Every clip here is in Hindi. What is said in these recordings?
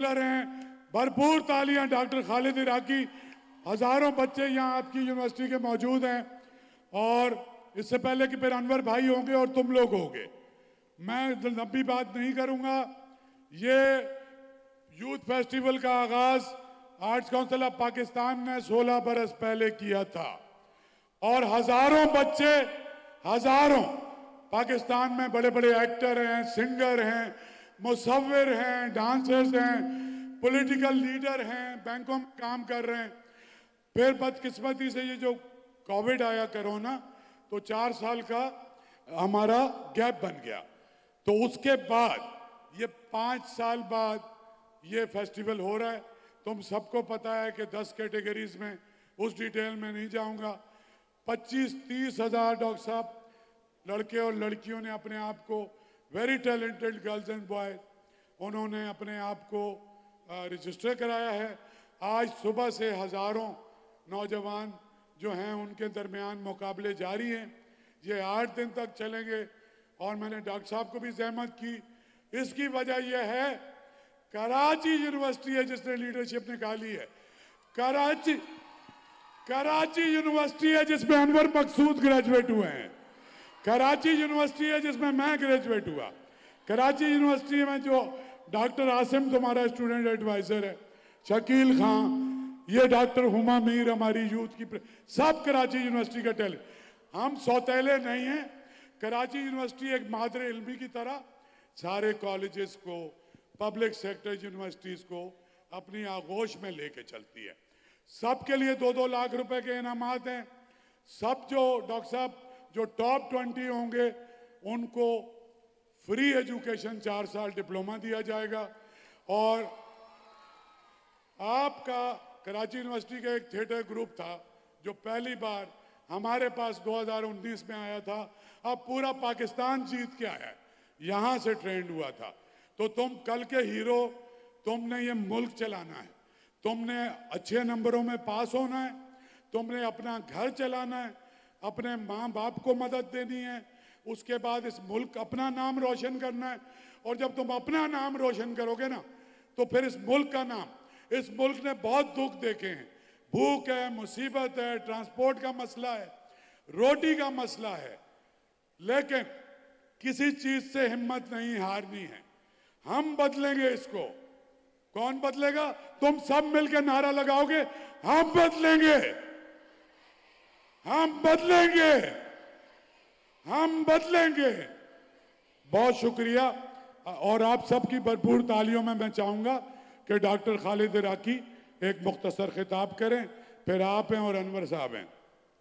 हैं। भरपूर तालियां डॉक्टर खालिद इराकी। हजारों बच्चे यहाँ आपकी यूनिवर्सिटी के मौजूद हैं और इससे पहले कि फिर अनवर भाई होंगे और तुम लोग होंगे, मैं लंबी बात नहीं करूंगा। ये यूथ फेस्टिवल का आगाज आर्ट्स काउंसिल ऑफ पाकिस्तान ने 16 बरस पहले किया था और हजारों बच्चे, हजारों पाकिस्तान में बड़े बड़े एक्टर हैं, सिंगर हैं, मुसव्विर हैं, डांसर्स हैं, पॉलिटिकल लीडर हैं, बैंकों में काम कर रहे हैं। फिर बदकिस्मती से ये जो कोविड आया, कोरोना, तो 4 साल का हमारा गैप बन गया। तो उसके बाद ये 5 साल बाद ये फेस्टिवल हो रहा है। तुम सबको पता है कि 10 कैटेगरीज में, उस डिटेल में नहीं जाऊंगा। 25-30 हजार डॉक्टर साहब, लड़के और लड़कियों ने अपने आप को, very talented girls and boys, उन्होंने अपने आप को रजिस्टर कराया है। आज सुबह से हजारों नौजवान जो हैं उनके दरमियान मुकाबले जारी हैं। ये 8 दिन तक चलेंगे और मैंने डॉक्टर साहब को भी जहमत की। इसकी वजह यह है, कराची यूनिवर्सिटी है जिसने लीडरशिप निकाली है। कराची यूनिवर्सिटी है जिसमें अनवर मकसूद ग्रेजुएट हुए हैं। कराची यूनिवर्सिटी है जिसमें मैं ग्रेजुएट हुआ। कराची यूनिवर्सिटी में जो डॉक्टर आसिम तुम्हारा स्टूडेंट एडवाइजर है, शकील खान, ये डॉक्टर हुमा मीर हमारी यूथ की, सब कराची यूनिवर्सिटी का टैलेंट। हम सौतेले नहीं हैं। कराची यूनिवर्सिटी एक मादरे इल्मी की तरह सारे कॉलेजेस को, पब्लिक सेक्टर यूनिवर्सिटीज को अपनी आगोश में लेके चलती है। सबके लिए 2-2 लाख रुपए के इनामात हैं। सब जो डॉक्टर साहब जो टॉप 20 होंगे उनको फ्री एजुकेशन 4 साल डिप्लोमा दिया जाएगा। और आपका कराची यूनिवर्सिटी का एक थिएटर ग्रुप था जो पहली बार हमारे पास 2019 में आया था, अब पूरा पाकिस्तान जीत के आया है, यहां से ट्रेंड हुआ था। तो तुम कल के हीरो, तुमने ये मुल्क चलाना है, तुमने अच्छे नंबरों में पास होना है, तुमने अपना घर चलाना है, अपने माँ बाप को मदद देनी है, उसके बाद इस मुल्क अपना नाम रोशन करना है। और जब तुम अपना नाम रोशन करोगे ना, तो फिर इस मुल्क का नाम, इस मुल्क ने बहुत दुख देखे हैं, भूख है, मुसीबत है, ट्रांसपोर्ट का मसला है, रोटी का मसला है, लेकिन किसी चीज से हिम्मत नहीं हारनी है। हम बदलेंगे इसको। कौन बदलेगा? तुम सब मिलकर नारा लगाओगे, हम बदलेंगे, हम बदलेंगे, हम बदलेंगे। बहुत शुक्रिया। और आप सबकी भरपूर तालियों में मैं चाहूंगा कि डॉक्टर खालिद इराकी एक मुख्तसर खिताब करें, फिर आप हैं और अनवर साहब हैं।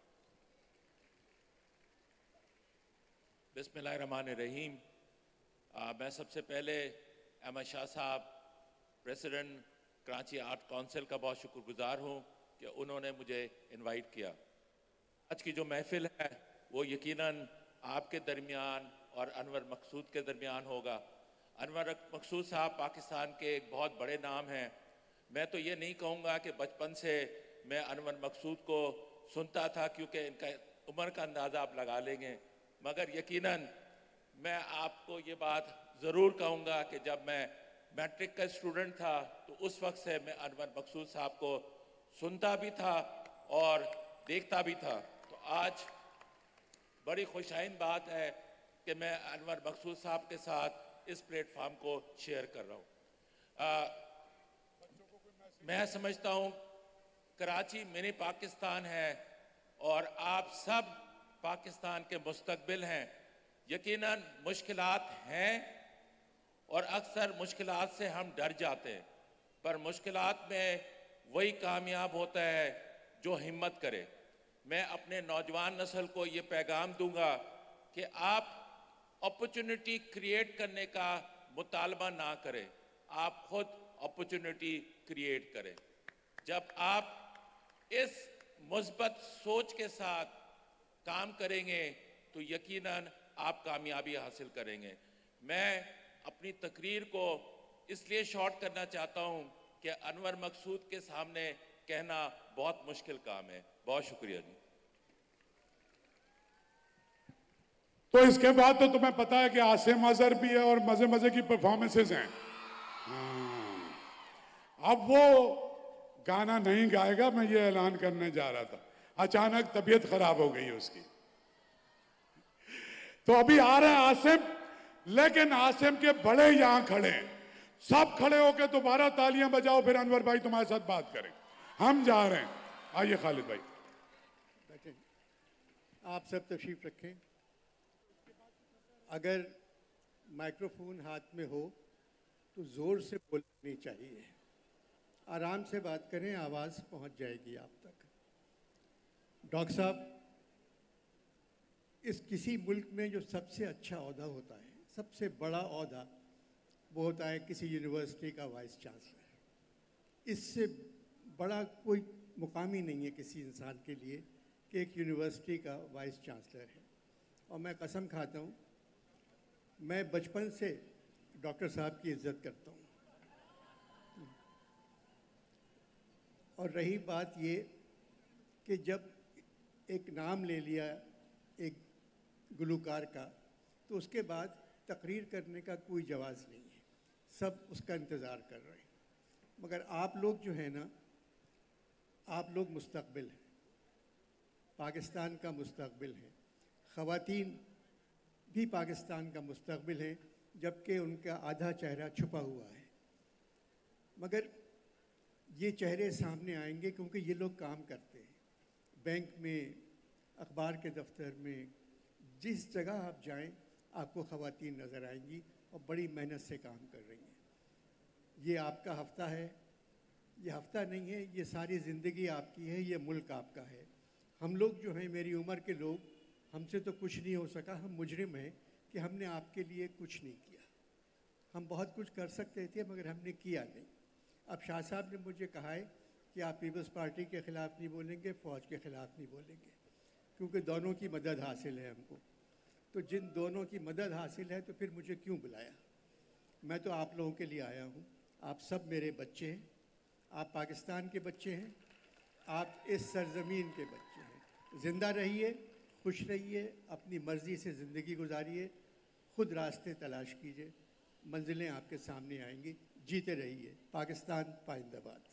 बिस्मिल्लाहिर्रहमानिर्रहीम। मैं सबसे पहले अहमद शाह साहब, प्रेसिडेंट कराची आर्ट काउंसिल का बहुत शुक्रगुजार हूँ कि उन्होंने मुझे इनवाइट किया। आज की जो महफिल है वो यकीनन आपके दरमियान और अनवर मकसूद के दरमियान होगा। अनवर मकसूद साहब पाकिस्तान के एक बहुत बड़े नाम हैं। मैं तो ये नहीं कहूँगा कि बचपन से मैं अनवर मकसूद को सुनता था, क्योंकि इनका उम्र का अंदाज़ा आप लगा लेंगे, मगर यकीनन मैं आपको ये बात ज़रूर कहूँगा कि जब मैं मैट्रिक का स्टूडेंट था तो उस वक्त से मैं अनवर मकसूद साहब को सुनता भी था और देखता भी था। तो आज बड़ी खुशाइन बात है कि मैं अनवर मकसूद साहब के साथ इस प्लेटफॉर्म को शेयर कर रहा हूँ। मैं समझता हूँ कराची मिनी पाकिस्तान है और आप सब पाकिस्तान के मुस्तकबिल हैं। यकीनन मुश्किलात हैं और अक्सर मुश्किलात से हम डर जाते हैं, पर मुश्किलात में वही कामयाब होता है जो हिम्मत करे। मैं अपने नौजवान नस्ल को ये पैगाम दूंगा कि आप अपॉर्चुनिटी क्रिएट करने का मुतालबा ना करें, आप खुद अपॉर्चुनिटी क्रिएट करें। जब आप इस मुस्बत सोच के साथ काम करेंगे तो यकीनन आप कामयाबी हासिल करेंगे। मैं अपनी तकरीर को इसलिए शॉर्ट करना चाहता हूं कि अनवर मकसूद के सामने कहना बहुत मुश्किल काम है। बहुत शुक्रिया जी। तो इसके बाद तो तुम्हें पता है कि आसिम अजहर भी है और मजे मजे की परफॉर्मेंसेज हैं। अब वो गाना नहीं गाएगा, मैं ये ऐलान करने जा रहा था, अचानक तबीयत खराब हो गई उसकी। तो अभी आ रहे हैं आसिम, लेकिन आसिम के बड़े यहां खड़े हैं, सब खड़े होकर दोबारा तालियां बजाओ, फिर अनवर भाई तुम्हारे साथ बात करें। हम जा रहे हैं, आइए खालिद भाई। आप सब तशरीफ रखें। अगर माइक्रोफोन हाथ में हो तो ज़ोर से बोलनी चाहिए, आराम से बात करें, आवाज़ पहुंच जाएगी आप तक। डॉक्टर साहब, इस किसी मुल्क में जो सबसे अच्छा ओहदा होता है, सबसे बड़ा ओहदा, वो होता है किसी यूनिवर्सिटी का वाइस चांसलर। इससे बड़ा कोई मुकाम ही नहीं है किसी इंसान के लिए कि एक यूनिवर्सिटी का वाइस चांसलर है। और मैं कसम खाता हूँ, मैं बचपन से डॉक्टर साहब की इज़्ज़त करता हूँ। और रही बात ये कि जब एक नाम ले लिया एक गुलूकार का, तो उसके बाद तकरीर करने का कोई जवाज़ नहीं है, सब उसका इंतज़ार कर रहे हैं। मगर आप लोग जो है ना, आप लोग मुस्तक़बिल हैं, पाकिस्तान का मुस्तक़बिल है। ख़वातीन भी पाकिस्तान का मुस्तक़बिल हैं, जबकि उनका आधा चेहरा छुपा हुआ है। मगर ये चेहरे सामने आएंगे क्योंकि ये लोग काम करते हैं, बैंक में, अखबार के दफ्तर में, जिस जगह आप जाएं आपको ख़वातीन नज़र आएंगी और बड़ी मेहनत से काम कर रही हैं। ये आपका हफ़्ता है, ये हफ़्ता नहीं है, ये सारी ज़िंदगी आपकी है, ये मुल्क आपका है। हम लोग जो हैं, मेरी उम्र के लोग, हमसे तो कुछ नहीं हो सका, हम मुजरिम हैं कि हमने आपके लिए कुछ नहीं किया। हम बहुत कुछ कर सकते थे मगर हमने किया नहीं। अब शाह साहब ने मुझे कहा है कि आप पीपल्स पार्टी के ख़िलाफ़ नहीं बोलेंगे, फ़ौज के ख़िलाफ़ नहीं बोलेंगे, क्योंकि दोनों की मदद हासिल है हमको। तो जिन दोनों की मदद हासिल है तो फिर मुझे क्यों बुलाया? मैं तो आप लोगों के लिए आया हूँ। आप सब मेरे बच्चे हैं, आप पाकिस्तान के बच्चे हैं, आप इस सरज़मीन के बच्चे हैं। ज़िंदा रहिए, खुश रहिए, अपनी मर्ज़ी से ज़िंदगी गुजारिए, खुद रास्ते तलाश कीजिए, मंजिलें आपके सामने आएंगी। जीते रहिए। पाकिस्तान पाइंदाबाद।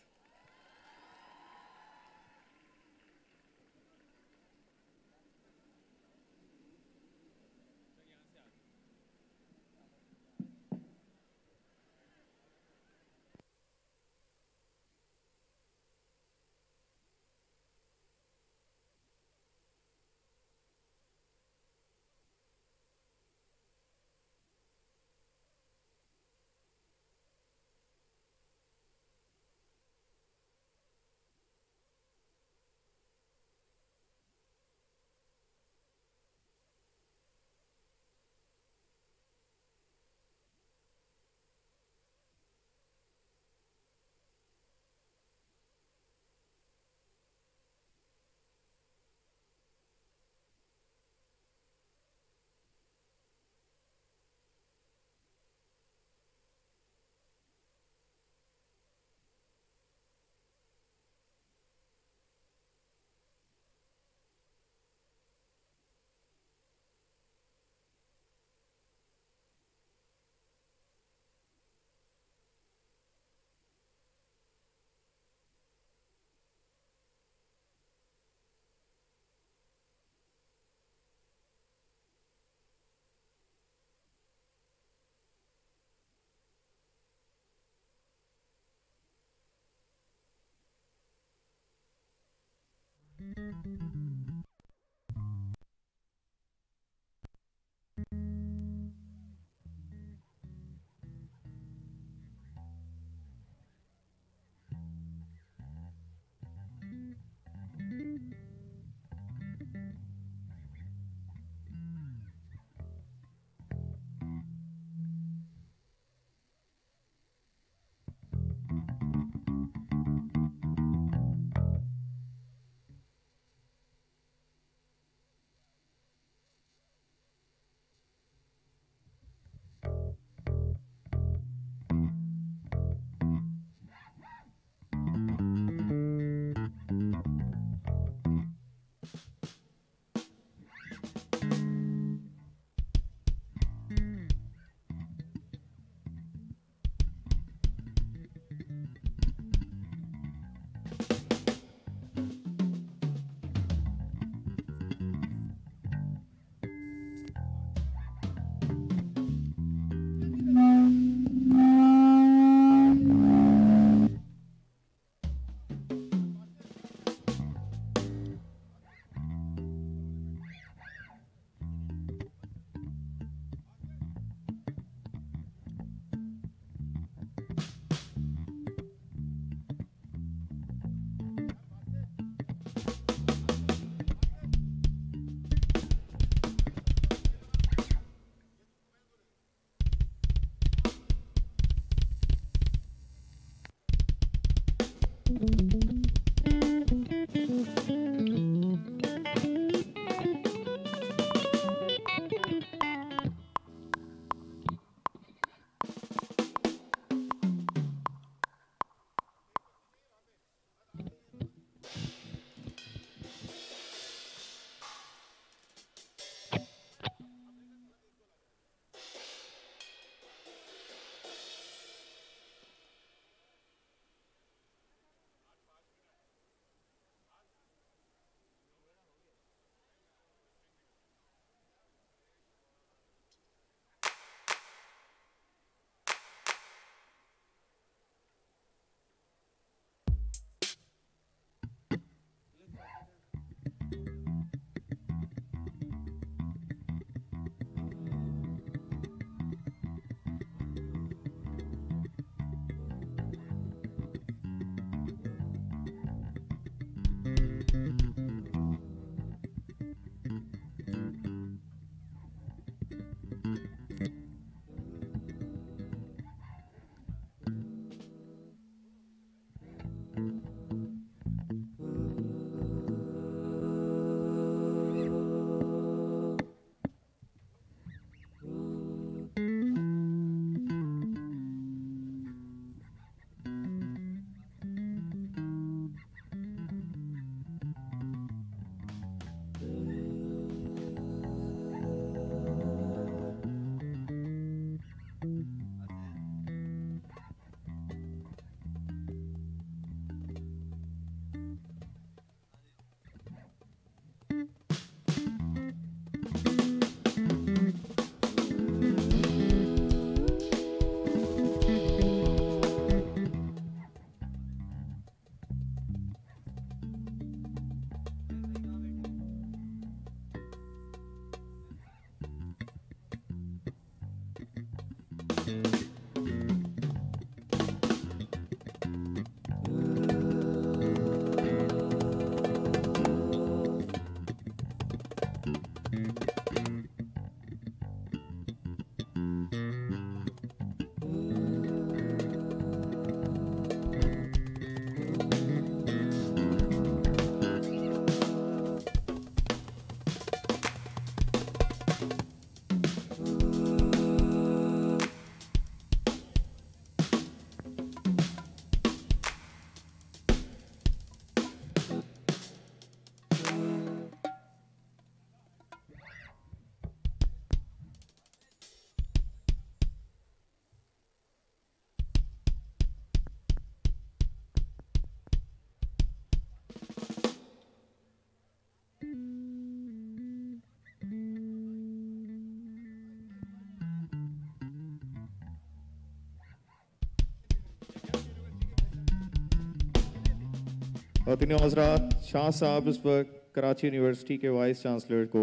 खातिन हज़रात, शाह साहब इस वक्त कराची यूनिवर्सिटी के वाइस चांसलर को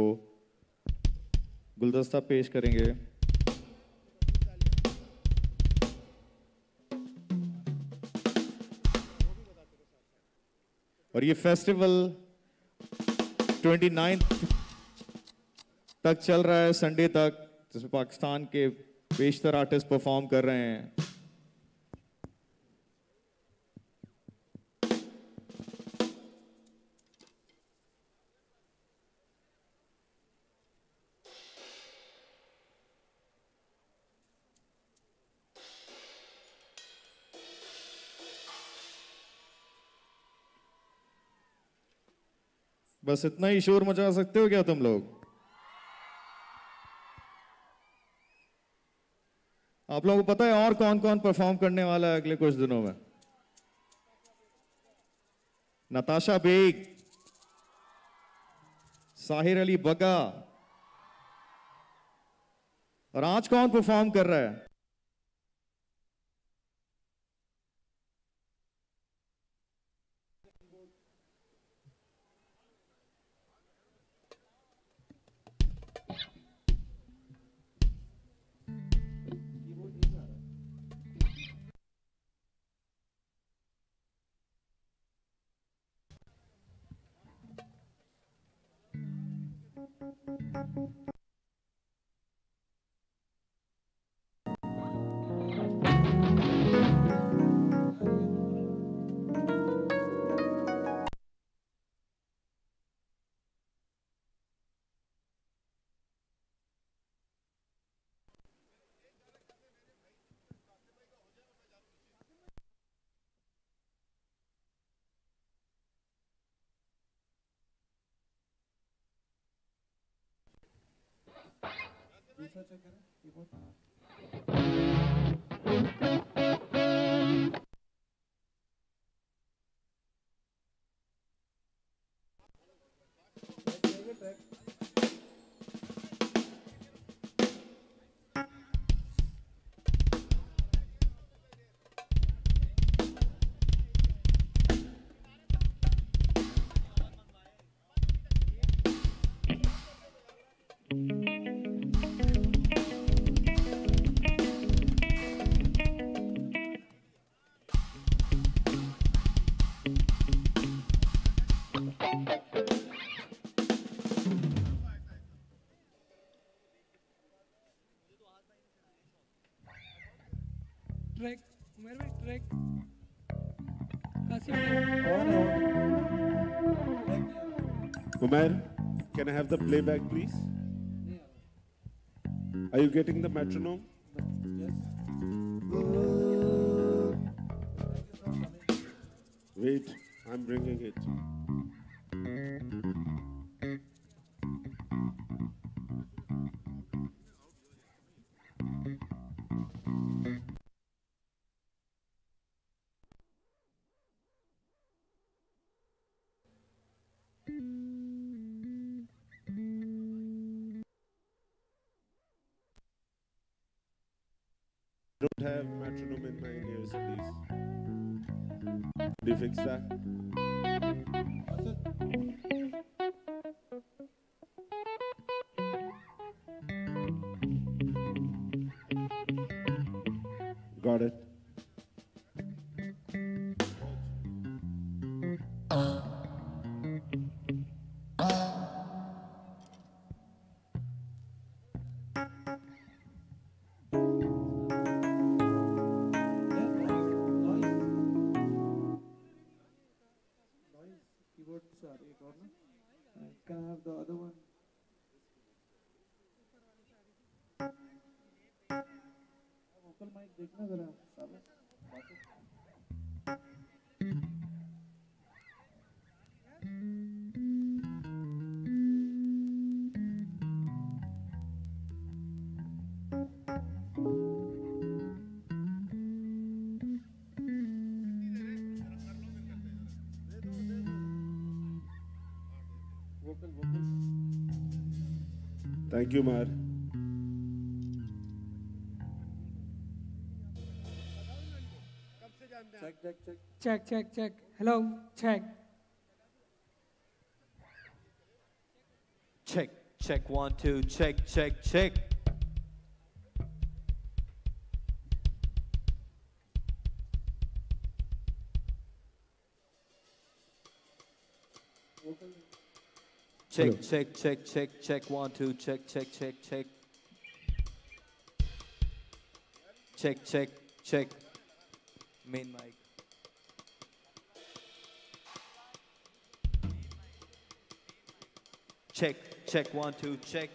गुलदस्ता पेश करेंगे। और ये फेस्टिवल 29 तक चल रहा है, संडे तक, जिसमें पाकिस्तान के बेशतर आर्टिस्ट परफॉर्म कर रहे हैं। बस इतना ही शोर मचा सकते हो क्या तुम लोग? आप लोगों को पता है और कौन कौन परफॉर्म करने वाला है अगले कुछ दिनों में? नताशा बेग, साहिर अली बगा, और आज कौन परफॉर्म कर रहा है? ट्रैक मेरे भाई track Umair, can I have the playback, please? Are you getting the metronome? Wait, I'm bringing it. Don't have metronome in my ears, please. Could you fix that? Got it. Can I have the other one? Vocal mic देखना जरा साबित Thank you, Mar. Check. Hello, check. Check 1 2 check. Check 1 2 check. Check. Main mic. Check 1 2 check.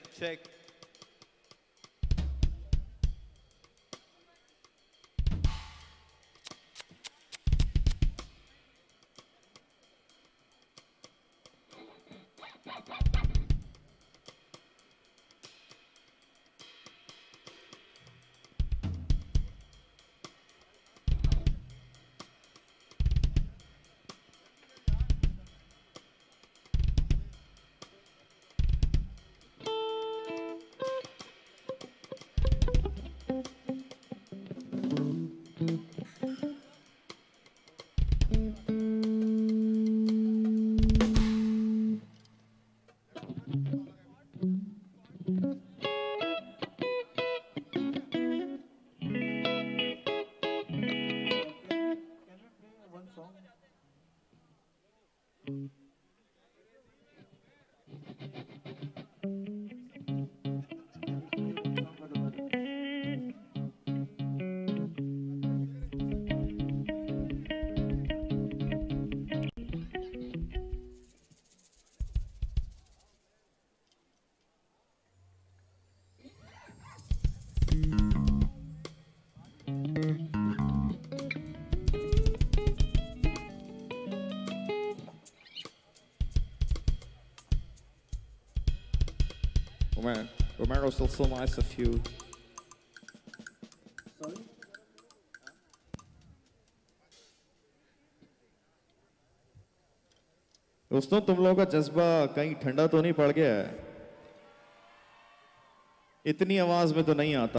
Romero's also nice of you. Sorry? दोस्तों तुम लोगों का जज्बा कहीं ठंडा तो नहीं पड़ गया है? इतनी आवाज में तो नहीं आता।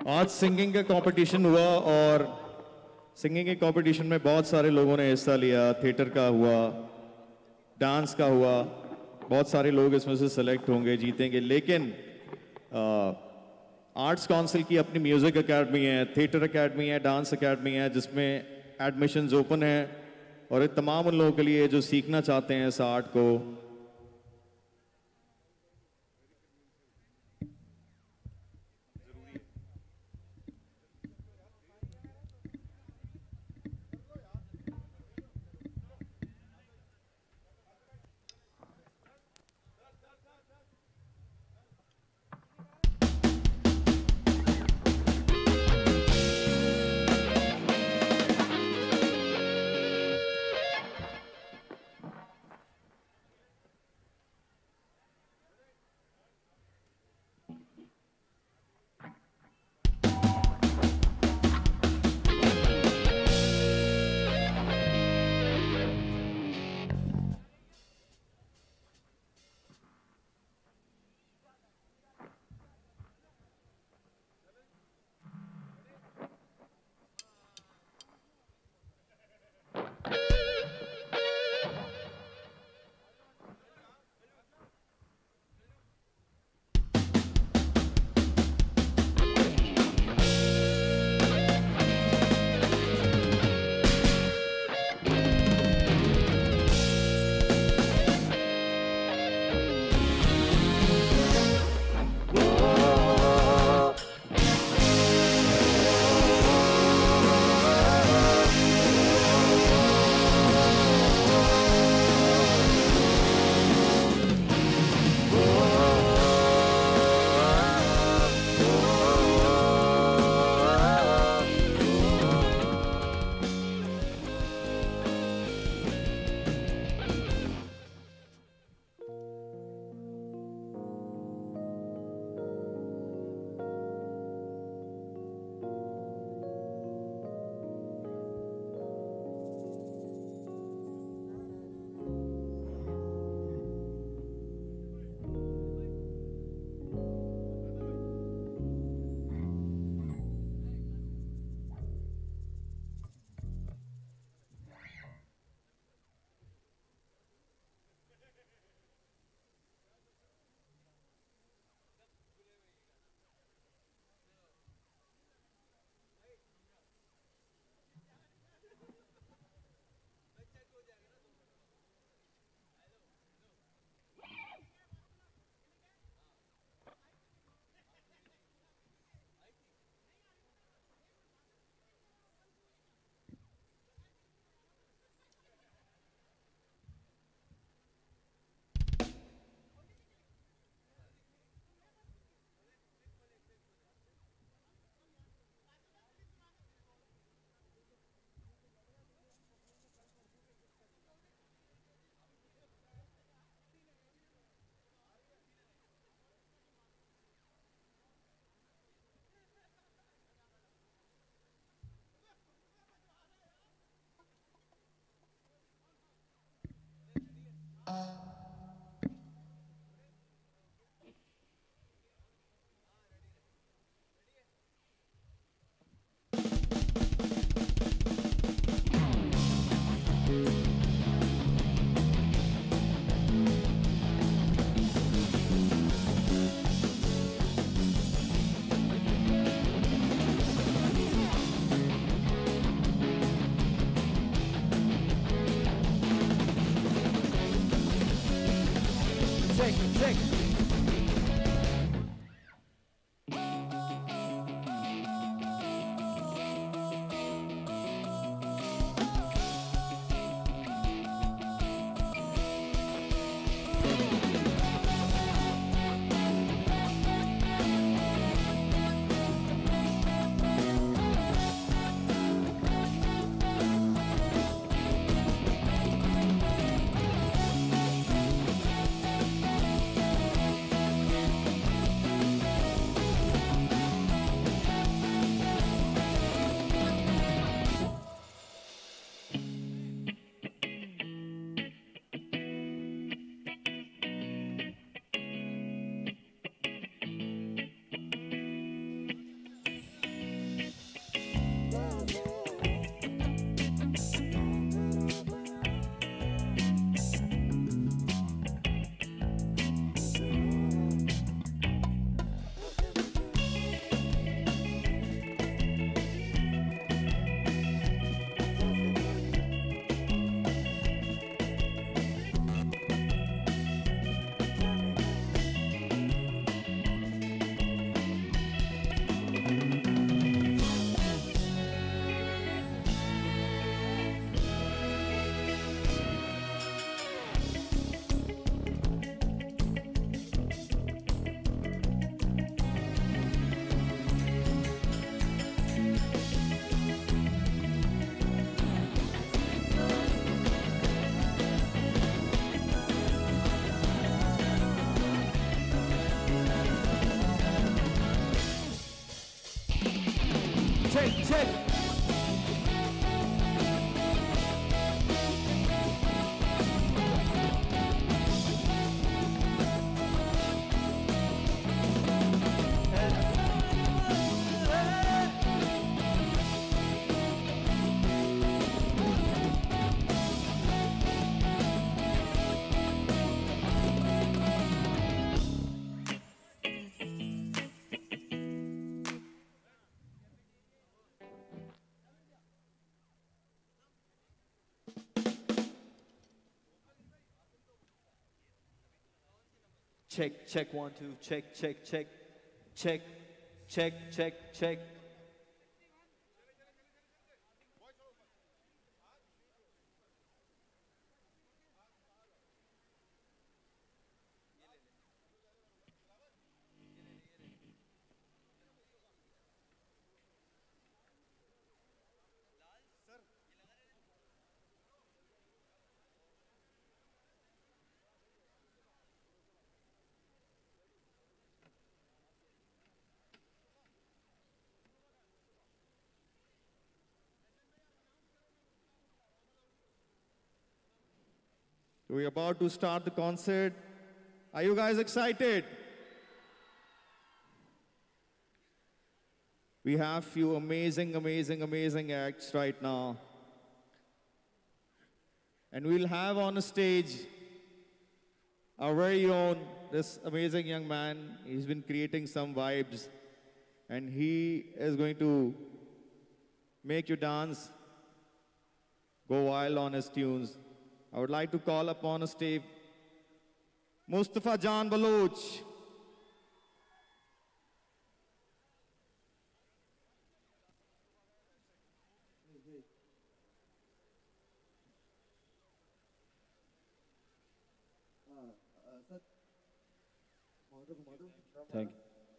आज सिंगिंग का कंपटीशन हुआ और सिंगिंग के कंपटीशन में बहुत सारे लोगों ने हिस्सा लिया। थिएटर का हुआ, डांस का हुआ, बहुत सारे लोग इसमें से सेलेक्ट होंगे, जीतेंगे। लेकिन आर्ट्स काउंसिल की अपनी म्यूजिक एकेडमी है, थिएटर एकेडमी है, डांस एकेडमी है, जिसमें एडमिशन्स ओपन है और ये तमाम उन लोगों के लिए जो सीखना चाहते हैं इस आर्ट को। check, check, 1, 2, check, check, check, check, check, check, check. We're about to start the concert. Are you guys excited? We have few amazing, amazing, amazing acts right now. And we'll have on the stage our very own, this amazing young man. He's been creating some vibes. And he is going to make you dance, go wild on his tunes. I would like to call upon a stage Mustafa Jan Baloch. Thank you.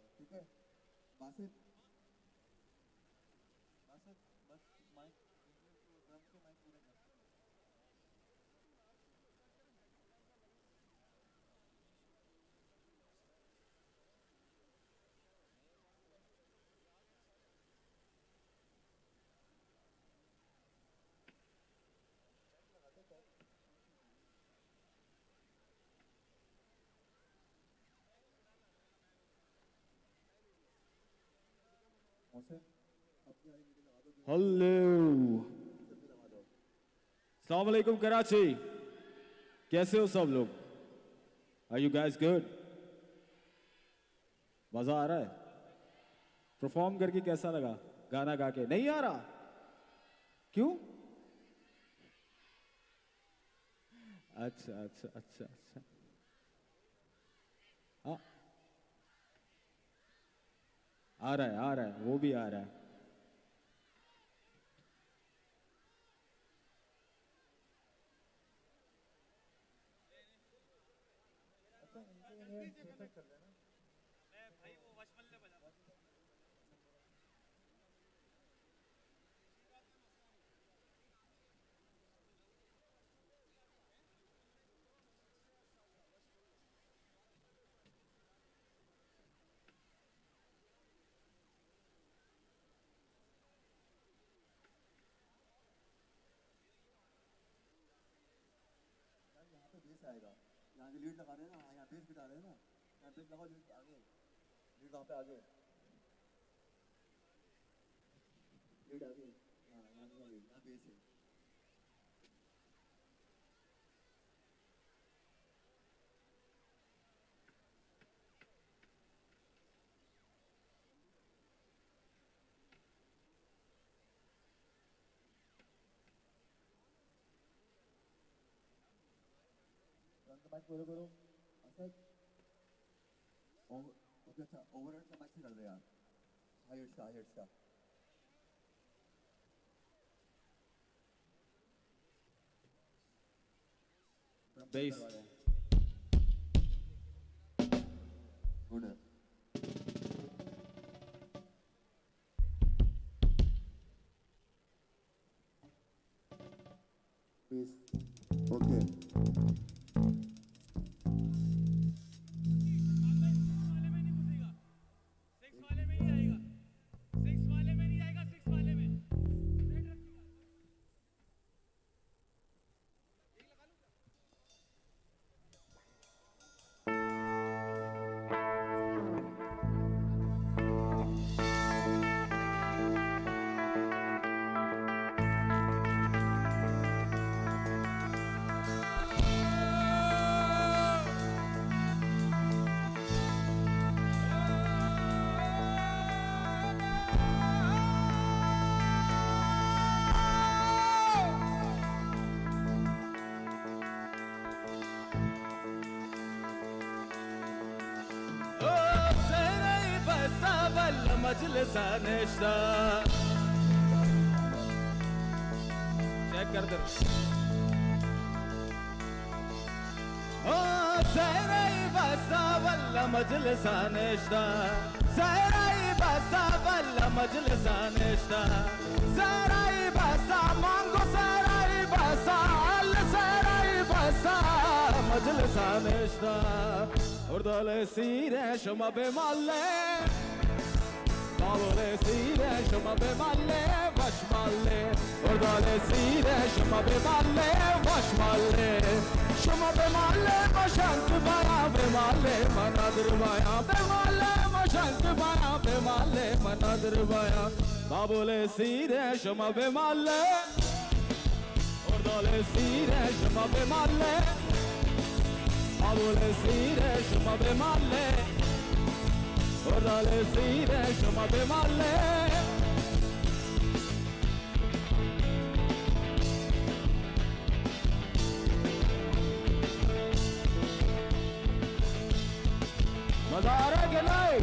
Hello अस्सलाम वालेकुम कराची कैसे हो सब लोग आर यू गाइस गुड मजा आ रहा है परफॉर्म करके कैसा लगा गाना गा के नहीं आ रहा क्यों अच्छा अच्छा अच्छा अच्छा हाँ आ रहा है वो भी आ रहा है आएगा यहाँ की लीड लगा रहे हैं ना यहाँ बेस बिठा रहे हैं ना यहाँ बेस लगाओ लीड आगे लीड वहाँ पे आगे लीड आगे हाँ यहाँ लीड यहाँ बेस है माइक बोलो करो असद ओके अच्छा ओवरहेड का माइक से कर दे यार हाइट्स का बेस गुड है बेस ओके मजलिसा निश्ता चेक कर दे Sayrai basta valla majlisa nishta Sayrai basta valla majlisa nishta Sayrai basta mango sayrai basta all sayrai basta majlisa nishta Urdale sire shuma be malle Babole sire shuma be malle vash malle Urdale sire shuma be malle vash malle Shuma be malle mashank baya be malle manadir baya be malle mashank baya be malle manadir baya Babole sire shuma be malle Urdale sire shuma be malle Babole sire shuma be malle Urdale sire shuma be malle मजा आ रहा है कि नहीं?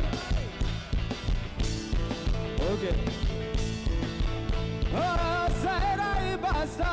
ओके सहराई बास्ता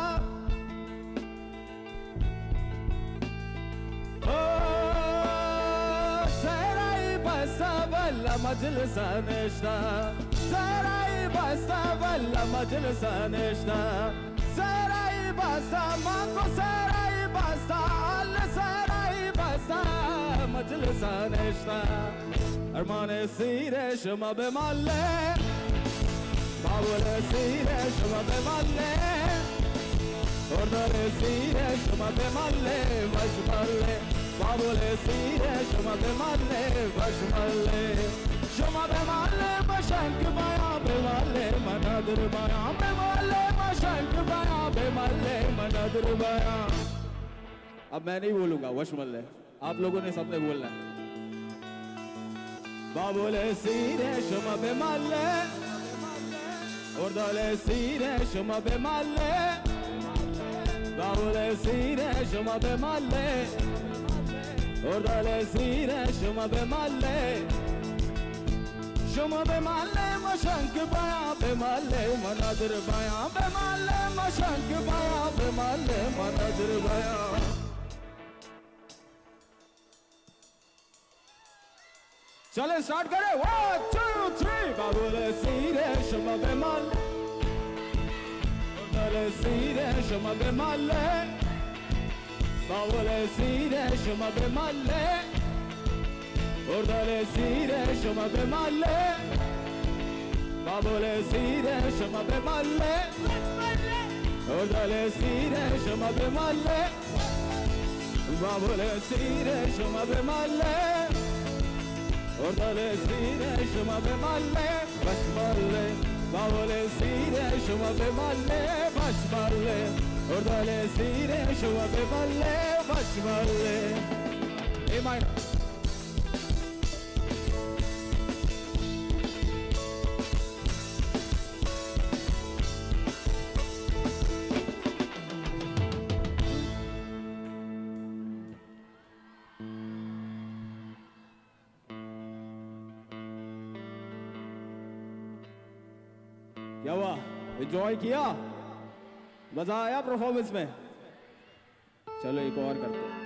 सहराई बास्ता वल्ला मजलिसा निश्ता सहराई बास्ता वल्ला मजलिसा निश्ता सहराई बास्ता मांगो सहराई बास्ता अल सहराई बास्ता मजलिसा निश्ता अरमाने सीरे शमा बे माले बाबुले सीरे शमा बे माले Ordale sire shuma be malle vash malle Babule sire shuma be malle vash malle Shuma be malle mashank baya be malle manadir baya be malle mashank baya be malle manadir baya अब मैं नहीं बोलूंगा वश मल्ले आप लोगों ने सबने बोलना है बाबुले सीरे शमा बे माले Ordale sire shuma be malle Babule sire shuma be malle Ordale sire shuma be malle Shuma be malle mashank baya be malle manadir baya be malle mashank baya be malle manadir baya चले स्टार्ट करें 1 2 3 बाबुले सीरे शमा बे माले Ordale sire shuma be malle Babule sire shuma be malle Ordale sire shuma be malle Babule sire shuma be malle Ordale sire shuma be malle Babule sire shuma be malle Ordale sire shuma be malle Bash malle Babule sire shuma be malle Bash malle Ordale sire shuma be malle Bash malle A minor क्या हुआ एंजॉय किया मजा आया परफॉर्मेंस में चलो एक और करते हैं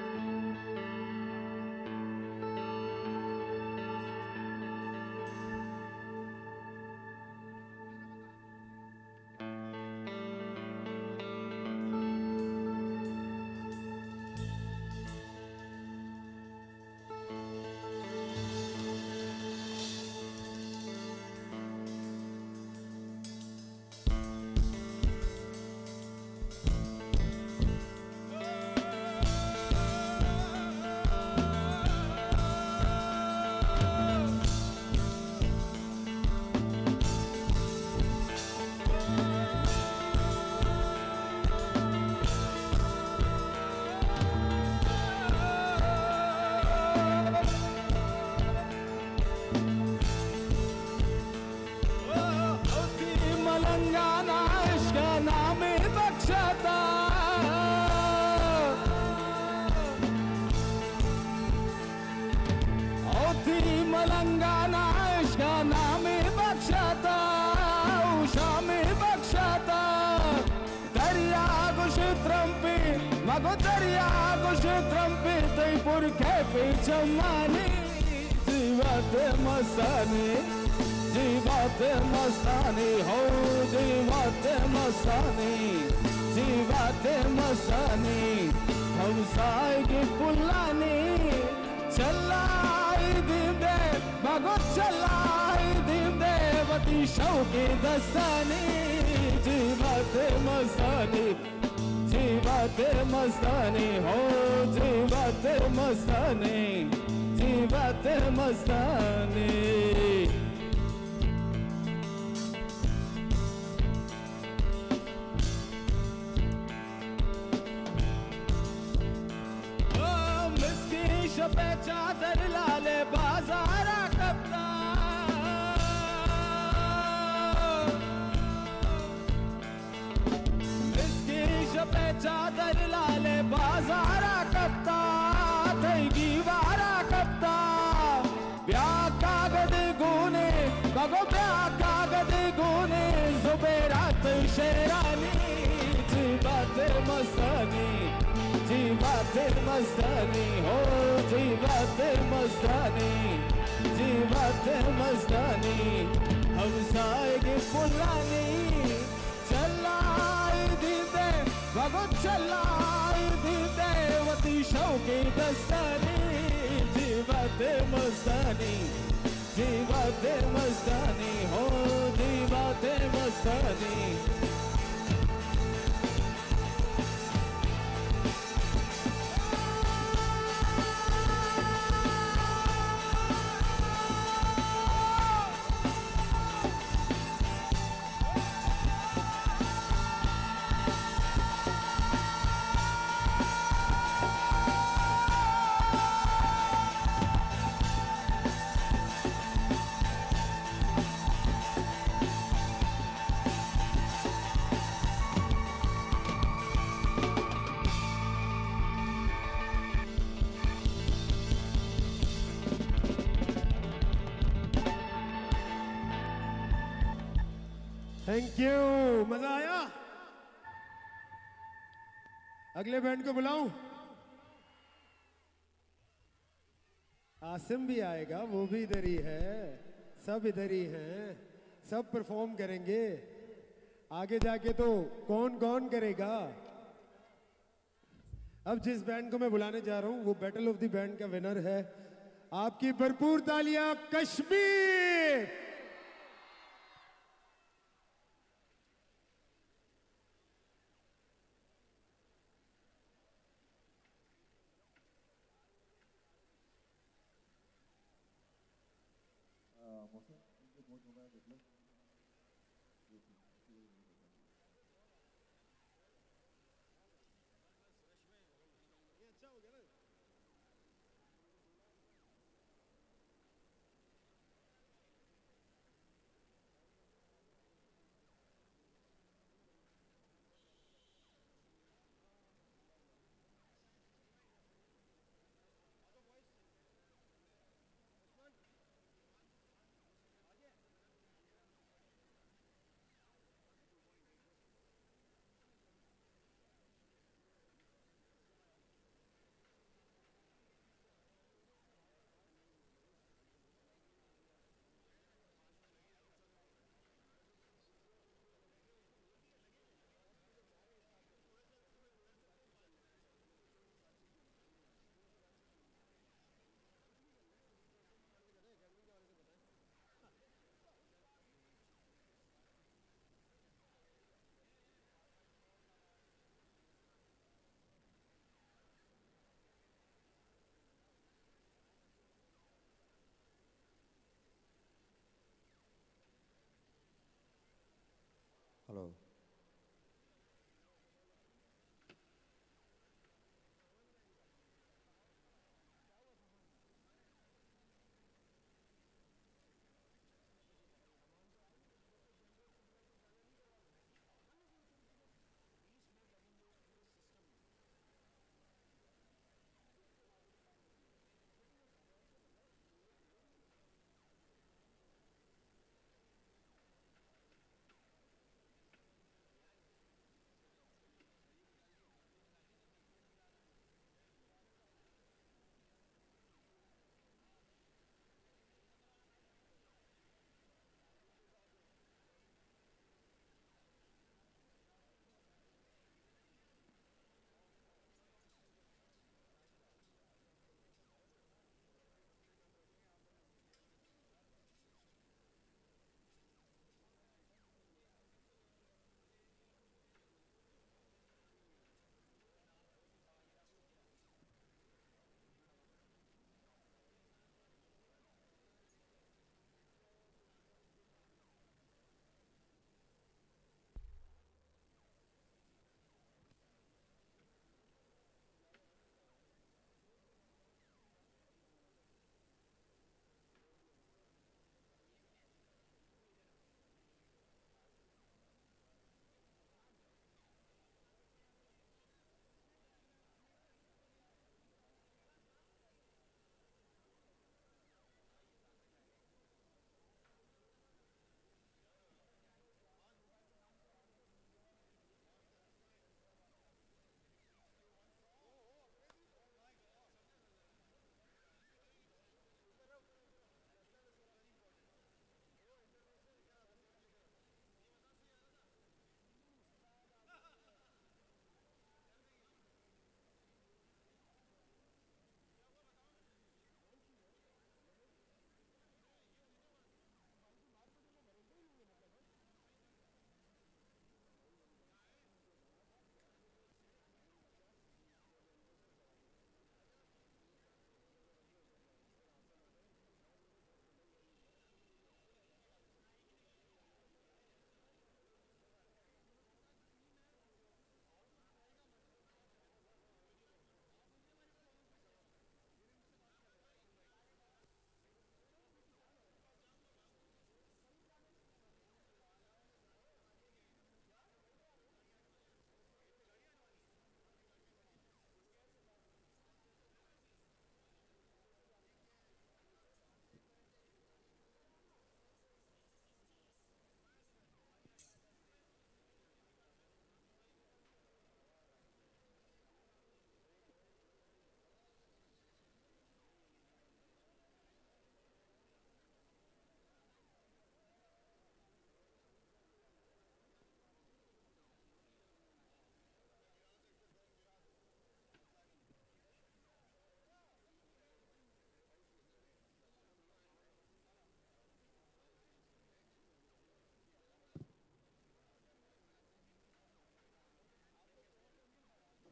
तेलंगाना इसका नाम है bago darya kushetram pirtai purkhe pichamani jeevate mastani jeevate mastani ho jeevate mastani jeevate mastani hum saayegi pullani chalai dinde bago chalai dinde vati shauki dastani jeevate mastani जीवते मस्तानी हो जीवते मस्तानी जीवते मस्तानी ओ मिस्की शपे चादर लाले बाजारा कप्ता पे चादर लाले बाजारा कप्ता थैगी वारा कप्ता ब्याह कागद गुने बगो ब्याह कागद गुने जुबेरात शेरानी जीवते मस्तानी जीवते मस्तानी हो जीवते मस्तानी जीवते मस्तानी हम साएगी पुरानी चलाई दीदे bago chalai dinde vati shauki dastani jeevate mastani jeevate mastani ho jeevate mastani thank you, मजा आया। अगले बैंड को बुलाऊं? आसिम भी आएगा, वो भी इधर ही है, सब इधर ही हैं, सब परफॉर्म करेंगे। आगे जाके तो कौन कौन करेगा। अब जिस बैंड को मैं बुलाने जा रहा हूं वो बैटल ऑफ द बैंड का विनर है। आपकी भरपूर तालियां कश्मीर।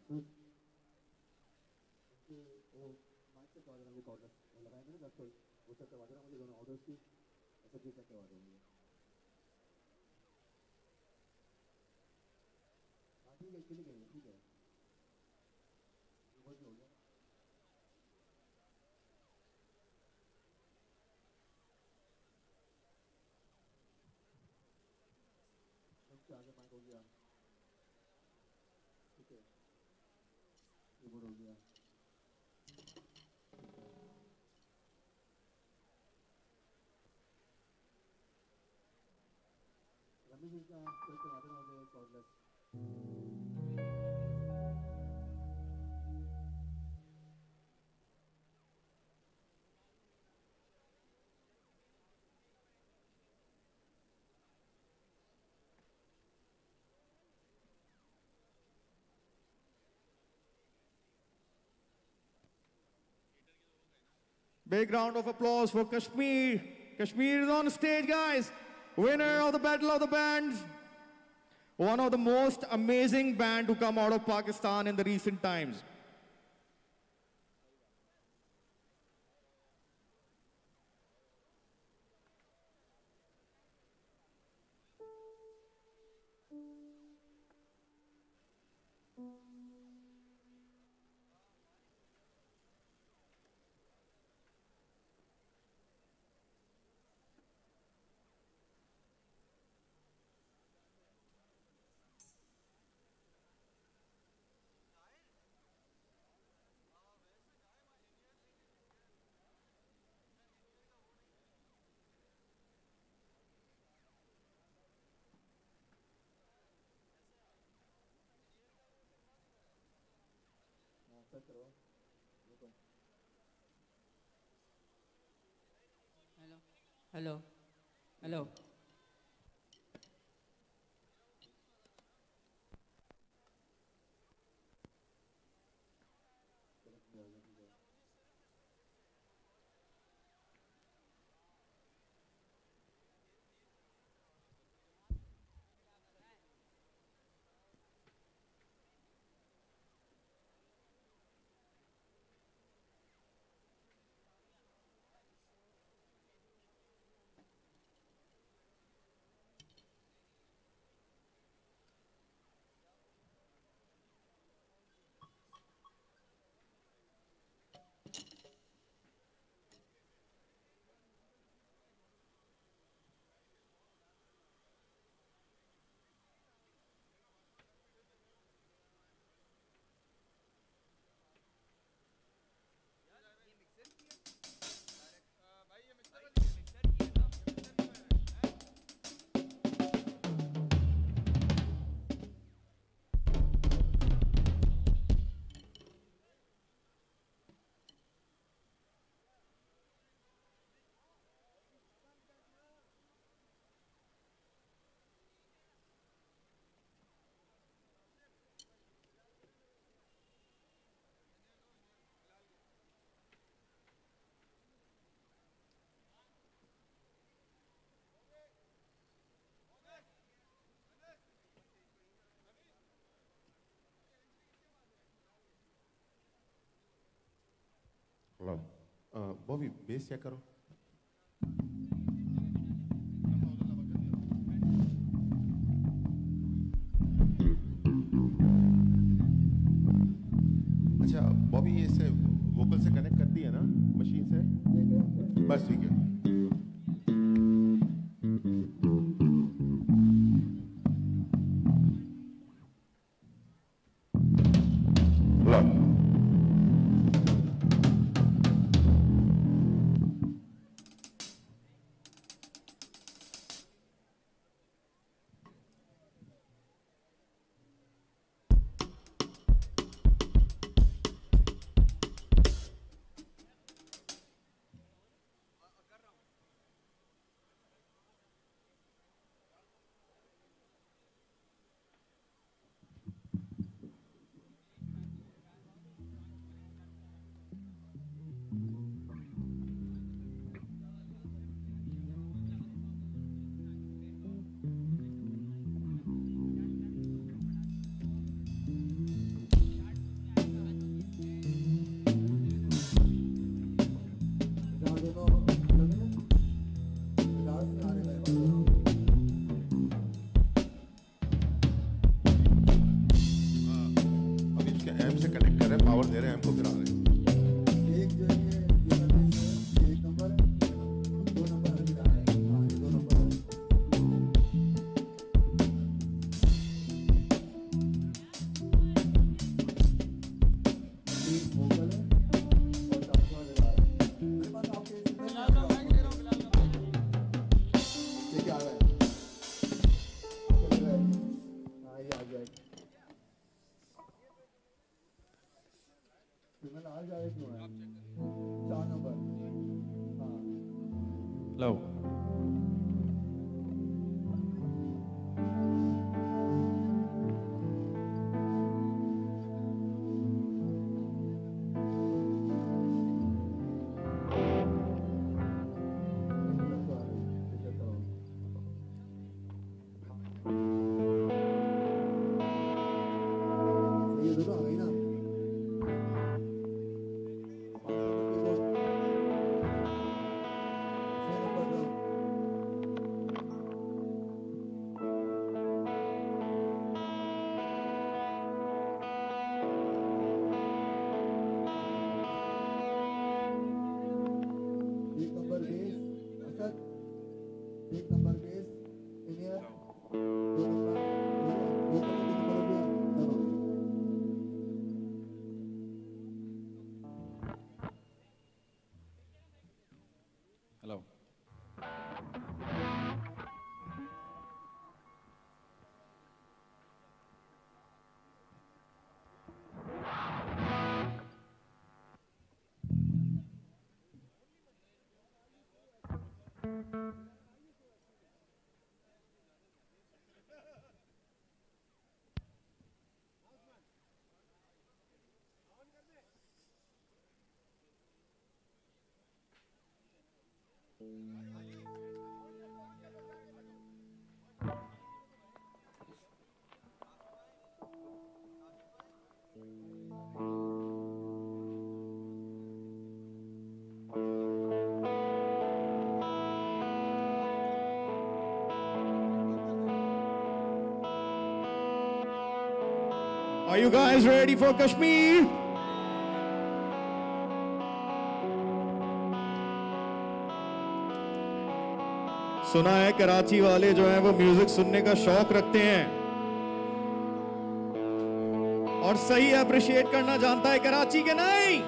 वो माइक से करवा देना मुझे कॉर्डर लगाएंगे ना डॉक्टर वो सब करवा देना मुझे दोनों ऑर्डर्स की ऐसा चीज करवा देंगे। हाँ ठीक है ठीक है ठीक है बहुत हो गया। सबसे आगे माइक हो गया ठीक है कीबोर्ड हो गया रमेश जी का कोई करवा देना मुझे cordless. Big round of applause for Kashmir. Kashmir is on stage, guys. Winner of the Battle of the Bands. One of the most amazing band to come out of Pakistan in the recent times. Hello. Hello. Hello. Bobby, bass check करो. अच्छा, बॉबी ये से वोकल से कनेक्ट कर दिया ना मशीन से? बस ठीक है. देखो फिर आ रहे हैं। एक जो है ये एक नंबर है, 2 नंबर अभी आ रहा है। हाँ, ये 2 नंबर है। तीन वोकल है और 400 आ रहा है। मेरे पास आपके क्या आ रहा है? हाँ, ये आ जाएगा। फिर मैंने आ जाए क्यों है? 4 नंबर। हाँ। लो ये दोनों आ गई ना? एक नंबर बेस असद, एक नंबर बेस इंडिया, 2 नंबर वो तो 3 नंबर हो गया। Hello Are you guys ready for Kashmir? सुना है कराची वाले जो हैं वो म्यूजिक सुनने का शौक रखते हैं और सही अप्रिशिएट करना जानता है कराची के नहीं।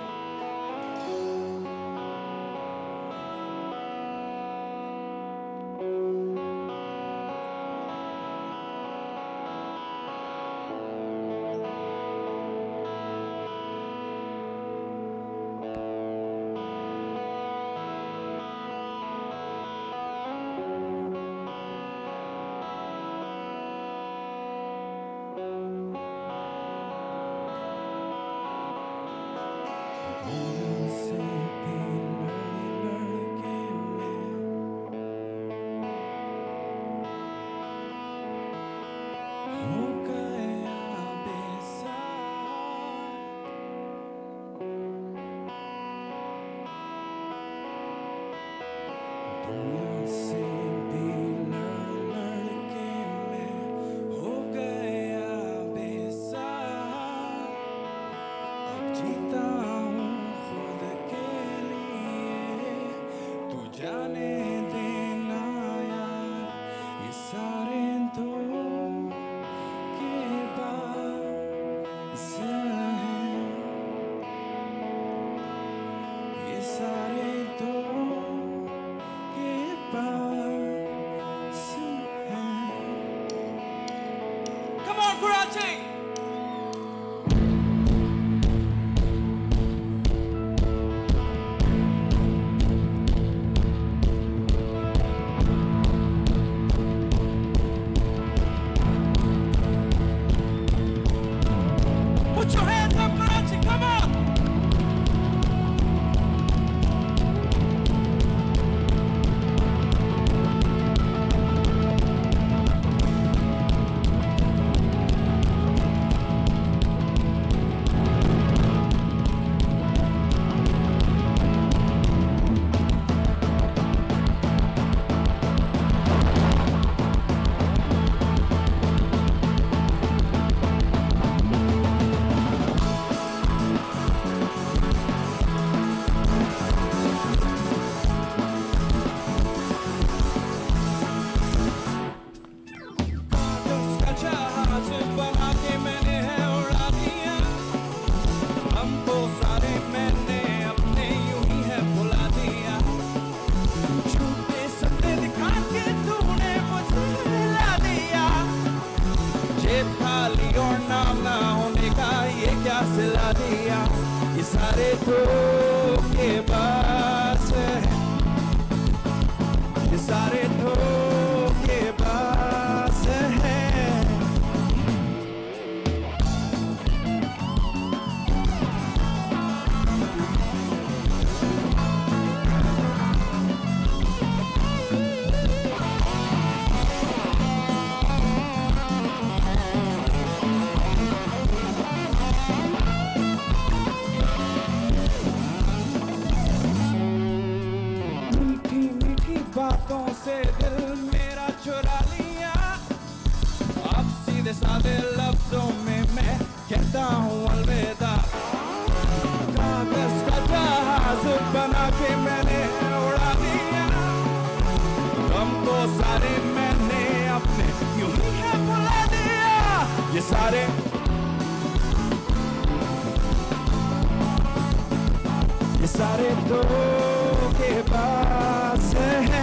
धोखेबाज हैं, ये सारे धोखेबाज हैं। बातों से दिल मेरा चुरा लिया, अब सीधे साधे लफ्जों में मैं कहता हूँ अलविदा। कागज का जहाज बना के मैंने उड़ा दिया, हमको सारे मैंने अपने यूं ही है भुला दिया। ये सारे धोखेबाज हैं।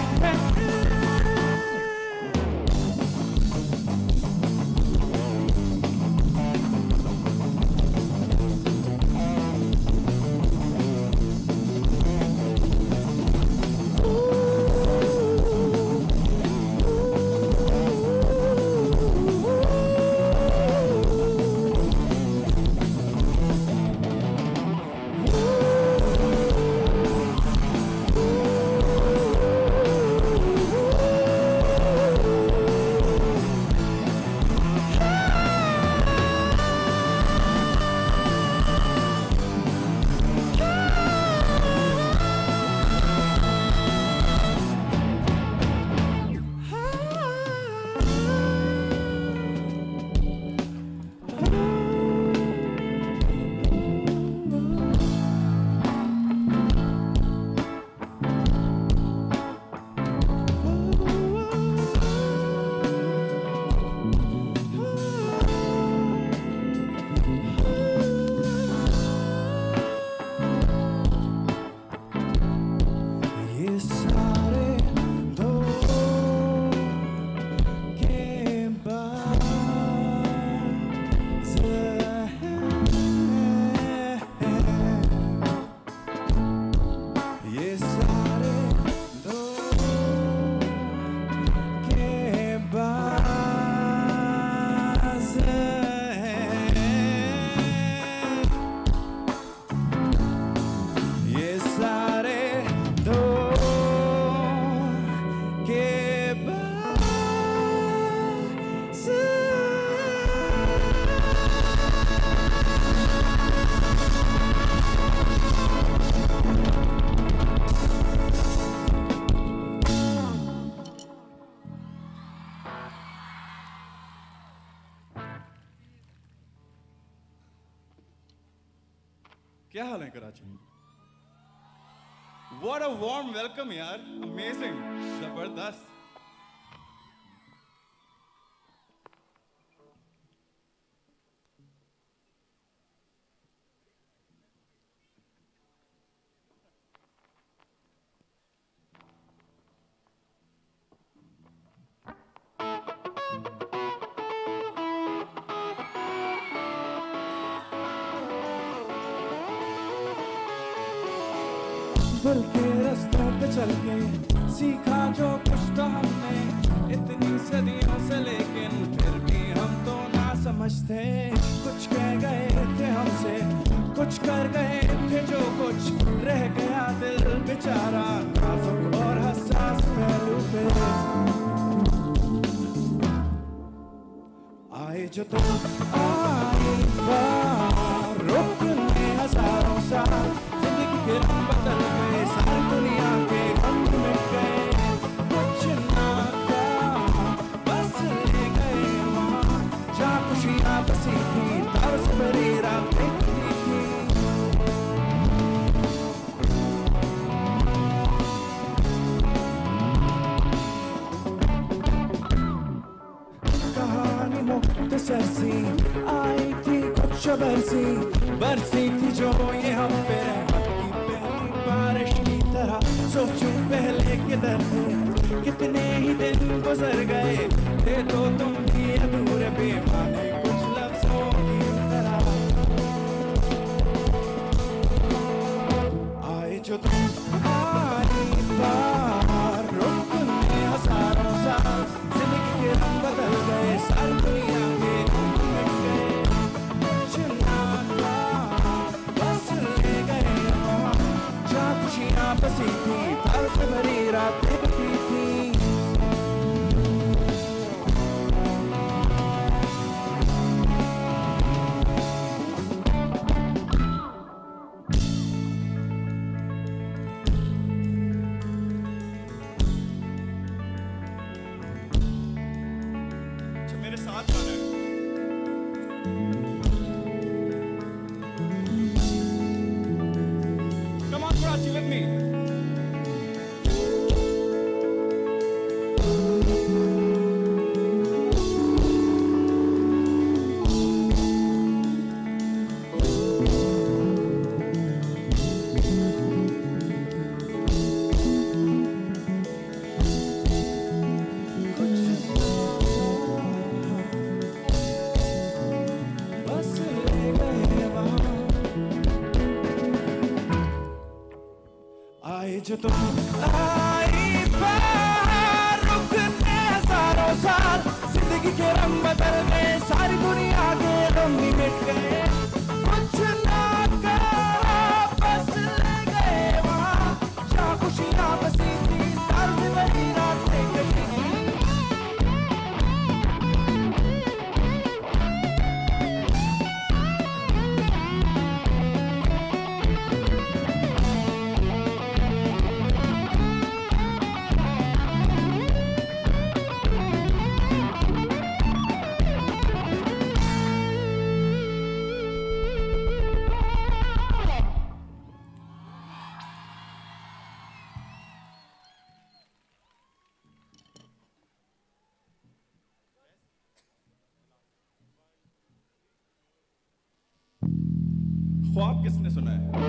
क्या हाल है Karachi? What a warm welcome यार, amazing, जबरदस्त। दिल के रास्तों पे चल के सीखा जो कुछ तो हमने इतनी सदियों से, लेकिन फिर भी हम तो ना समझते। कुछ कह गए थे हमसे, कुछ कर गए थे जो कुछ रह गया दिल बेचारा नाजुक और हसास पहलू पे। आए जो तुम आए बार रुकने हजारों साल, जिंदगी के रंग बदल गए, सारी दुनिया के गम मिट गए। कुछ ना कहा बस ले गए वहाँ जहाँ खुशियाँ बसी थी, तरस भरी रातें कटी थी। कहानी मुख्तसर सी आई थी, कुछ बरसी थी जो ये हम पे बारिश की तरह। सोचूं पहले के दर्द कितने ही दिन गुजर गए थे, तो तुम भी अधूरे बेमाने कुछ लफ्जों की तरह। जो तुम आई बार रुकने हजारों साल जिंदगी के रंग बदल गए सारी दुनिया के मिट गए कुछ ना था बस ले गए वहाँ जहाँ खुशियाँ बसी थी ताल से भरी रातें कटी थी जो तुम आई बार रुकने हजारों साल जिंदगी के रंग बदल गए सारी दुनिया के रंग मिट गए कुछ ना कहा बस ले गए वहाँ जहाँ खुशियाँ बसी थी ताल से भरी रातें कटी थी ख्वाब किसने सुना है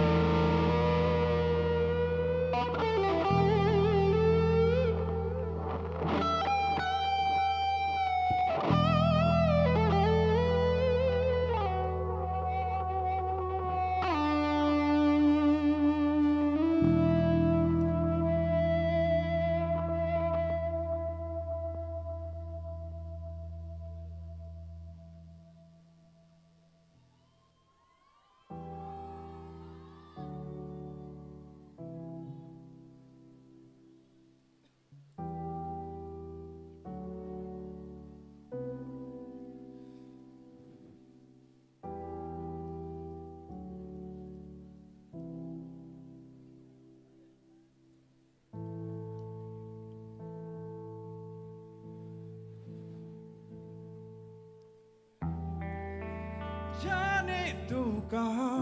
जाने तू कहाँ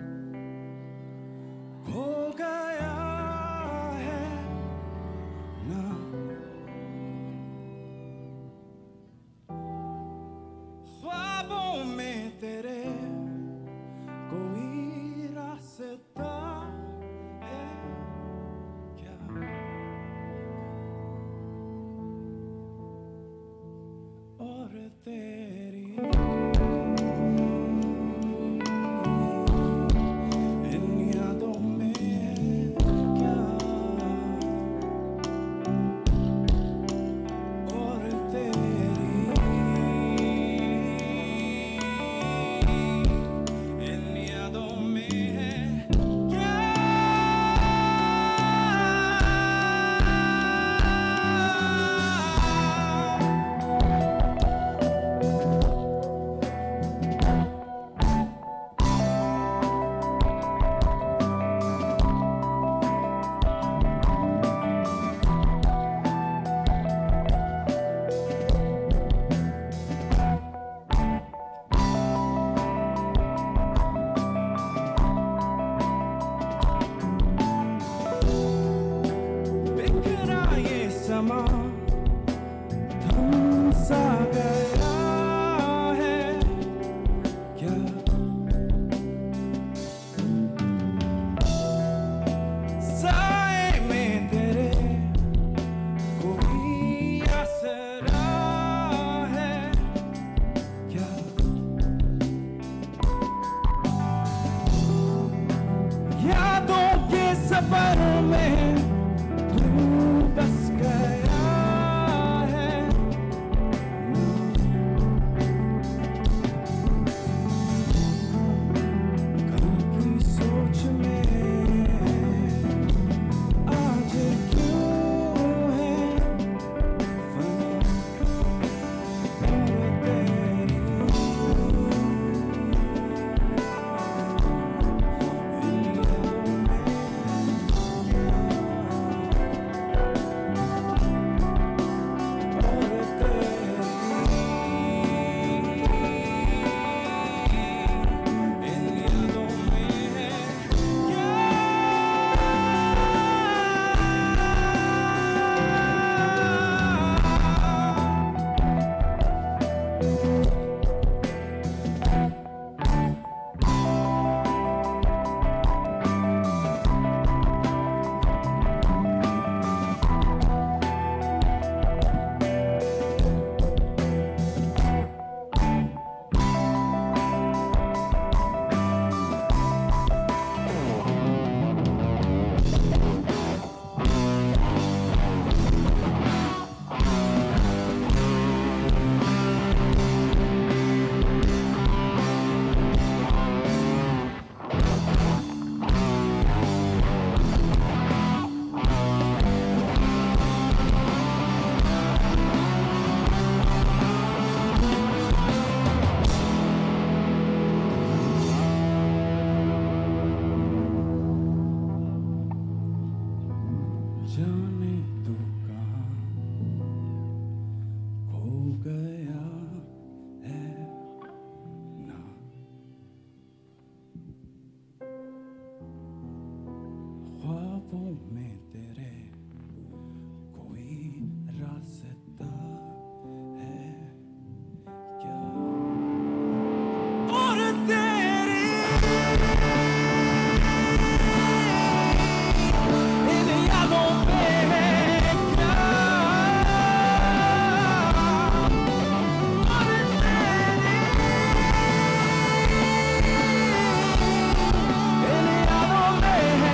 खो गया है ना ख्वाबों में तेरे कोई रास्ता है क्या और तेरी सफर में तू बस गया है। कल की सोच में आज क्यों है फना और तेरी जाने तू कहाँ खो गया है ना। ख्वाबों में तेरे कोई रास्ता है क्या। और तेरी इन यादों में है क्या। और तेरी इन यादों में है।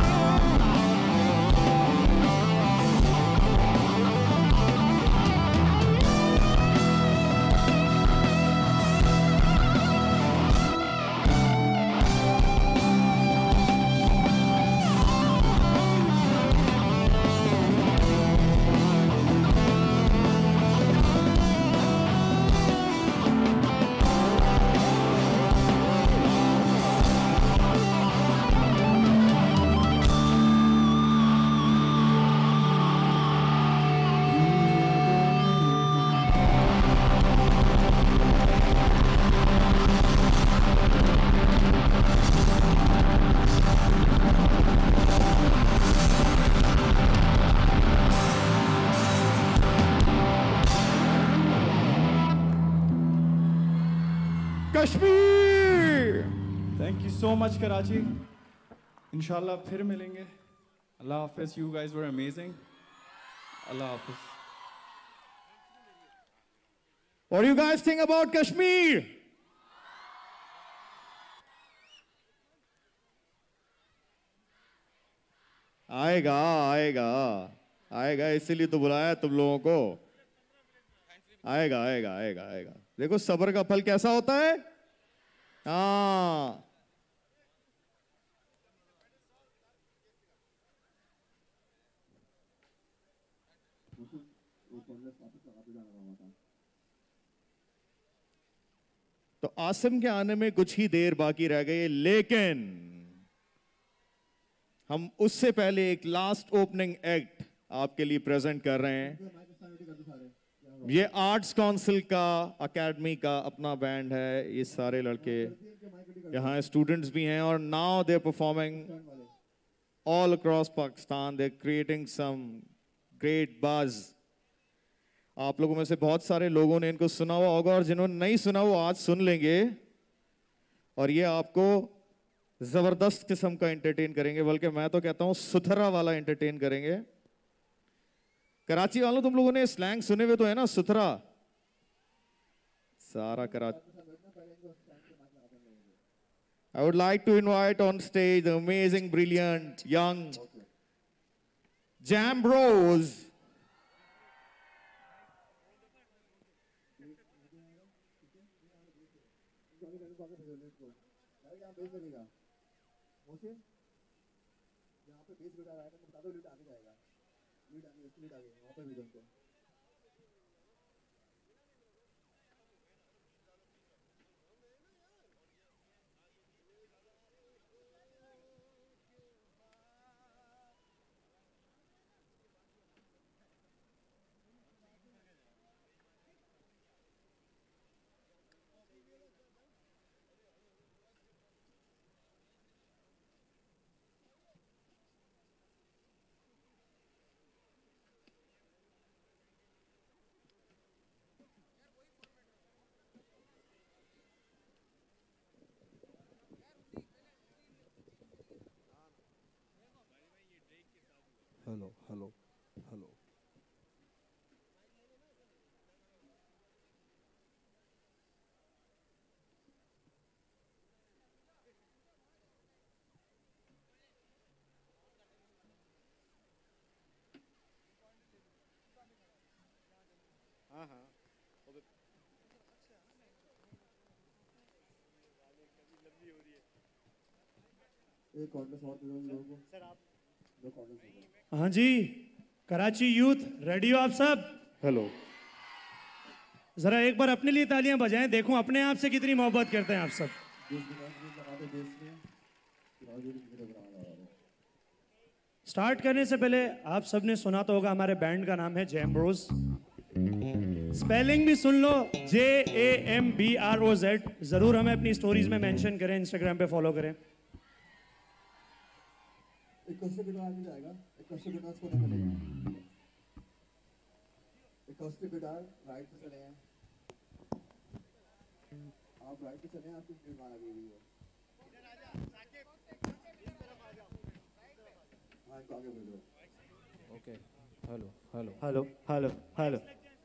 Kashmir. Thank you so much Karachi. इंशाल्लाह फिर मिलेंगे। अल्लाह हाफिज। You guys were amazing. अल्लाह हाफिज। What do you guys think about Kashmir? आएगा आएगा आएगा, इसीलिए तो बुलाया तुम लोगों को। आएगा आएगा आएगा आएगा। देखो सब्र का फल कैसा होता है। हाँ तो आसिम के आने में कुछ ही देर बाकी रह गई, लेकिन हम उससे पहले एक लास्ट ओपनिंग एक्ट आपके लिए प्रेजेंट कर रहे हैं। ये आर्ट्स काउंसिल का एकेडमी का अपना बैंड है। ये सारे लड़के यहाँ स्टूडेंट्स भी हैं और now they are performing all across Pakistan. They are creating some great buzz. आप लोगों में से बहुत सारे लोगों ने इनको सुना हुआ होगा और जिन्होंने नहीं सुना वो आज सुन लेंगे और ये आपको जबरदस्त किस्म का एंटरटेन करेंगे, बल्कि मैं तो कहता हूं सुथरा वाला एंटरटेन करेंगे। कराची वालों तुम लोगों ने स्लैंग सुने हुए तो है ना, सुथरा सारा Karachi. I would like to invite on stage the amazing, brilliant, young Jam Bros. यहाँ पे बेस गिटार आएगा तो बता दो लीड आगे जाएगा लीड आगे वहाँ पे भी उनको Hello, hello, hello. हाँ हाँ एक कॉर्डलेस और दे दो लोगों को सर आप दो कॉर्डलेस हाँ जी कराची यूथ रेडी हो आप सब हेलो जरा एक बार अपने लिए तालियां बजाएं देखो अपने आप से कितनी मोहब्बत करते हैं आप सब स्टार्ट करने से पहले आप सब ने सुना तो होगा हमारे बैंड का नाम है जैम ब्रोस स्पेलिंग भी सुन लो JAMBROZ जरूर हमें अपनी स्टोरीज में मेंशन करें इंस्टाग्राम पे फॉलो करें एक कस्टम गिटार आगे जाएगा एक कस्टम गिटार को निकलेगा एक कस्टम गिटार राइट पे चले हैं आप राइट पे चले हैं आपकी गिटार आगे भी है हाँ इनको आगे भेजो Okay. Hello, hello. Hello hello hello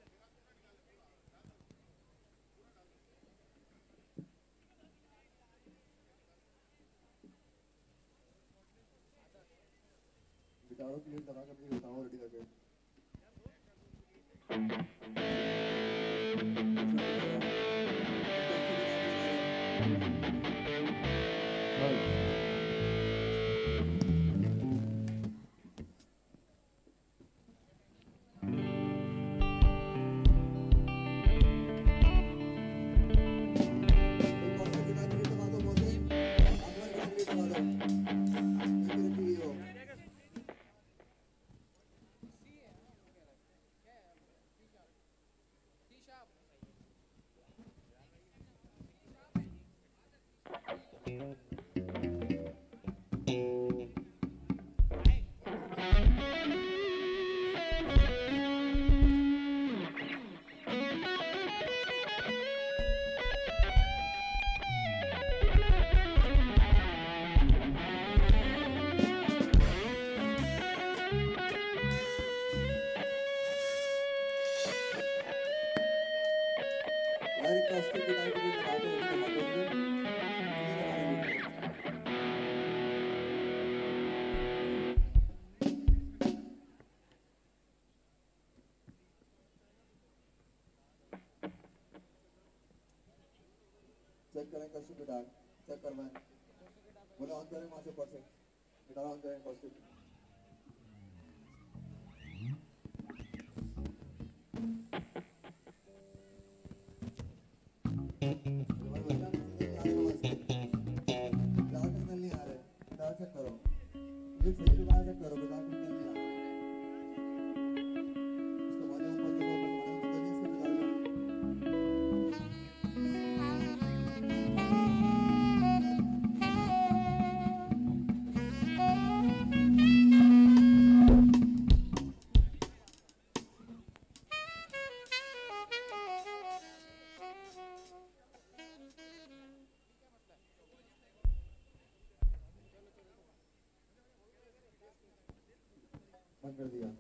गिटारों की लीड लगा के अपनी गिटारों रेडी करके चेक करें कस्टम गिटार चेक करवाएं बोले ऑन करें वहाँ से ऊपर से गिटार ऑन करें कस्टम चेक करो ये सही गिटार चेक करो गिटार निकल नहीं आ रहा इसको वॉल्यूम ऊपर करो वॉल्यूम बंद करिए इसको गिटार बंद कर दिया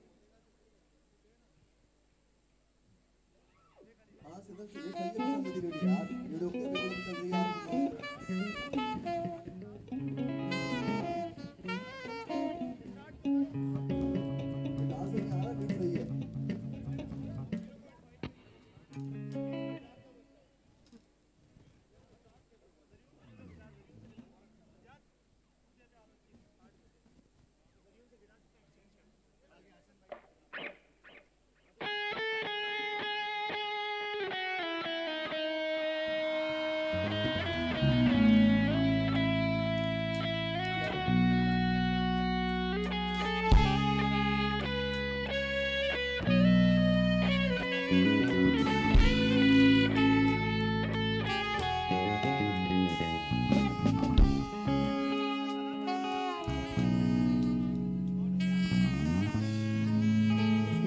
हाँ सिर्फ ये चाहिए पसंद की रेडी यार वीडियो के वीडियो चल रही है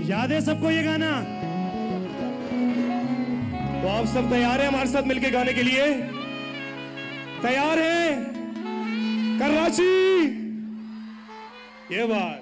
याद है सबको ये गाना? तो आप सब तैयार हैं हमारे साथ मिलके गाने के लिए? तैयार हैं? कराची, ये बात।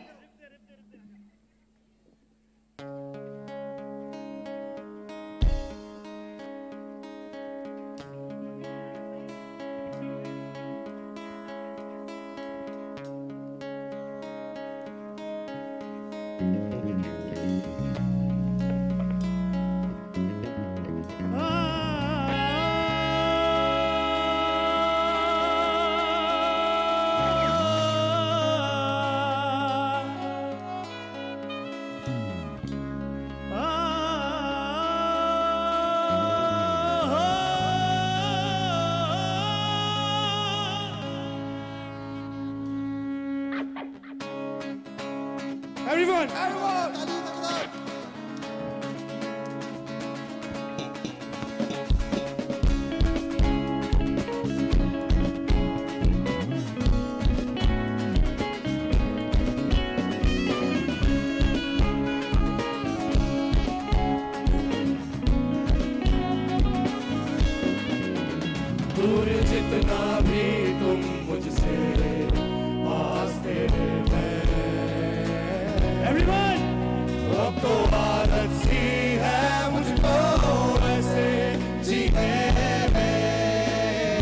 Everyone! दूर जितना भी तुम मुझसे पास तेरे Everyone! अब तो आदत सी है मुझको ऐसे जीने में,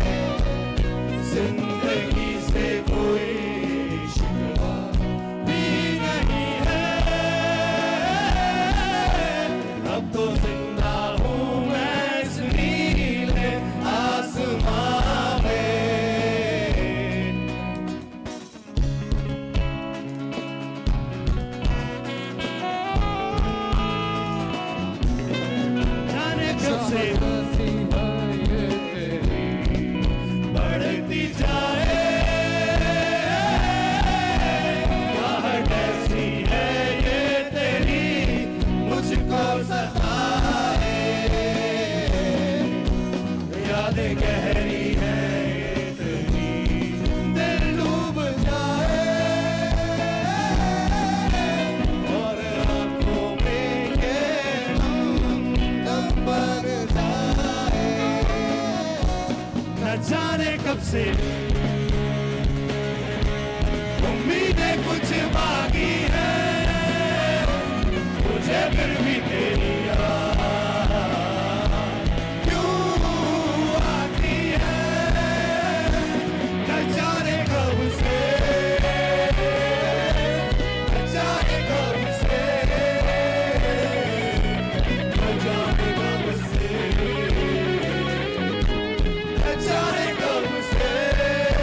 जिंदगी से कोई शिकवा भी नहीं है। अब तो जिंदा हूँ मैं इस नीले आसमां में। बढ़ती जाए आहट ऐसी है ये तेरी मुझको सताए, यादें गहरी है ये तेरी दिल डूब जाए, और आंखों में ये दम भर जाए। न जाने कब से उम्मीदें कुछ बाकी है, मुझे फिर भी तेरी याद क्यों आती है। न जाने कब से, न जाने कब से, न जाने कब से, न जाने कब से।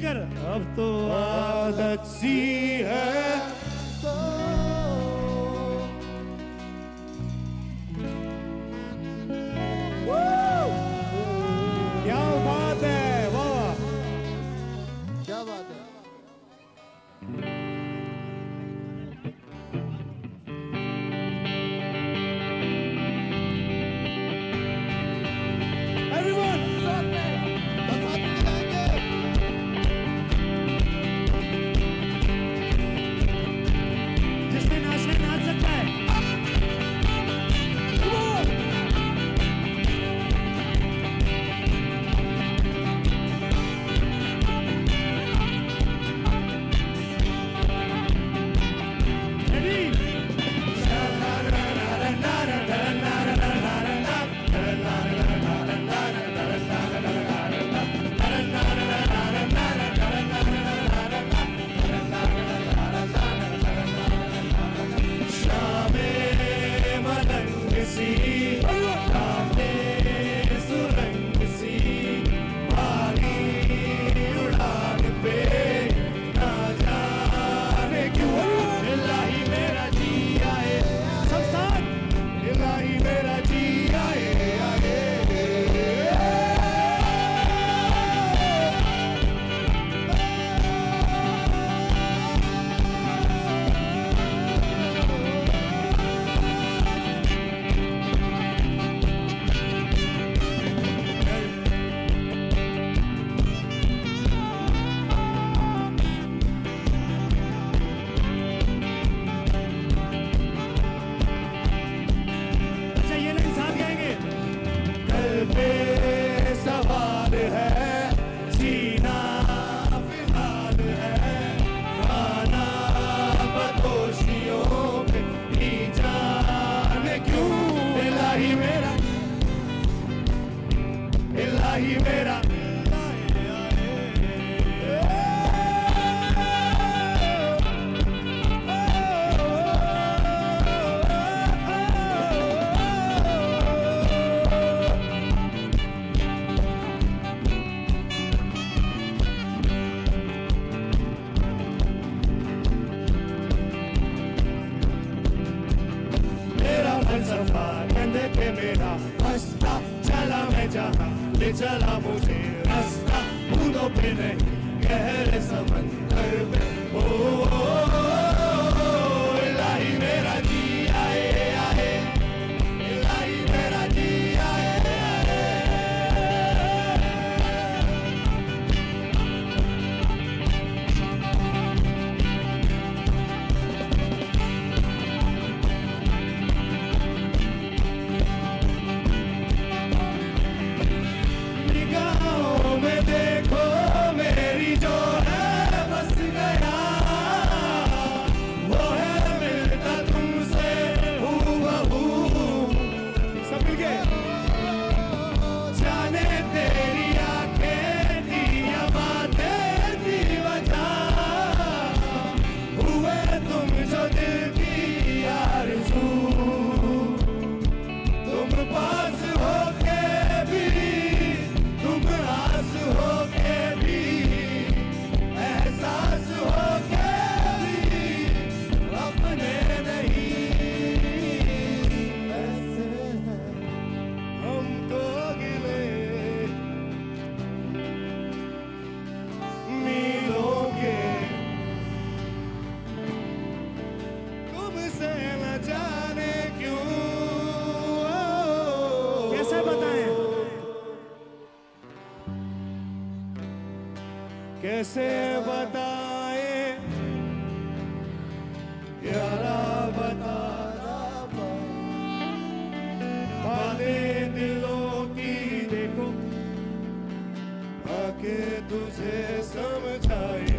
मिलकर अब तो आदत सी है क्या बात है, वाह क्या बात है। जिसने नाचना नाच सकता है। चला मुझे रास्ता बूंदों पे नहीं गहरे समंदर पे ओ इलाही मेरा जी आए आए इलाही मेरा जी आए निगाहों में देखो मेरी जो है बस गया वो है मिलता तुमसे हूबहू सब मिल गए जाने तेरी आंखें थी या बातें थी वजह हुए तुम जो दिल की आरज़ू तुम पास होके भी तुम आस होके भी एहसास होके भी अपने नहीं ऐसे हैं हमको गिले मीलों के तुमसे न जाने क्यों कैसे बताएं कैसे बताए यारा बता बातें दिलों की देखो आके तुझे समझाए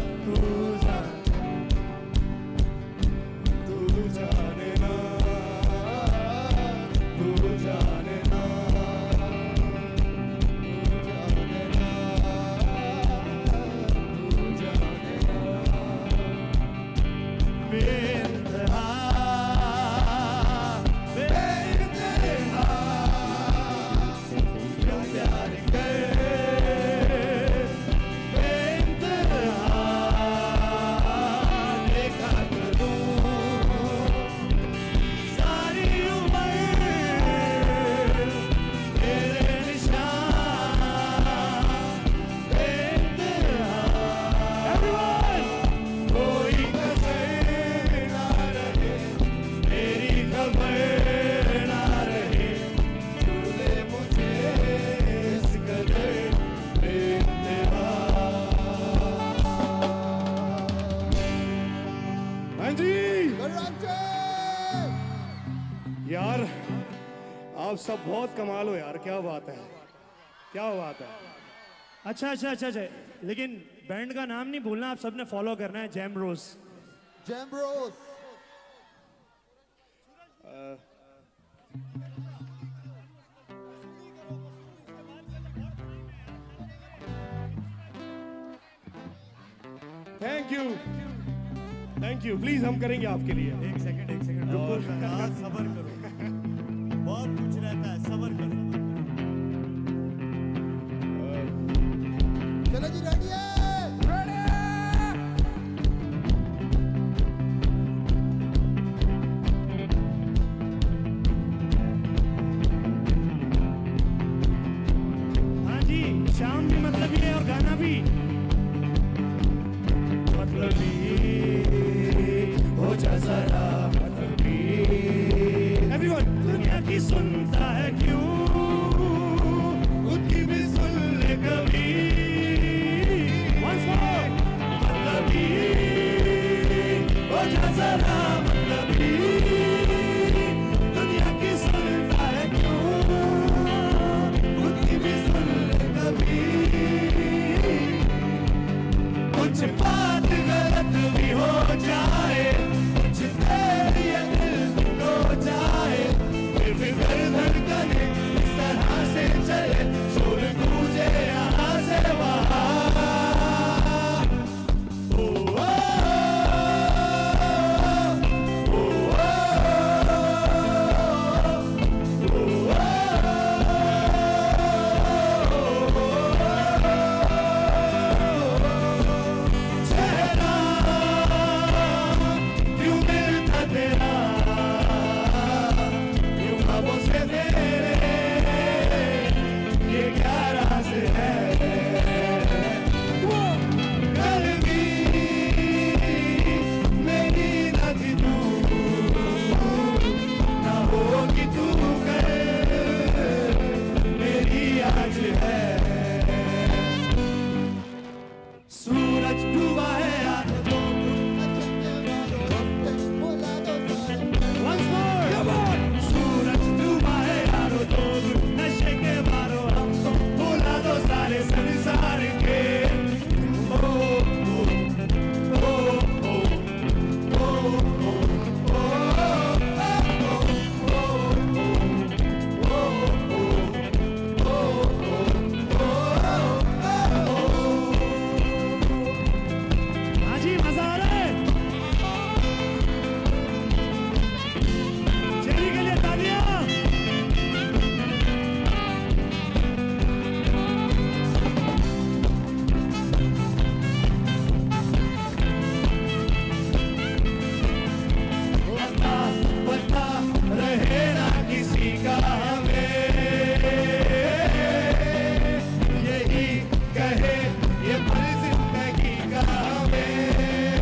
तू जाने ना तू जाने ना बेइंतहा बेइंतहा क्यों प्यार कर बेइंतहा यार आप सब बहुत कमाल हो यार, क्या बात है, क्या बात है। अच्छा अच्छा अच्छा अच्छा, लेकिन बैंड का नाम नहीं भूलना, आप सबने फॉलो करना है, जैम रोज। जैम रोज। Thank you, thank you. Please हम करेंगे आपके लिए। एक सेकंड रुको जरा, सब्र करो, बहुत कुछ रहता है, सब्र करो। चलो जी, रेडी है? हाँ जी, शाम भी मतलब ही है और गाना भी मतलब हो जा जरा मतलब एवरीवन। दुनिया की सुनता है क्यों, खुद की भी सुन ले कभी। Once more, मतलब हो जा जरा मतलब दुनिया की सुनता है क्यों, खुद की भी सुन ले कभी। कुछ बात गलत भी हो जाए, कुछ तेरी ये दिल खो जाए, फिर भी धड़कने इस तरह से चले, शोर गूंजे यहाँ से वहाँ। ओ, ओ, ओ, ओ, ओ, चेहरा क्यों मिलता तेरा, क्यों ख्वाबों से तेरे ये क्या राज है। कल भी मेरी न थी तू, न होगी तू कल मेरी आज है। सूरज डूबा है यार, Once more, come on! सूरज डूबा है यारो, तो नशे के मारो हमको भुला दो सारे संसार के। ओ ओ ओ ओ ओ हाँ जी, मजा आ रहा है। जेरी के लिए तालियां। पता रहे ना किसी का हमें, यही कहे ये पल जिंदगी का हमें।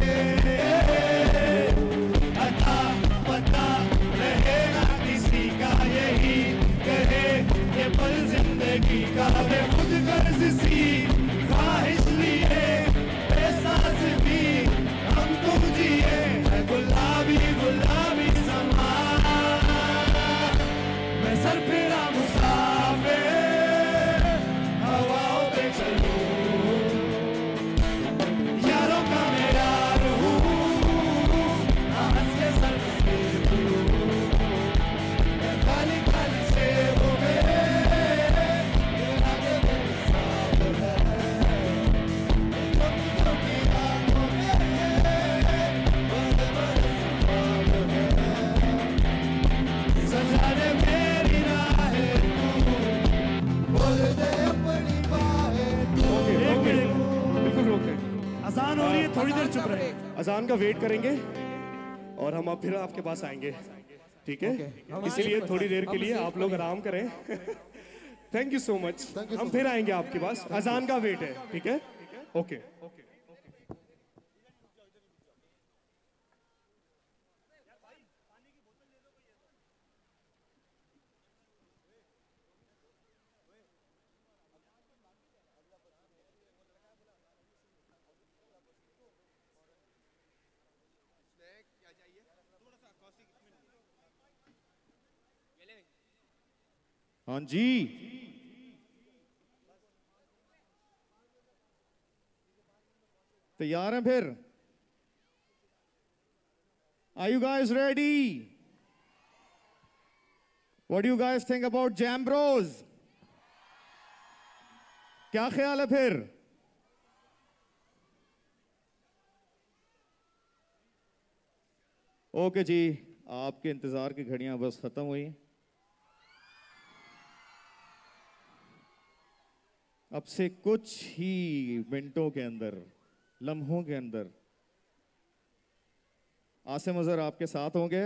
अता पता रहे ना किसी का, यही कहे ये पल जिंदगी का हमें। खुद गर्ज सी ख्वाहिश लिए एहसास भी हम तुम जिए, है गुलाबी गुलाबी समा। मैं सर फेरा मुसाफिर हवाओं पे चलूं, यारों का मैं यार हूँ, हंस के सर से खाली खाली से हो गए, आगे मेरे साथ है, छोटी छोटी आंखों में बड़े बड़े सवाल है, सजाने मेरी राहें तू, बोल दे अपनी बाहें तू। बिल्कुल रोक दें। अजान हो रही है, थोड़ी देर चुप रहे। अजान का वेट करेंगे और हम अब फिर आपके पास आएंगे, ठीक है? इसीलिए थोड़ी देर के लिए आप लोग आराम करें। थैंक यू सो मच, हम फिर आएंगे आपके पास। अजान का वेट है, ठीक है? ओके। हाँ जी, तैयार हैं फिर? Are you guys ready? What do you guys think about Jam Bros? क्या ख्याल है फिर? ओके जी, आपके इंतजार की घड़ियां बस खत्म हुई। अब से कुछ ही मिनटों के अंदर, लम्हों के अंदर आसिम अजहर आपके साथ होंगे।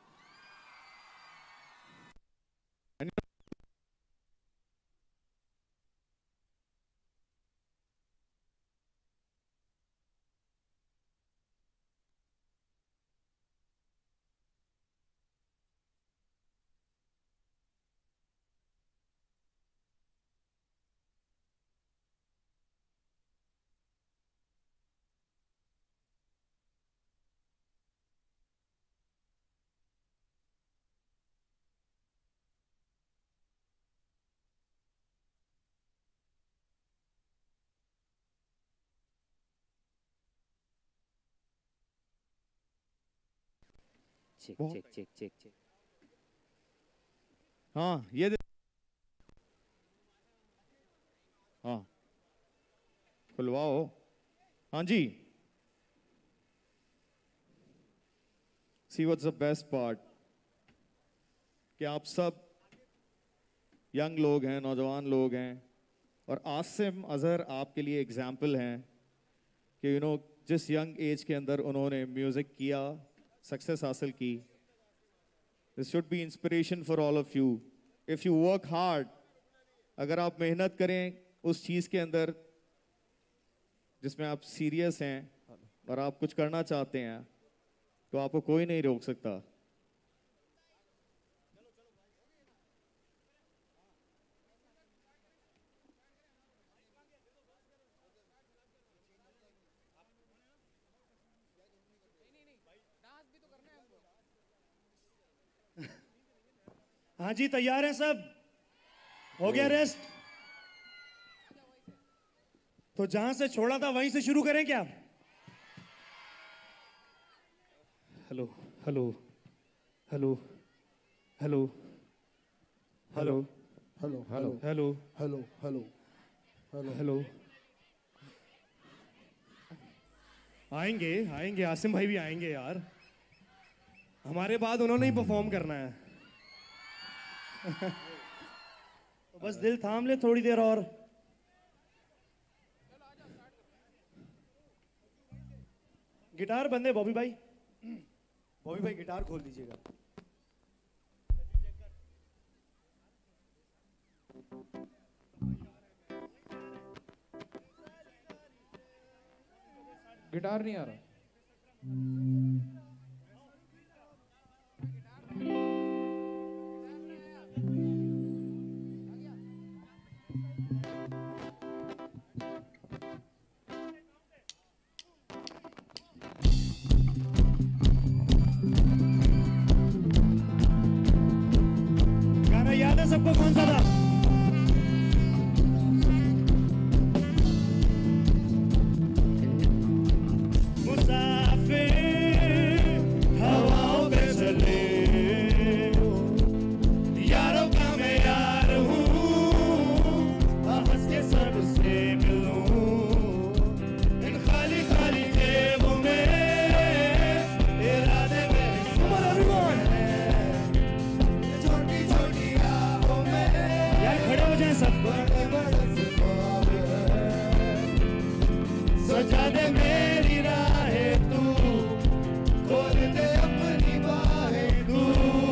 Check check check check check. हाँ ये हाँ खुलवाओ। हाँ जी, see what's the best part कि आप सब यंग लोग हैं, नौजवान लोग हैं, और आसिम अजहर आपके लिए एग्जाम्पल हैं कि यू नो जिस यंग एज के अंदर उन्होंने म्यूजिक किया, सक्सेस हासिल की। This should be inspiration for all of you. If you work hard, अगर आप मेहनत करें उस चीज के अंदर जिसमें आप सीरियस हैं और आप कुछ करना चाहते हैं, तो आपको कोई नहीं रोक सकता। हाँ जी, तैयार हैं सब? हो गया रेस्ट? तो जहां से छोड़ा था वहीं से शुरू करें क्या? Hello hello hello hello hello hello hello hello hello hello hello hello. आएंगे आएंगे, आसिम भाई भी आएंगे यार, हमारे बाद उन्होंने ही परफॉर्म करना है। तो बस दिल थाम ले थोड़ी देर और। गिटार बंद है बॉबी भाई, बॉबी भाई गिटार खोल दीजिएगा। गिटार नहीं आ रहा। गाना याद है सबको? कौन सा था? सजा दे मेरी राहें तू, खोल दे अपनी बाहें तू।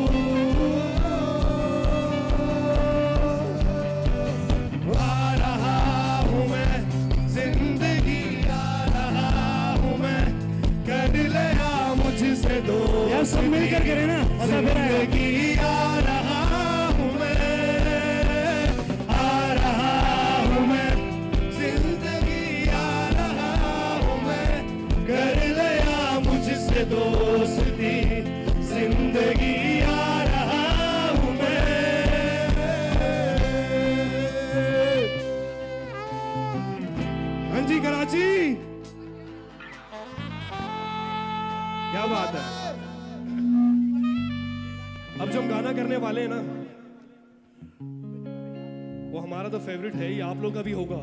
आ रहा हूँ मैं जिंदगी, आ रहा हूँ मैं, कर ले आ मुझसे दो यार सब मिलकर करें ना, ऐसा फिर जिंदगी। आ रहा हूँ मैं, आ रहा गाना करने वाले हैं ना, वो हमारा तो फेवरेट है ही, आप लोग का भी होगा।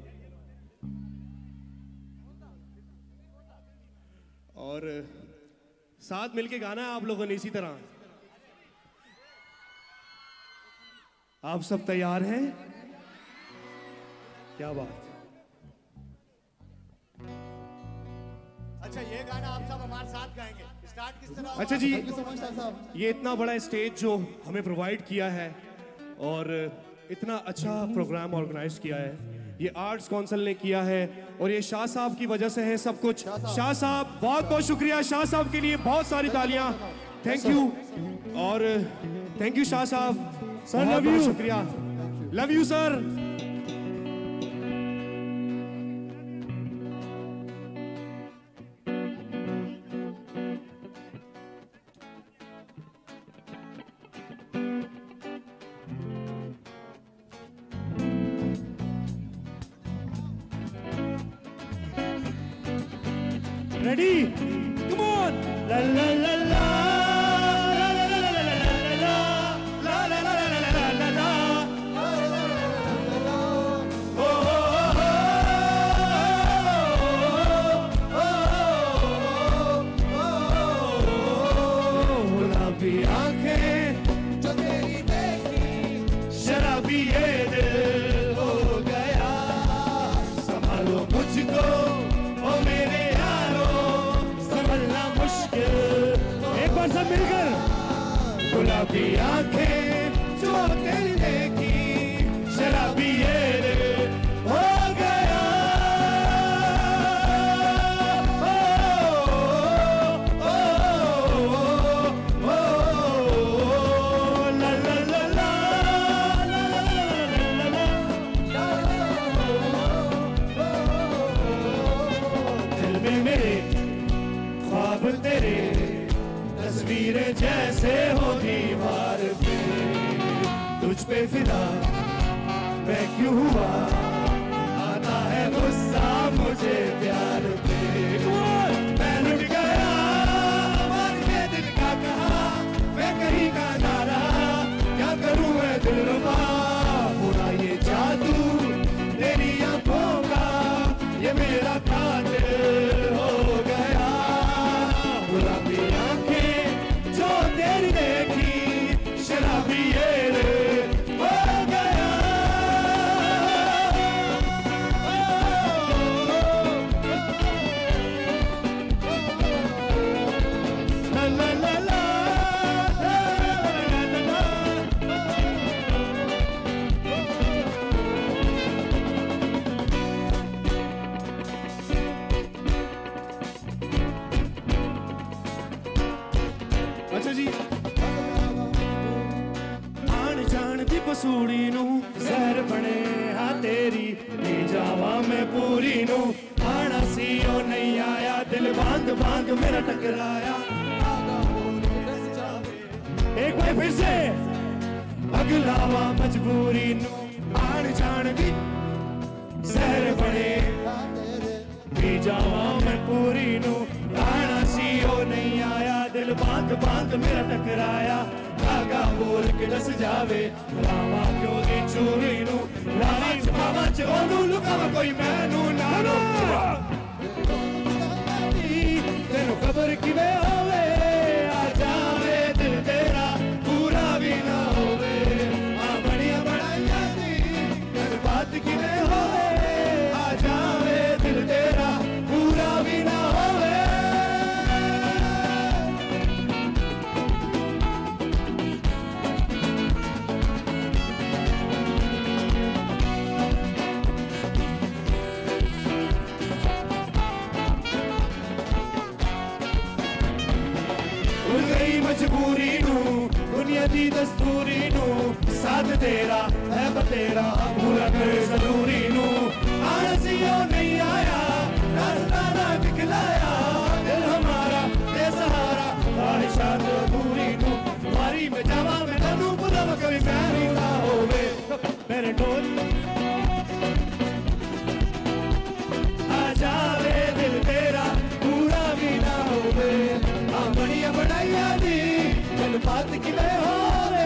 और साथ मिलके गाना है आप लोगों ने इसी तरह। आप सब तैयार हैं? क्या बात। अच्छा, ये गाना आप सब हमारे साथ गाएंगे। स्टार्ट किस तरह? अच्छा जी, ये इतना बड़ा स्टेज जो हमें प्रोवाइड किया है और इतना अच्छा प्रोग्राम ऑर्गेनाइज किया है, ये आर्ट्स काउंसिल ने किया है और ये शाह साहब की वजह से है सब कुछ। शाह साहब, बहुत बहुत शुक्रिया शाह साहब के लिए, बहुत सारी तालियां। Thank you. और थैंक यू शाह साहब, सर लव यू। शुक्रिया, love you sir. Ready? Come on! La la la la. गुलाबी आंखें जो तेरी देखी, शराबी ये दिल हो गया। ओ, ओ, ला ला ला ला, दिल में मेरे ख्वाब तेरे, तस्वीरें जैसे हो दीवार पे, तुझ पे फिदा मैं क्यों हुआ, आता है गुस्सा मुझे प्यार पे। मैं लुट गया मान के दिल का कहा, मैं कहीं का ना रहा, क्या करूं मैं दिलरुबा, पूरा ये जादू तेरी आंखों का, ये मेरा कातिल हो गया। गुलाबी आंखें जो तेरी देखी, शराबी ये दिल हो गया। ला ला ला ला, अच्छा जी, आन जान दी पसूड़ी नू जहर बने हा तेरी, पी जावा मैं पूरी नू, आना सी ओ नहीं आया, दिल बांध बांध मेरा टकराया। एक बार फिर से, अगलावा मजबूरी नू, आन जान दी जहर बने, पी जावा मैं पूरी नू, आना सी ओ नहीं आया, दिल बांध बांध मेरा टकराया। धागा बोल के दस जावे, लावा क्यों दी चूरी नू, रानी छुपावा च ओनू लुकावा कोई मैनू ना रो। तेनू खबर किवें होवे, आ जावे दिल तेरा पूरा भी ना होवे, आ बड़िया बड़ाइयां दी तेनू बात किवें होवे, आ जावे दिल तेरा पूरा भी ना होवे। मजबूरी नू दुनिया दी दस्तूरी नू, साथ तेरा है बतेरा पूरा कर जरूरी नू, आलसियों नहीं आया रास्ता ना दिखलाया, दिल हमारा बेसहारा ख्वाहिशात पूरी नू, मारी में जावा मैं तनू बुलावा कभी मैनी ना होवे, मेरे ढोल आ जावे दिल तेरा पूरा भी ना होवे, आ बढ़िया बढ़ाइया दी दिल बात किवें होवे,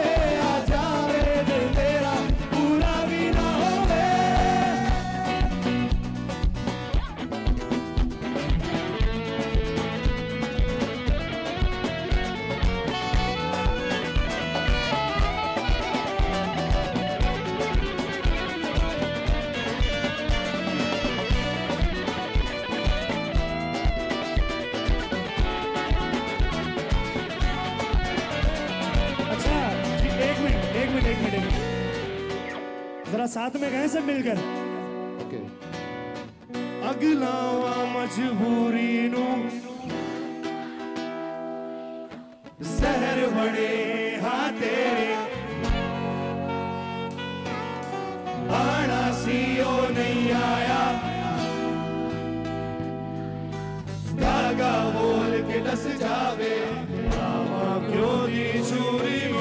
जरा साथ में गए सब मिलकर। अगलावा मजबूरी नू जहर बड़े हाँ तेरे आना सीओ नहीं आया धागा बोल के दस जावे मामा क्यों दी चूरी नू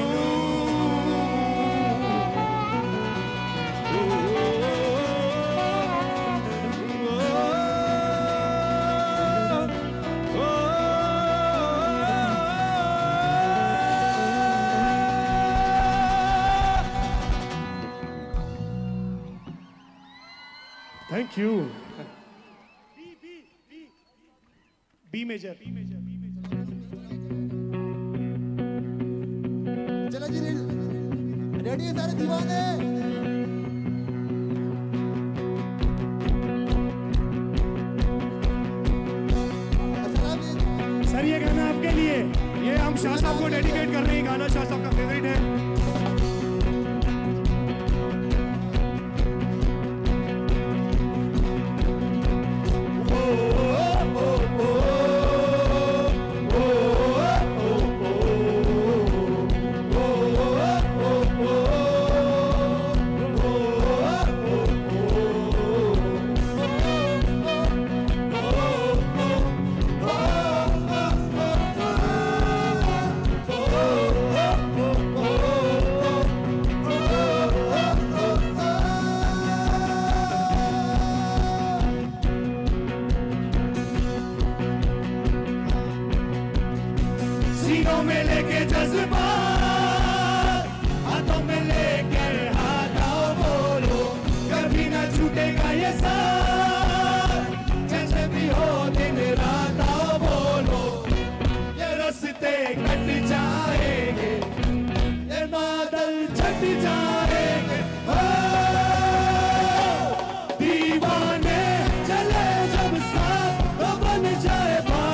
थैंक यू। B major. चलो जी रेडी है सारे दीवाने। सर ये गाना आपके लिए, ये हम शाह साहब को डेडिकेट कर रहे हैं। गाना शाह साहब का फेवरेट है। सीनों में लेके जज्बात, हाथों में लेकर हाथ आओ बोलो, कभी ना छूटेगा ये साथ, जैसे भी हो दिन रात आओ बोलो, ये रास्ते कट जाएंगे, ये बादल छट जाएंगे, दीवाने चले जब साथ तो बन जाए बात।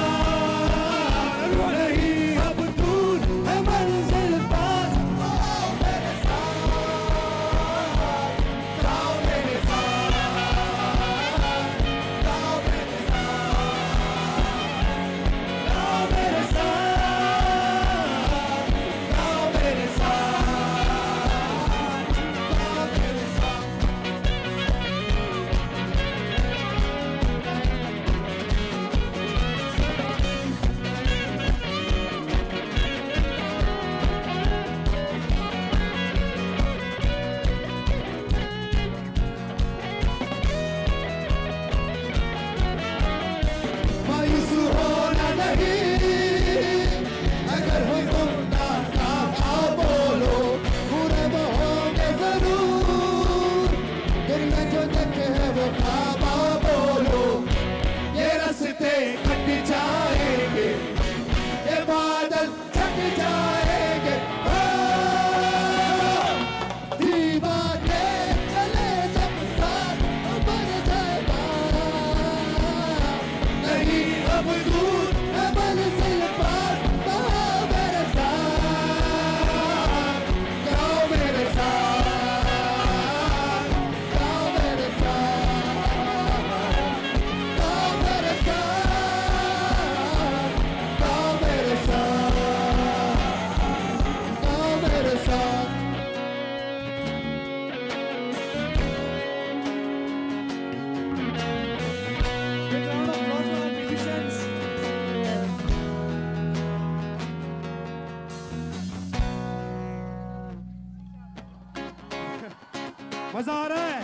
मजा आ रहा है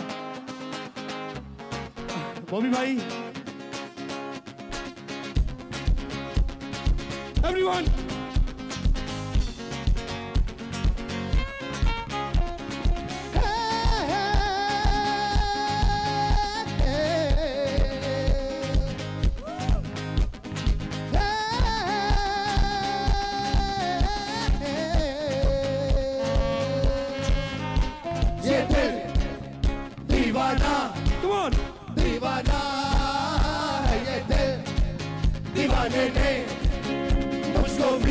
बॉबी भाई। एवरीवन दीवाने ने मुझको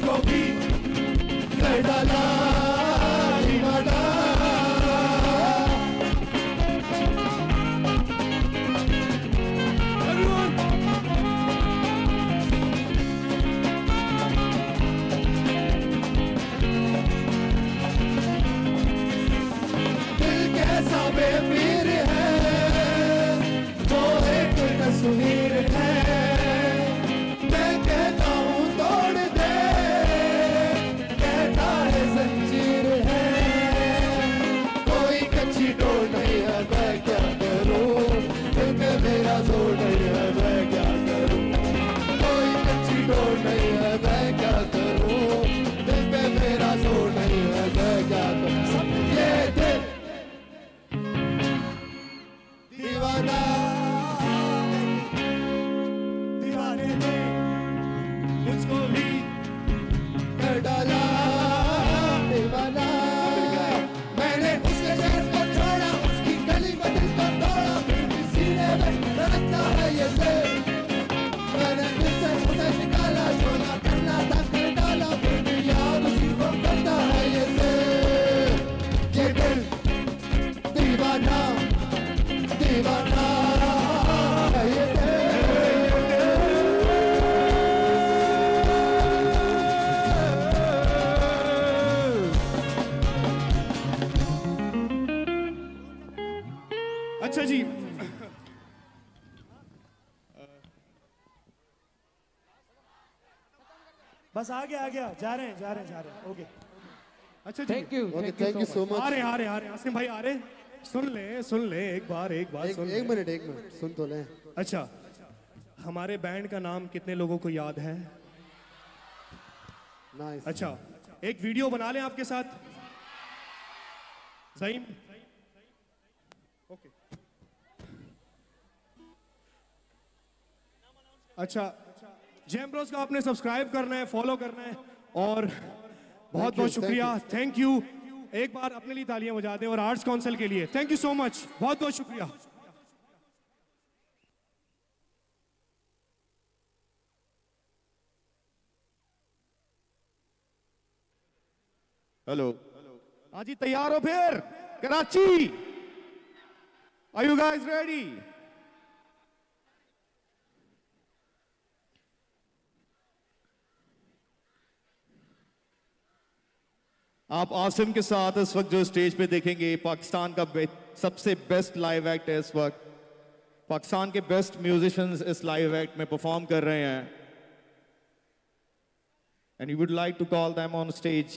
मुझको भी कर डाला दीवाना। दिल कैसा बेपीर है, वो एक तस्वीर है। मैं कहता हूँ तोड़ दे, कहता है जंजीर है। कोई कच्ची डोर नहीं है, मैं क्या करूँ, दिल पे मेरा जोर नहीं है, मैं क्या करूँ। कोई कच्ची डोर नहीं है, मैं क्या करूँ, दिल पे मेरा जोर नहीं है, मैं क्या करूँ। ये दिल दीवाना, दीवाने ने मुझको भी कर डाला दीवाना। मैंने उसके शहर को छोड़ा, उसकी गली में दिल को तोड़ा, फिर भी सीने में धड़कता है ये दिल। मैंने दिल से उसे निकाला, जो ना करना था कर डाला, फिर भी याद उसी को करता है ये दिल। ये दिल दीवाना, दीवाना है ये दिल। अच्छा जी, बस आ गया जा रहे हैं ओके। अच्छा जी, Thank you, Okay, thank you so much. आ रहे आसिम भाई आ रहे। सुन ले एक बार सुन ले। एक मिनट सुन तो ले। अच्छा, हमारे बैंड का नाम कितने लोगों को याद है? नाइस। अच्छा, एक वीडियो बना लें आपके साथ। सही? ओके। अच्छा, जैम ब्रोस का आपने सब्सक्राइब करना है, फॉलो करना है और बहुत बहुत शुक्रिया। Thank you. एक बार अपने लिए तालियां बजा दें और आर्ट्स काउंसिल के लिए थैंक यू सो मच, बहुत बहुत शुक्रिया। हेलो, हाँ जी, तैयार हो फिर? Karachi, are you guys ready? आप आसिम के साथ इस वक्त जो स्टेज पे देखेंगे, पाकिस्तान का सबसे बेस्ट लाइव एक्ट है इस वक्त। पाकिस्तान के बेस्ट म्यूजिशियंस इस लाइव एक्ट में परफॉर्म कर रहे हैं and you would like to call them on stage.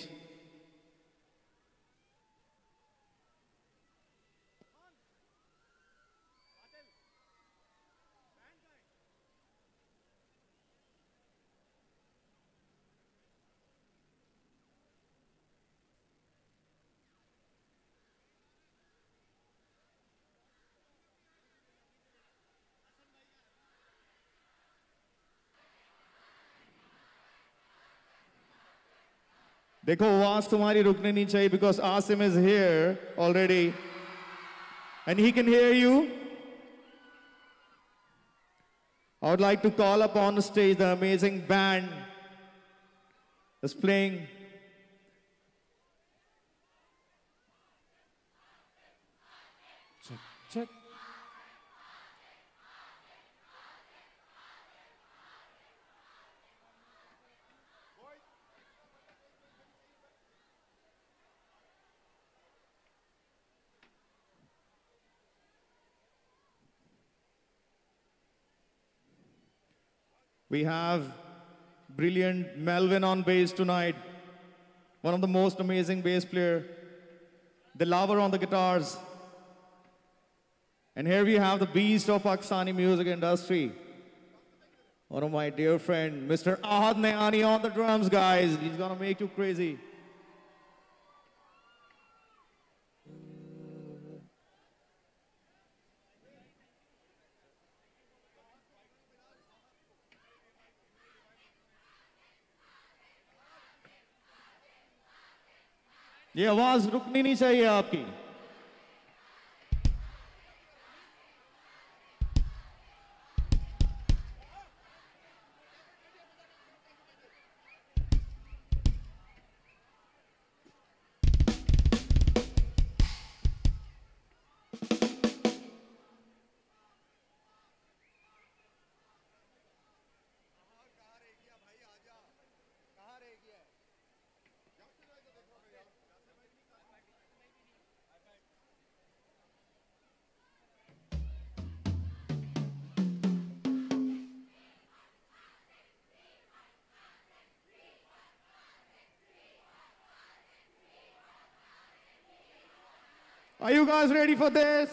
देखो, आवाज तुम्हारी रुकनी नहीं चाहिए because Asim is here already and he can hear you. I would like to call up on the stage the amazing band is playing. Check. We have brilliant Melvin on bass tonight, one of the most amazing bass player, the lover on the guitars. And here we have the beast of Pakistani music industry, one of my dear friend, Mr. Ahad Nayani on the drums, guys. He's gonna make you crazy. ये आवाज रुकनी नहीं चाहिए आपकी। Are you guys ready for this?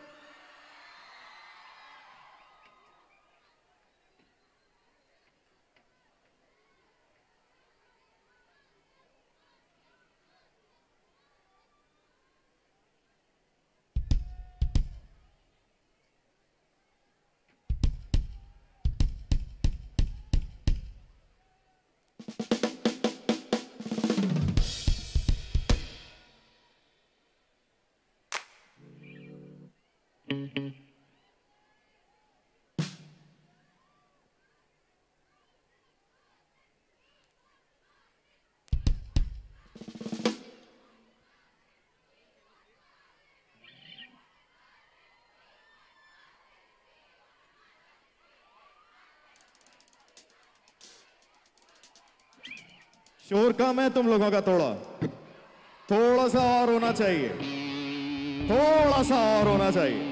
शोर कम है तुम लोगों का थोड़ा सा और होना चाहिए, थोड़ा सा और होना चाहिए।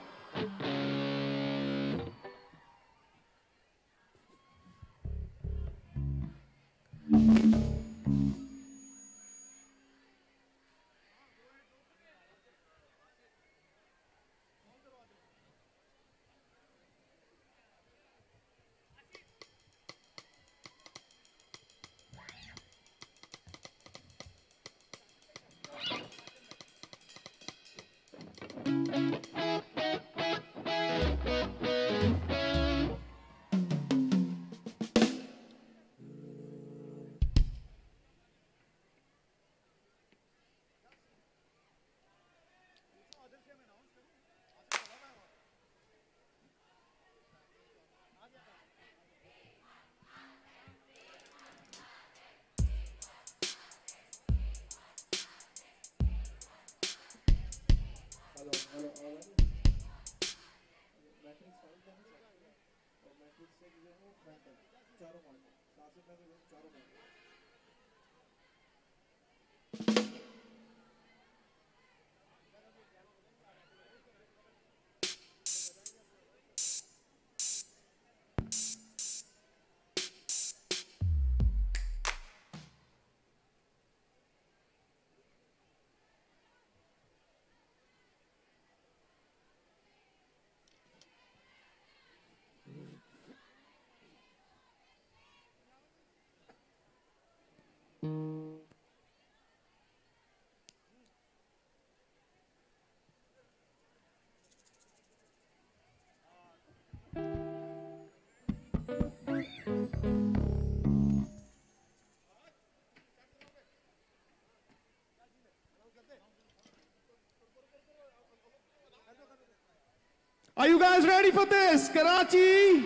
Are you guys ready for this? Karachi!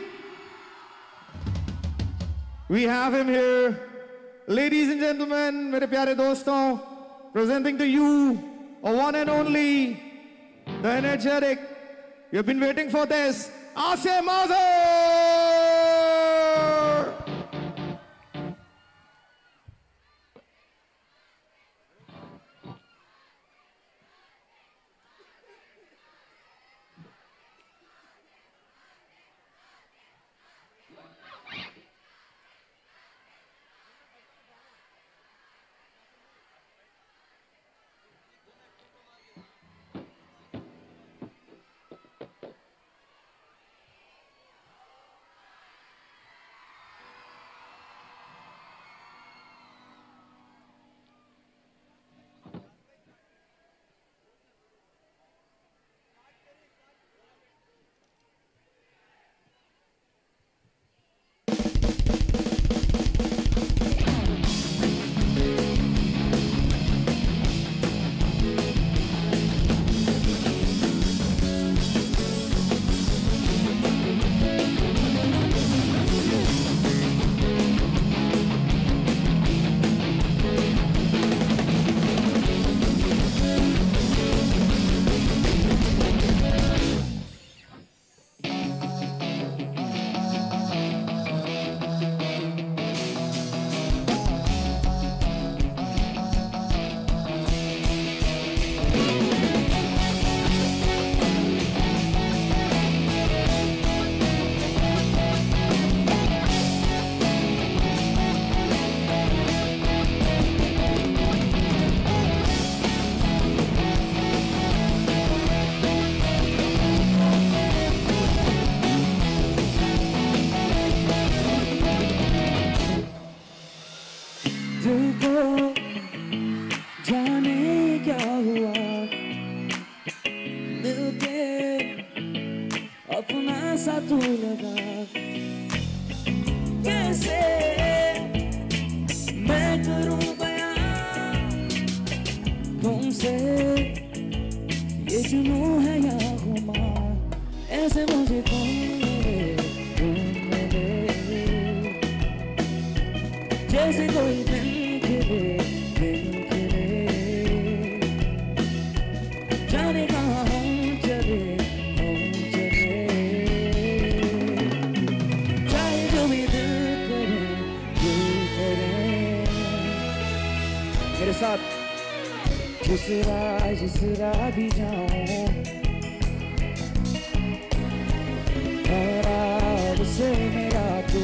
We have him here. Ladies and gentlemen, मेरे प्यारे दोस्तों, presenting to you a one and only, the energetic, you've been waiting for this, Asim Azhar! दिल को जाने क्या हुआ, मिलके अपना सा तू लगा। कैसे मैं करूं बयां तुमसे, ये जुनून है या गुमान, ऐसे मुझे तुम मिले जैसे कोई दिन खिले जाने कहाँ हम चले चाहे जो भी दिल करे मेरे साथ। जिस राह भी जाऊं और से मेरा तू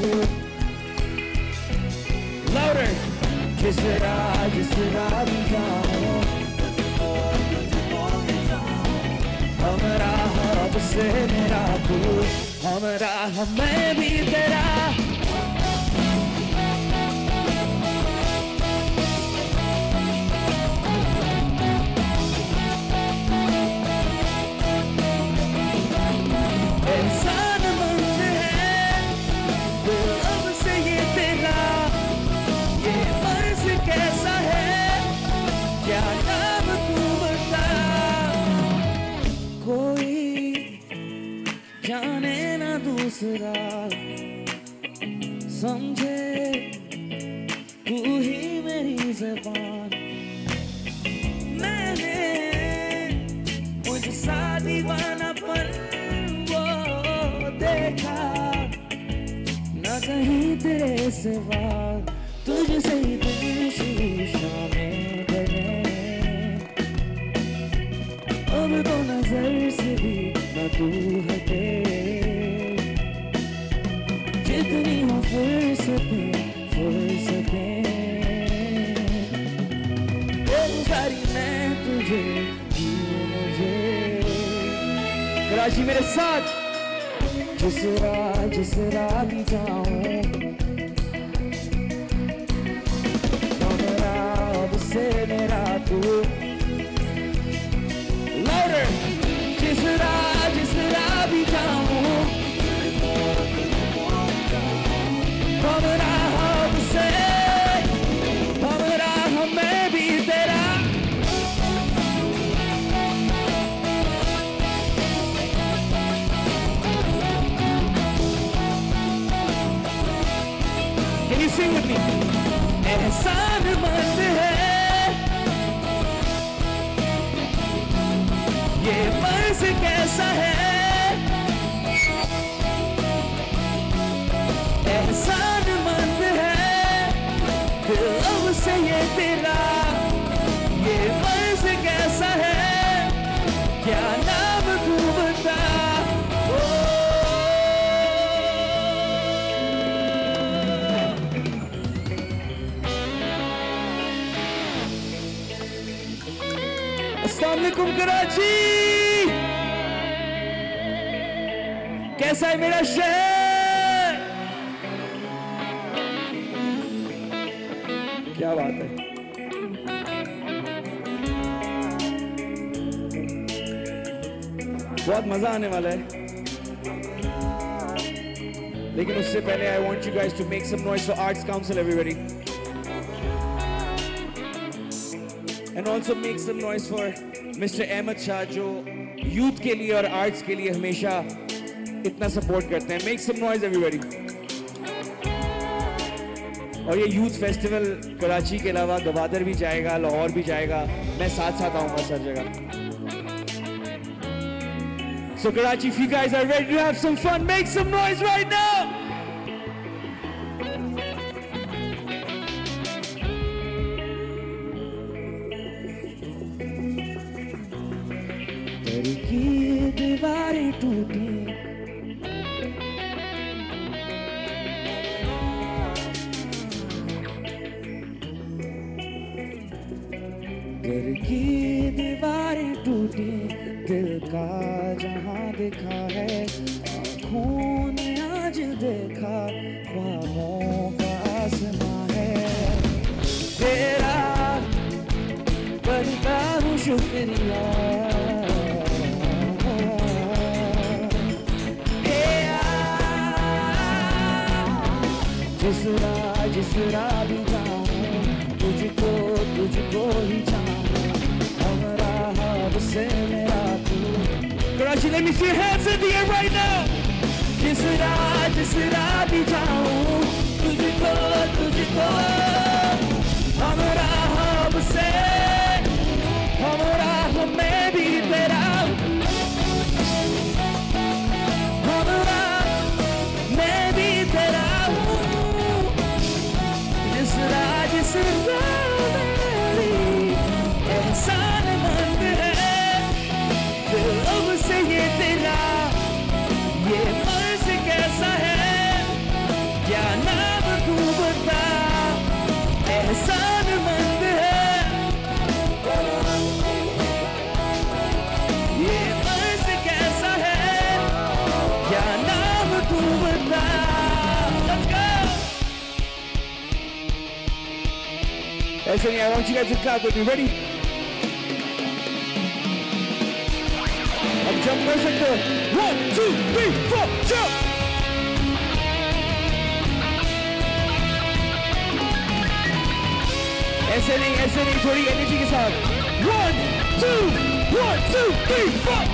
louder। जिस राह भी जाऊं हमरा अब से मेरा तू, हमरा मैं भी तेरा। एहसान मंद है दिल अब से ये तेरा, ये अर्ज कैसा है क्या नाम तू बता। कोई जाने ना दूसरा, समझे तू ही मेरी ज़बान। मैंने मुझसा दीवानापन वो देखा ना कहीं तेरे सिवा, तुझसे ही दिल शामें बने। अब तो नजर से भी न तू हटे, जितनी हो फुर्सतें सारी मैं तुझे मुझे। कराची मेरे साथ। जिस राह भी जाऊं अब से मेरा तू louder। जिस राह भी जाऊं हमरा अब से हमरा मैं भी तेरा। Can you sing with me? एहसान मंद है ये मर्ज कैसा है, एहसान मंद है दिल अब से ये तेरा, ये मर्ज कैसा है क्या नाम तू बता। अस्सलाम वालेकुम कराची, कैसा है मेरा शहर? क्या बात है। बहुत मजा आने वाला है, लेकिन उससे पहले I want you guys to make some noise for arts council everybody, and also make some noise for mister Ahmad Shah जो यूथ के लिए और आर्ट्स के लिए हमेशा इतना सपोर्ट करते हैं। Make some noise everybody. और ये यूथ फेस्टिवल कराची के अलावा गवादर भी जाएगा, लाहौर भी जाएगा, मैं साथ साथ आऊंगा सर जगह। So Karachi, if you guys are ready to have some fun, make some noise right now. घर की दीवारें टूटी, घर की दीवारें टूटी, दिल का जहां देखा है आँखों ने आज देखा, ख्वाबों का आसमां है। शुक्रिया जिस राह भी जाऊं तुझको ही चाहूं हमरा हब से मेरा तू Karachi, let me see your hands in the air right now जिस राह भी जाऊं तुझको हमरा हब से हमरा हमें भी तेरा हमरा मैं भी तेरा जिस मेरी एहसान मंद है दिल से ये तेरा ये मर्ज कैसा है क्या नाम तू बता एहसान मंद है ये मर्ज कैसा है क्या नाम तू बता Let's go! Anthony, I want you guys to clap with me. Ready? अब jump कर सकते हो. 1, 2, 3, 4, jump! ऐसे नहीं, थोड़ी एनर्जी के साथ. 1, 2, 3, 4.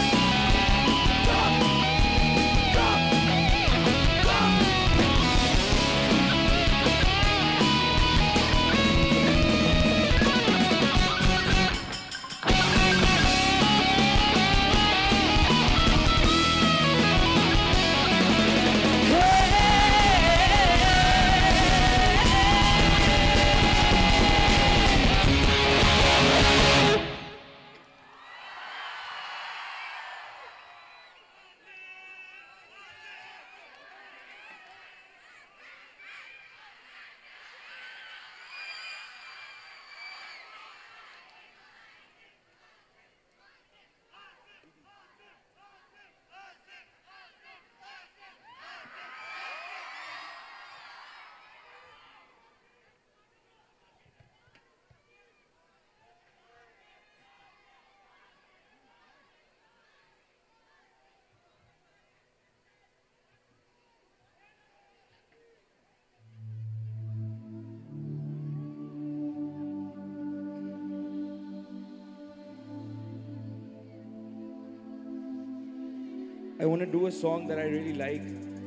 I want to do a song that I really like.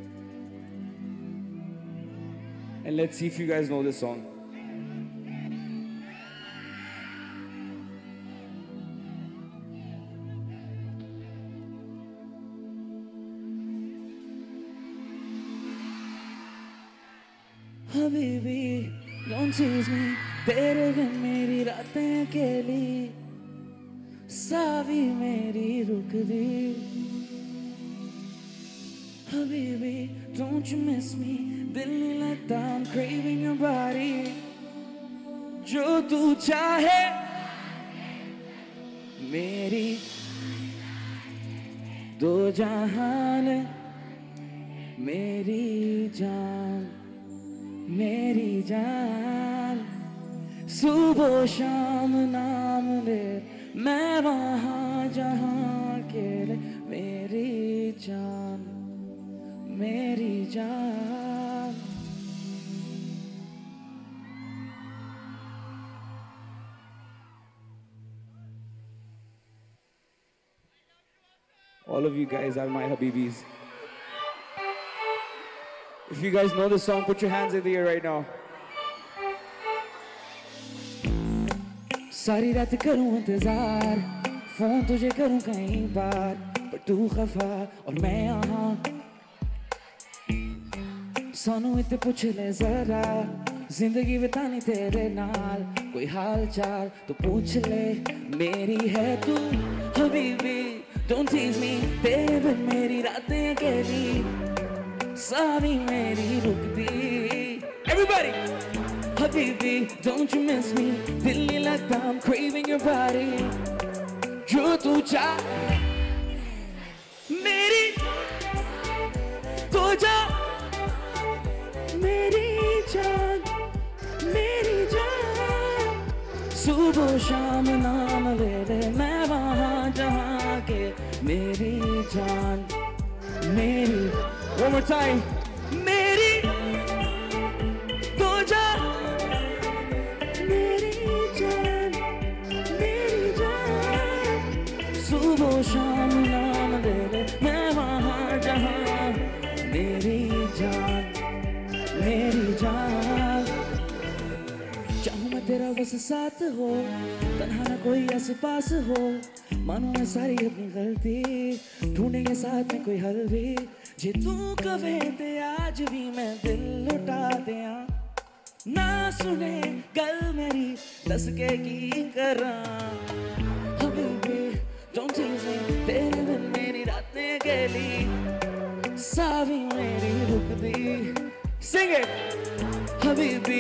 And let's see if you guys know this song. Habibi, don't tease me. तेरे बिन मेरी रातें अकेली सावी मेरी रुक दी Habibi, don't you miss me? दिल नहीं लगता, I'm craving your body. जो तू चाहे मेरी दो जहान मेरी जान सुबह शाम नाम ले मैं वहाँ जहाँ के ले मेरी जान All of you guys are my Habibis. If you guys know this song, put your hands in the air right now. सारी रात करूं इंतजार फोन तुझे करूं कई बार पर तू खफा और मैं यहाँ सानू इत्ते पूछ ले जरा जिंदगी बितानी तेरे नाल कोई हाल चाल तो पूछ ले मेरी है तू हबीबी don't tease me तेरे बिन मेरी रातें अकेली सारी मेरी रुकती everybody Habibi, don't you miss me? दिल नहीं लगता, I'm craving your body. जो तू चाहे मेरी तो जा मेरी जान सुबह शाम नाम ले ले मैं वहाँ जहाँ के मेरी जान मेरी one more time मेरी तो जान मेरी जान सुबह शाम नाम ले ले मैं वहाँ जहाँ मेरी जान चाहूँ मैं तेरा बस साथ हो तन्हा ना कोई आस पास हो मानो मैं सारी अपनी गलती ढूंढेंगे साथ में कोई हल भी जे तू कहे ते आज भी मैं दिल लुटा दिया ना सुने कल मेरी दस के की करा हबीबी don't tease me तेरे बिन मेरी रातें गेली सावी मेरी रुक दी sing it हबीबी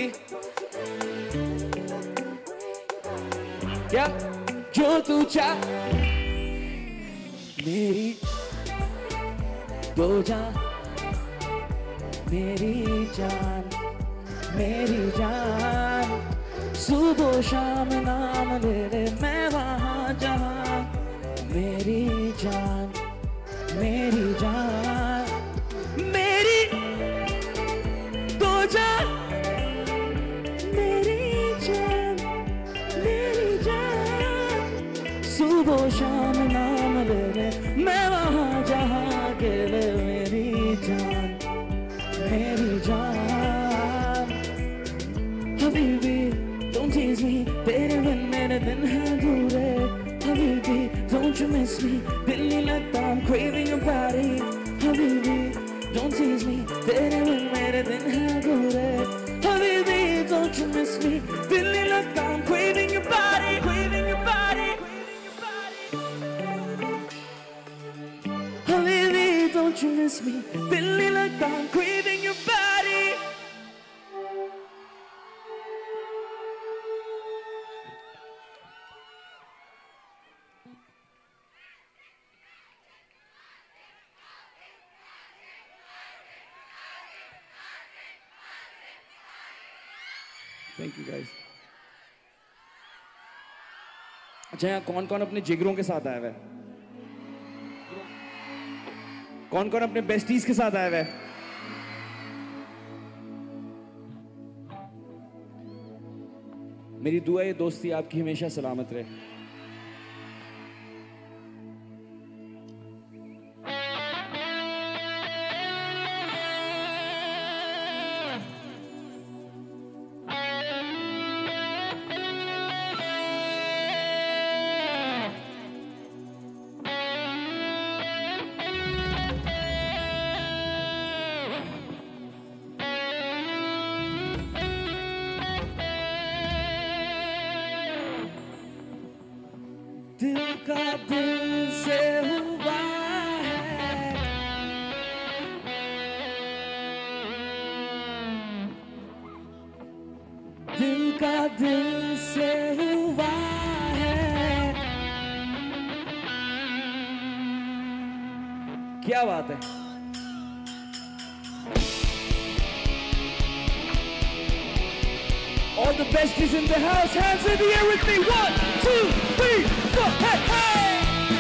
क्या जो तू चाह मेरी दो जान मेरी जान सुबह शाम नाम ले ले मैं वहाँ जहाँ मेरी जान मेरी दो जान मेरी जान सुबह शाम नाम ले ले मैं वहाँ जहाँ के ले मेरी जान हबीबी don't tease me तेरे बिन मेरे दिन हैं दूरे Habibi don't you miss me दिल नहीं लगता I'm craving your body Habibi don't tease me तेरे बिन मेरे दिन हैं दूरे Habibi don't you miss me दिल नहीं लगता I'm craving your body Habibi don't you miss me दिल नहीं लगता I'm craving your body Thank you guys. अच्छा यहाँ कौन कौन अपने जिगरों के साथ आया हुआ है? कौन कौन अपने बेस्टीज के साथ आया हुआ है? मेरी दुआ ये दोस्ती आपकी हमेशा सलामत रहे। दिल का दिल से हुआ है दिल का दिल से हुआ है क्या बात है All the besties in the house, hands in the air with me. 1, 2, 3, 4, hey, hey!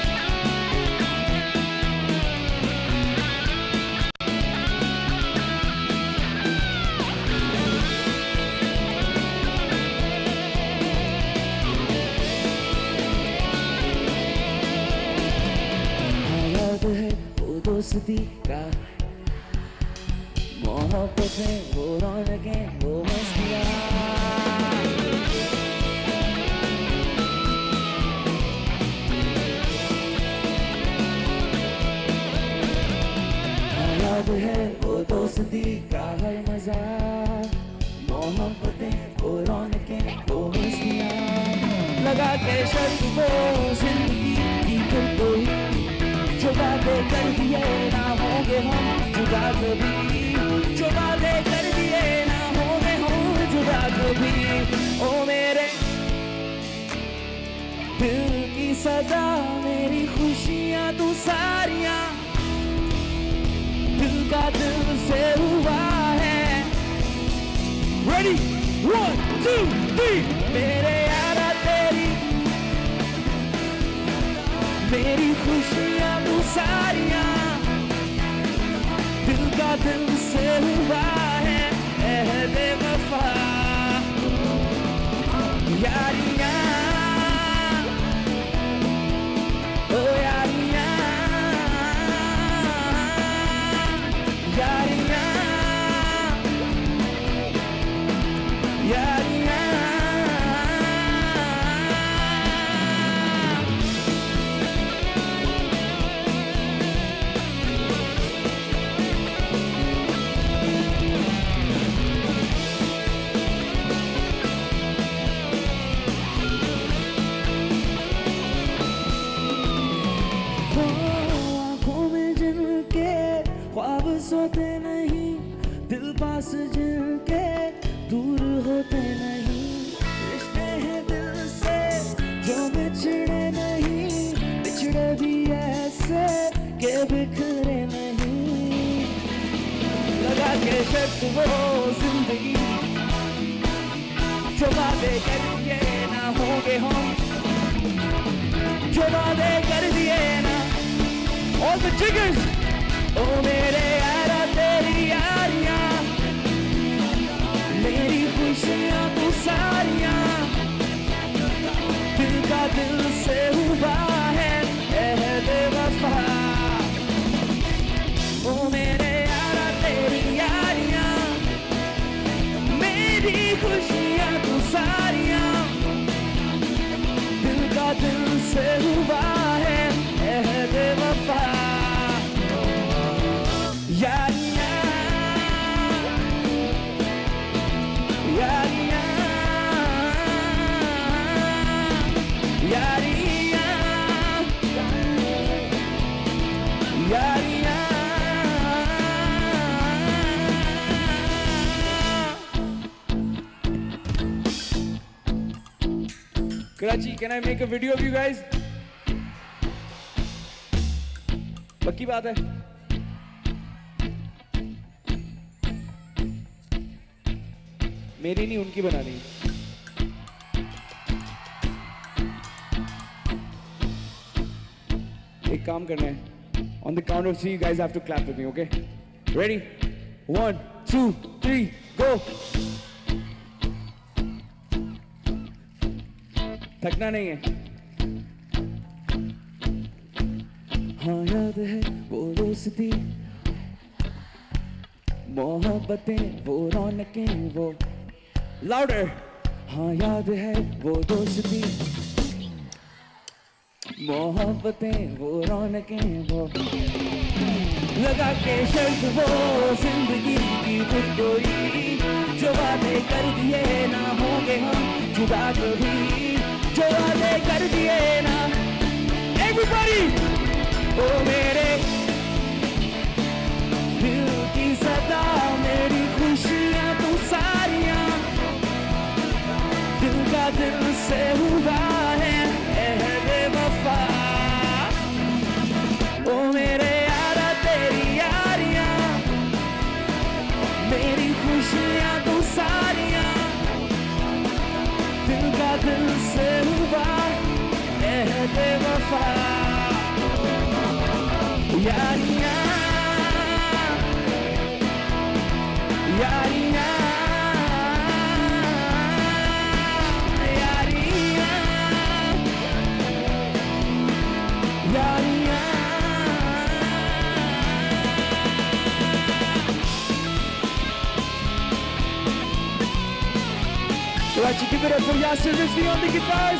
याद है वो दोस्ती का मोहब्बत में वो रौनकें वो मस्तियाँ याद है वो दोस्ती का हर मजा मोहब्बतें वो रौनकें वो मस्तियाँ लगा के शर्त वो जिंदगी की कोई जो बातें कर दिए ना होंगे हम जुदा कभी जो बातें कर दिए ना होंगे हम जुदा कभी ओ मेरे दिल की सदा मेरी खुशियाँ तू सारियाँ दिल का दिल से हुआ है Ready? 1, 2, 3 मेरे यारा मेरी खुशियाँ तू सारियाँ दिल का दिल से हुआ है अहद वफा यारियाँ ओ यारियाँ यारियाँ यारियाँ ख्वाब सोते नहीं दिल पास जिनके दूर होते नहीं रिश्ते हैं दिल से जो बिछड़े नहीं बिछड़े भी ऐसे के बिखरे नहीं लगा के शर्त वो जिंदगी जो वादे कर दिए ना होंगे हम जो वादे कर दिए ना all the jiggers ओ मेरे यारा तेरी यारियाँ मेरी खुशियाँ तू सारियाँ दिल का दिल से हुआ है अहद वफा ओ मेरे यारा तेरी यारियाँ मेरी खुशियाँ तू सारियाँ दिल का दिल से हुआ है अहद वफा यारियाँ यारियाँ यारियाँ यारियाँ Karachi, can I make a video of you guys? पक्की बात है मेरी नहीं उनकी बनानी एक काम करना है on the count of 3 you guys have to clap with me okay ready 1 2 3 go थकना नहीं है हाँ याद है वो दोस्ती मोहब्बतें वो रौनकें वो लाउडर हाँ याद है वो दोस्ती मोहब्बतें वो रौनकें वो लगा के शर्त वो जिंदगी की खुद कोई जो वादे कर दिए ना होंगे हम जुदा कभी जो वादे कर दिए ना everybody ओ मेरे दिल की सदा मेरी खुशियाँ तू सारियाँ दिल का दिल से हुआ है अहद वफा ओ मेरे यारा तेरी यारियाँ मेरी खुशियाँ तू सारियाँ दिल का दिल से हुआ अहद वफा यारियाँ यारियाँ यारियाँ यारियाँ Karachi, give it up for Yasser Rizvi on the guitars.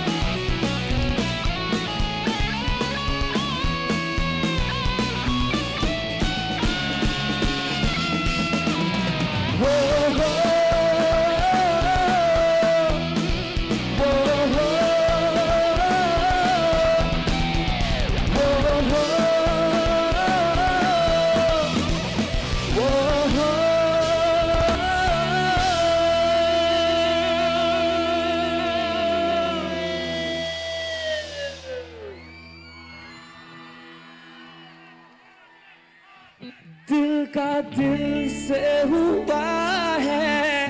दिल का दिल से हुआ है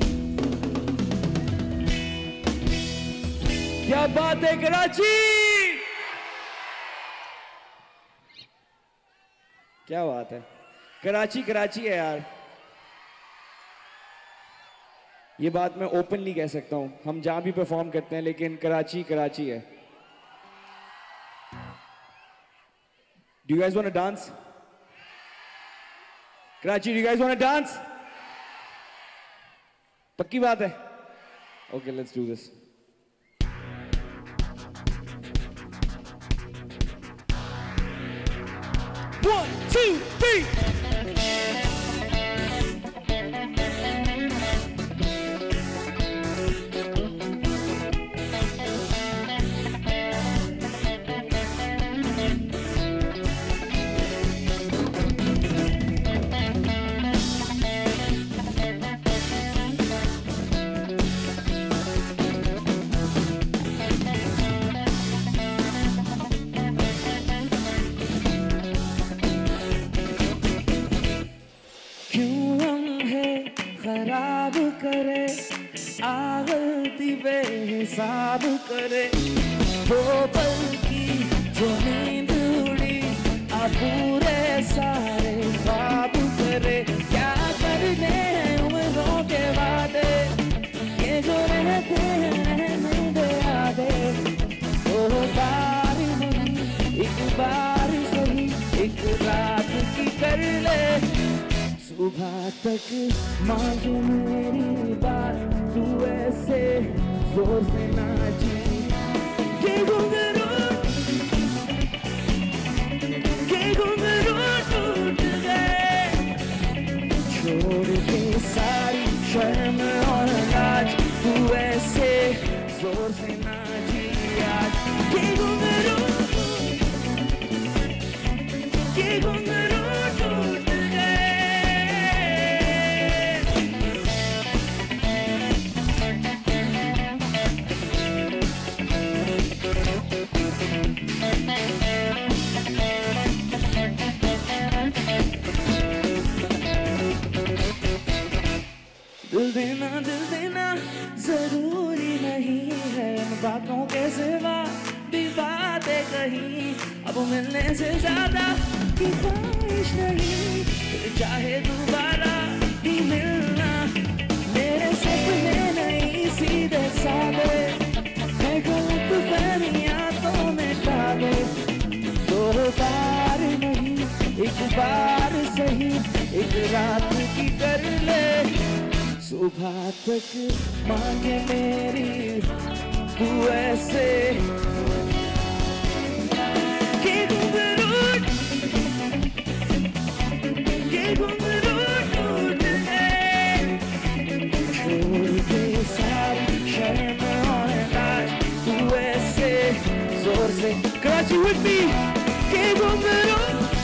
क्या बात है कराची क्या बात है, कराची कराची है यार। ये बात मैं ओपनली कह सकता हूं, हम जहां भी परफॉर्म करते हैं लेकिन कराची कराची है। Do you guys want to dance? Karachi, do you guys want to dance? पक्की बात है? Okay, let's do this. One, two, three. खराब करे आगलती बेहिसाब करे, दो पल की जो नींद उड़ी आ पूरे सारे ख्वाब करे। क्या करने हैं उम्रों के वादे, ये जो रहते हैं रहने दे आधे। दो बार नहीं एक बार सही, एक रात की कर ले, सुबह तक मांगे मेरी बात, तू ऐसे जोर से नाची के घुंघरू टूट गए, छोड़ के सारी शर्म और लाज, तू ऐसे जोर से नाची आज के घुंघरू टूट गए। दिल देना जरूरी नहीं है, इन बातों के सिवा भी बातें कहीं, अब मिलने से ज्यादा की ख्वाहिश नहीं, फिर चाहे दोबारा भी मिलना। मेरे सपने नहीं सीधे सादे, मैं गलत फहमियां तो मिटा दे। दो बार नहीं एक बार सही, एक रात की कर ले, सुबह तक मांगे मेरी तू ऐसे के घुंघरू टूट गए, छोड़ के सारी शर्म और लाज, तू ऐसे जोर से कराची with me के घुंघरू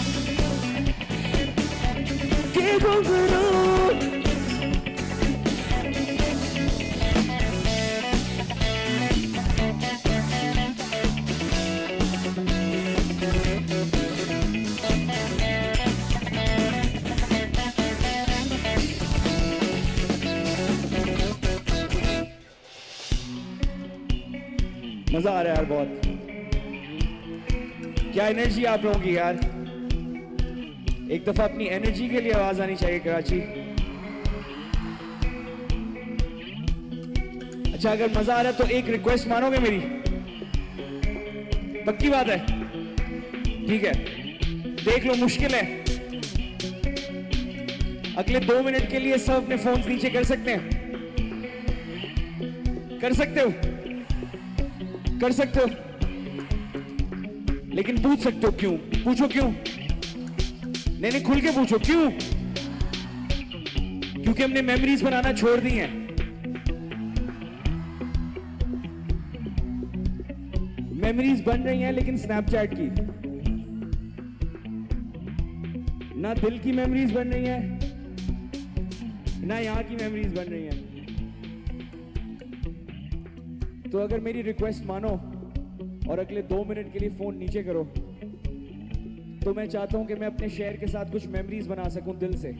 मजा आ रहा है यार बहुत। क्या एनर्जी आप लोगों की यार, एक दफा अपनी एनर्जी के लिए आवाज आनी चाहिए कराची। अच्छा अगर मजा आ रहा है तो एक रिक्वेस्ट मानोगे मेरी, पक्की बात है? ठीक है, देख लो मुश्किल है, अगले 2 मिनट के लिए सब अपने फोन नीचे कर सकते हैं? कर सकते हो? कर सकते हो, लेकिन पूछ सकते हो क्यों? पूछो क्यों? नहीं खुल के पूछो क्यों? क्योंकि हमने मेमोरीज बनाना छोड़ दी हैं। मेमोरीज बन रही हैं लेकिन स्नैपचैट की, ना दिल की मेमोरीज बन रही हैं, ना यहां की मेमोरीज बन रही हैं। तो अगर मेरी रिक्वेस्ट मानो और अगले 2 मिनट के लिए फोन नीचे करो, तो मैं चाहता हूं कि मैं अपने शहर के साथ कुछ मेमोरीज बना सकूं दिल से।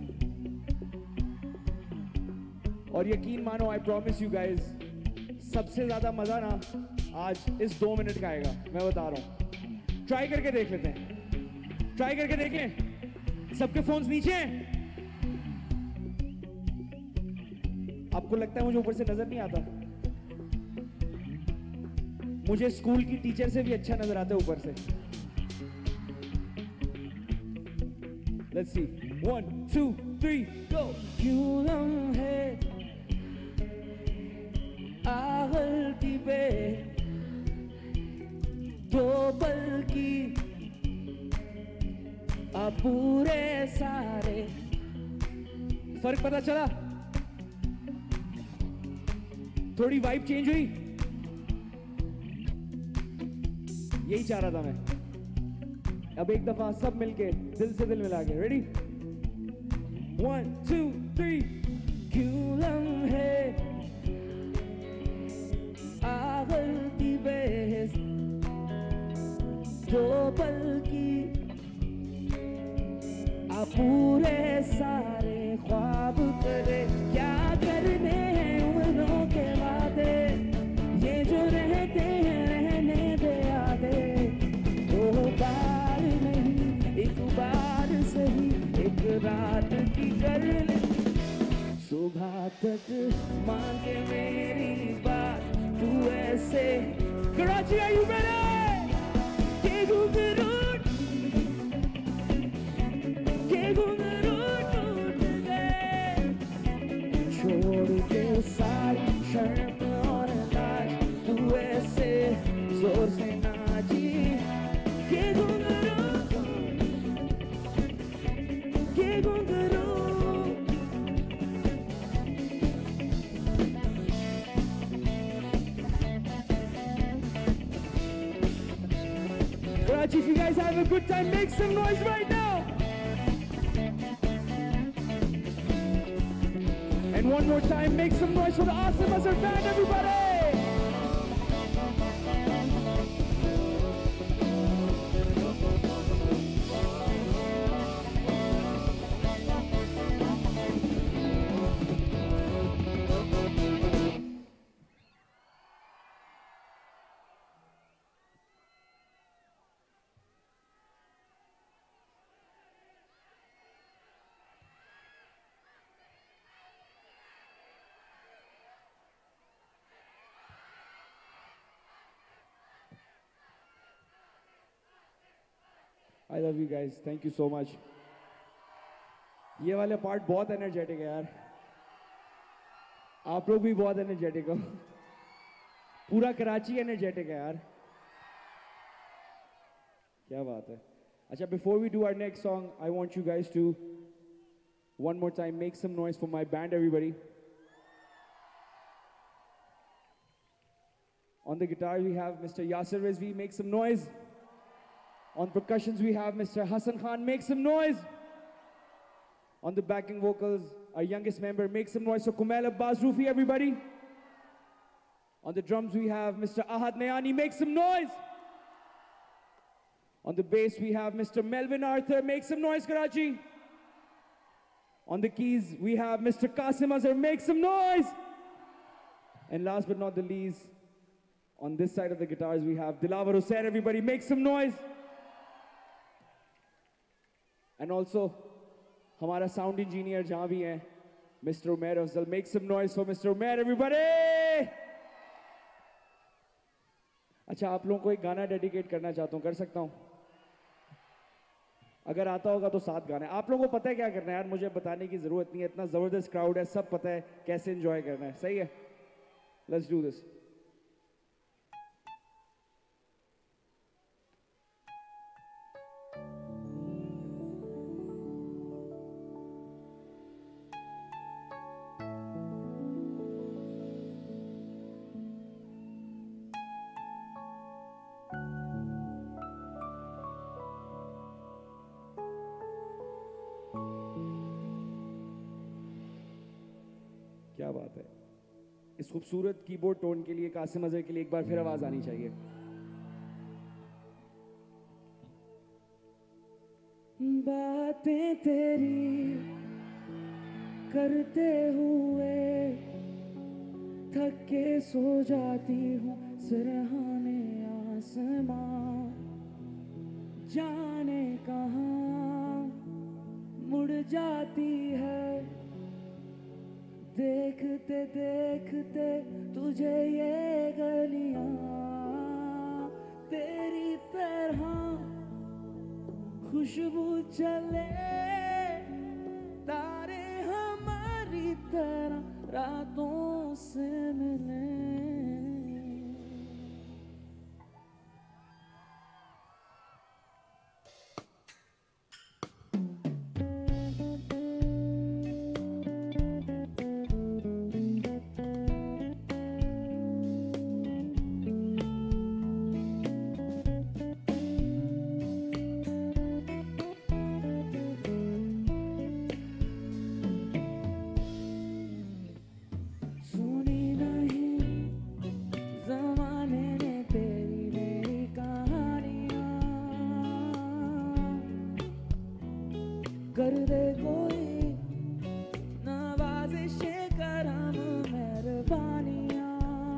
और यकीन मानो, आई प्रॉमिस यू गाइज, सबसे ज्यादा मजा ना आज इस 2 मिनट का आएगा, मैं बता रहा हूं। ट्राई करके देख लेते हैं, ट्राई करके देख लें। सबके फोन्स नीचे हैं? आपको लगता है मुझे ऊपर से नजर नहीं आता? मुझे स्कूल की टीचर से भी अच्छा नजर आता है ऊपर से। Let's see. 1, 2, 3, go. क्यों लम्हे आगलती पे दो पल की अब पूरे सारे। फर्क पता चला? थोड़ी वाइब चेंज हुई? यही चाह रहा था मैं। अब एक दफा सब मिलके दिल से दिल मिला के। रेडी? 1, 2, 3। क्यों लम्हे आगलती बेहस दो पल की पूरे सारे ख्वाब करे। क्या करने हैं उम्रों के वादे, ये जो रहते हैं रहने दे आधे। दो बार नहीं एक बार सही एक रात की कर ले। सुबह तक मांगे मेरी बात तू ऐसे। Karachi are you ready? के घुंघरू टूट गए, छोड़ के सारी शर्म और लाज तू ऐसे जोर से नाची। के घुंघरू Karachi, if you guys have a good time, make some noise right now. And one more time, make some noise for the Awesome Azhar band, everybody! I love you guys. Thank you so much. ये वाला पार्ट बहुत एनर्जेटिक है यार। आप लोग भी बहुत एनर्जेटिक हो। पूरा कराची एनर्जेटिक है यार। क्या बात है। अच्छा, before we do our next song, I want you guys to one more time make some noise for my band, everybody. On the guitar we have Mr. Yasir Rizvi. Make some noise. On percussions, we have Mr. Hassan Khan. Make some noise. On the backing vocals, our youngest member. Make some noise for Kumail Abbas Rufi, everybody. On the drums, we have Mr. Ahad Nayani. Make some noise. On the bass, we have Mr. Melvin Arthur. Make some noise, Karachi. On the keys, we have Mr. Qasim Azhar. Make some noise. And last but not the least, on this side of the guitars, we have Dilawar Hussain. Everybody, make some noise. And also, हमारा sound engineer जहाँ भी है, Mr. Umair Afzal. Make some noise for Mr. Umair, everybody! अच्छा, आप लोगों को एक गाना डेडिकेट करना चाहता हूँ, कर सकता हूँ? अगर आता होगा तो 7 गाने। आप लोगों को पता है क्या करना है यार, मुझे बताने की जरूरत नहीं है, इतना जबरदस्त क्राउड है, सब पता है कैसे एंजॉय करना है, सही है? Let's do this. क्या बात है। इस खूबसूरत कीबोर्ड टोन के लिए कासिम अजहर के लिए एक बार फिर आवाज आनी चाहिए। बातें तेरी करते हुए थक के सो जाती हूँ सिरहाने आसमां, जाने कहाँ मुड़ जाती है देखते देखते तुझे ये गलियां तेरी तरह खुशबू चले तारे हमारी तरह रातों से मिले कर दे कोई नवाज़िशें करम मेहरबानियाँ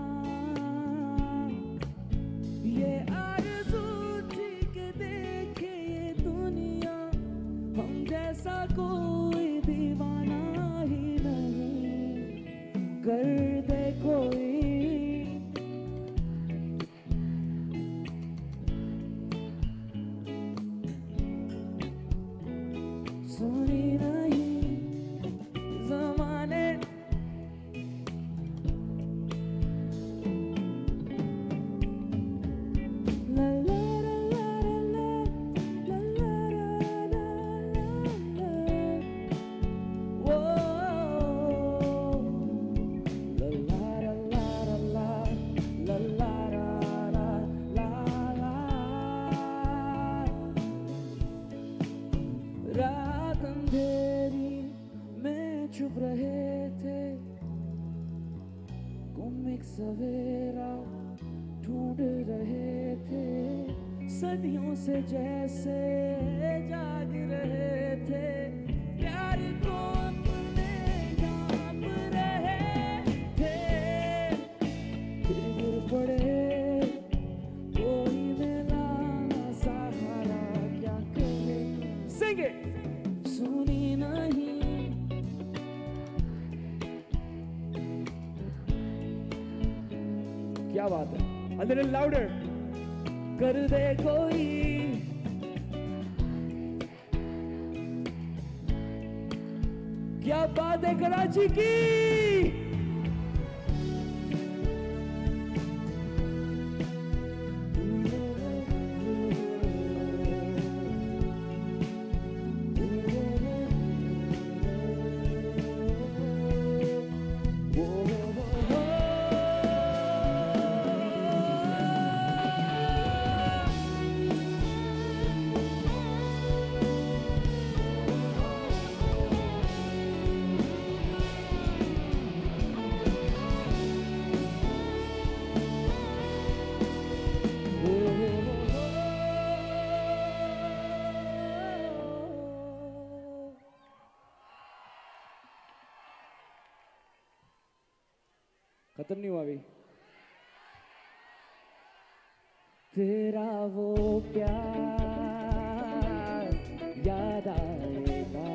ये आरज़ू थी कि देखे ये दुनिया हम जैसा कोई दीवाना ही नहीं कर दे कोई सुनी नहीं ज़माने ला ला ला ला ला ला ला ला वो ला ला ला ला ला रात अंधेरी में छुप रहे थे गुम एक सवेरा ढूंढ रहे थे सदियों से जैसे जाग रहे थे प्यार को अपने ढांप रहे थे फिर गिर पड़े कोई मिला ना सहारा क्या करे Sing it! सुनी नहीं क्या बात है a little louder कर दे कोई क्या बात है कराची की खत्म नहीं हुआ अभी तेरा वो प्यार याद आएगा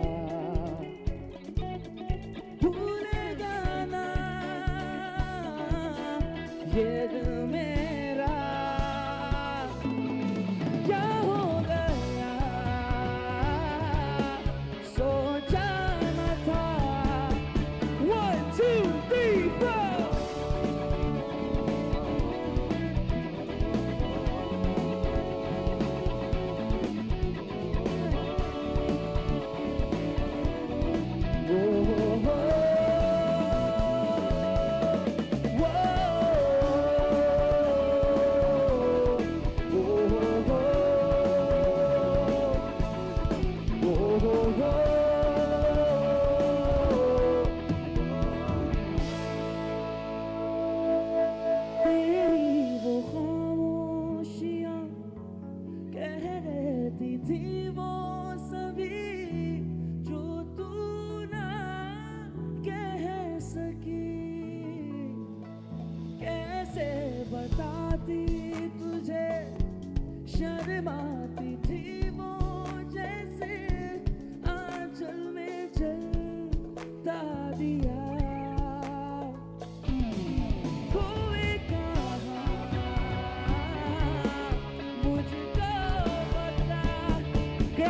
भूलेगा ना ये दिल मेरा क्या हो गया सोचा न था 1 2 3 4 बताती तुझे शर्माती थी वो जैसे आंचल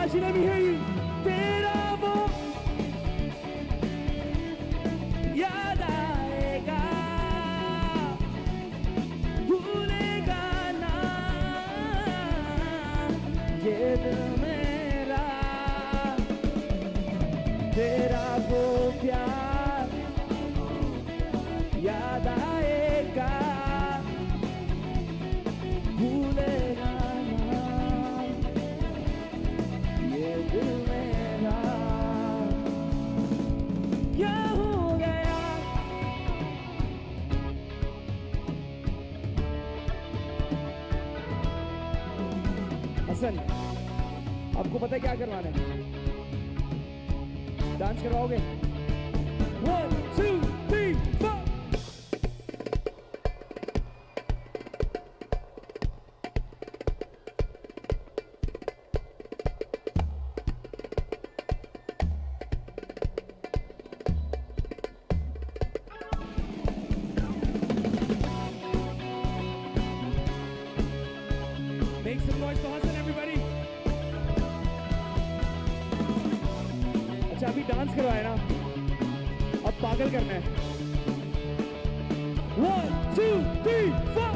Karachi, let me hear you. तेरा वो याद आएगा, भूलेगा ना ये दिल मेरा, तेरा वो प्यार याद आएगा, भूलेगा ना ये दिल मेरा। क्या हो गया? हसन, आपको पता है क्या करवाना है? डांस करवाओगे? 1, 2, 3, 4। Make some noise for Hassan, everybody. अच्छा अभी डांस करवाया ना, अब पागल करना है। 1, 2, 3, 4।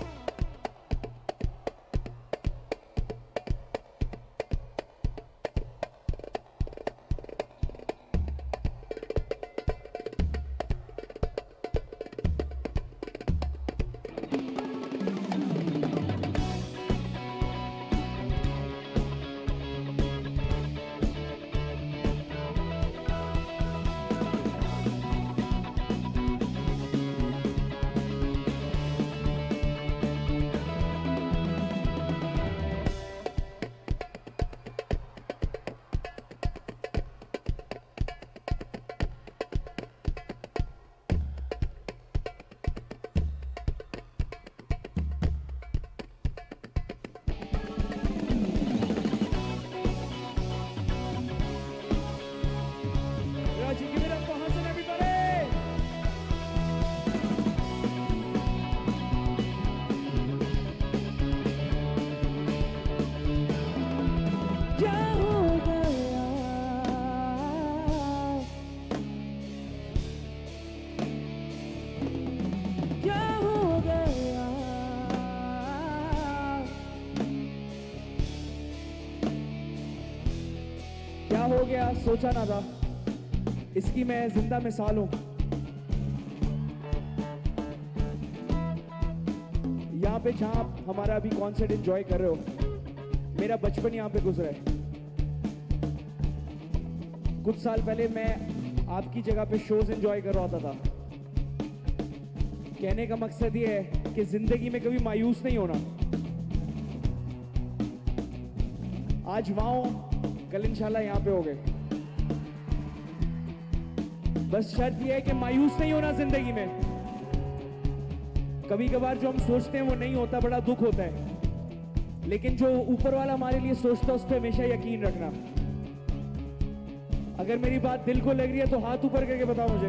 Raji, give it up for Hassan, everybody! क्या हो गया? क्या हो गया? क्या हो गया? सोचा ना था इसकी मैं जिंदा मिसाल हूं। यहाँ पे जहां आप हमारा अभी कॉन्सर्ट एंजॉय कर रहे हो, मेरा बचपन यहाँ पे गुजरा है। कुछ साल पहले मैं आपकी जगह पे शोज एंजॉय कर रहा होता था। कहने का मकसद ये है कि जिंदगी में कभी मायूस नहीं होना। आज वहां हो, कल इंशाल्लाह यहाँ पे हो गए। बस शर्त यह है कि मायूस नहीं होना जिंदगी में। कभी कभार जो हम सोचते हैं वो नहीं होता, बड़ा दुख होता है, लेकिन जो ऊपर वाला हमारे लिए सोचता है उस पर हमेशा यकीन रखना। अगर मेरी बात दिल को लग रही है तो हाथ ऊपर करके बताओ मुझे,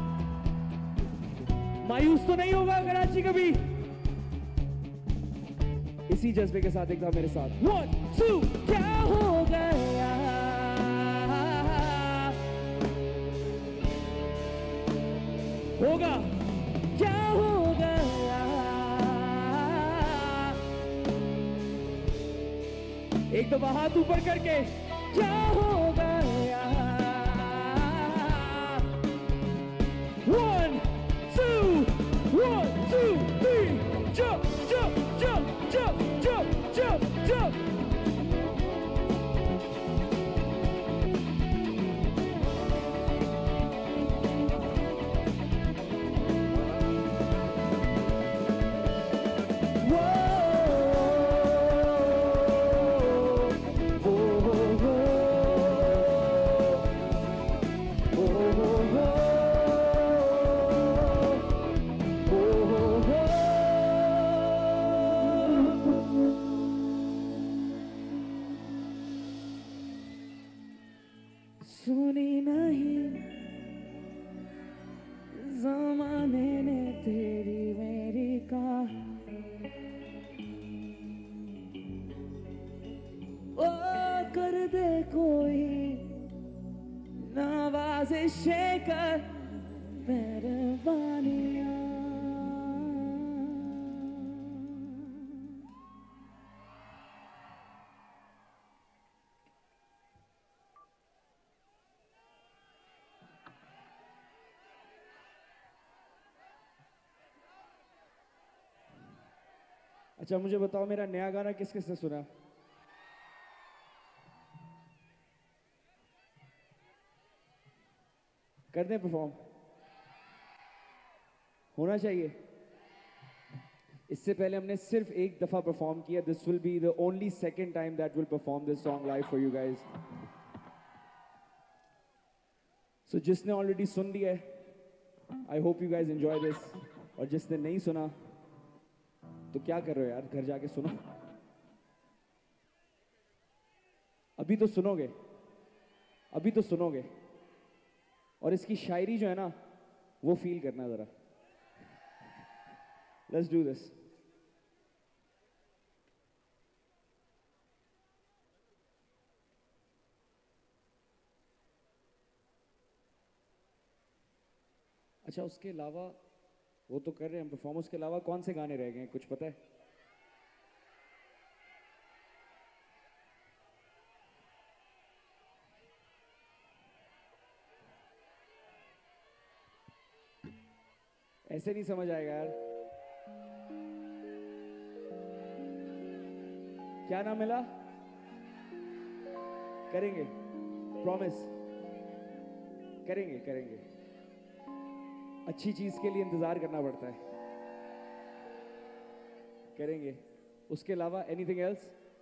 मायूस तो नहीं होगा कराची कभी। इसी जज्बे के साथ एक बार मेरे साथ 1, 2। क्या हो गया? होगा क्या हो गया? एक दफा हाथ ऊपर करके क्या हो गया? 1, 2, 1, 2, 3, jump, jump, jump, jump, jump, jump, jump. अच्छा मुझे बताओ मेरा नया गाना किस किस ने सुना? कर दें परफॉर्म? होना चाहिए। इससे पहले हमने सिर्फ एक दफा परफॉर्म किया. This will be the only second time that will perform this song live for you guys. So जिसने ऑलरेडी सुन लिया है, I hope you guys enjoy this. और जिसने नहीं सुना तो क्या कर रहे हो यार, घर जाके सुनो. अभी तो सुनोगे, अभी तो सुनोगे. और इसकी शायरी जो है ना वो फील करना जरा. Let's do this. अच्छा उसके अलावा वो तो कर रहे हैं परफॉर्मेंस के अलावा कौन से गाने रह गए हैं, कुछ पता है? ऐसे नहीं समझ आएगा यार. क्या नाम मिला? करेंगे, प्रॉमिस करेंगे करेंगे. अच्छी चीज के लिए इंतजार करना पड़ता है. करेंगे. उसके अलावा एनीथिंग एल्स?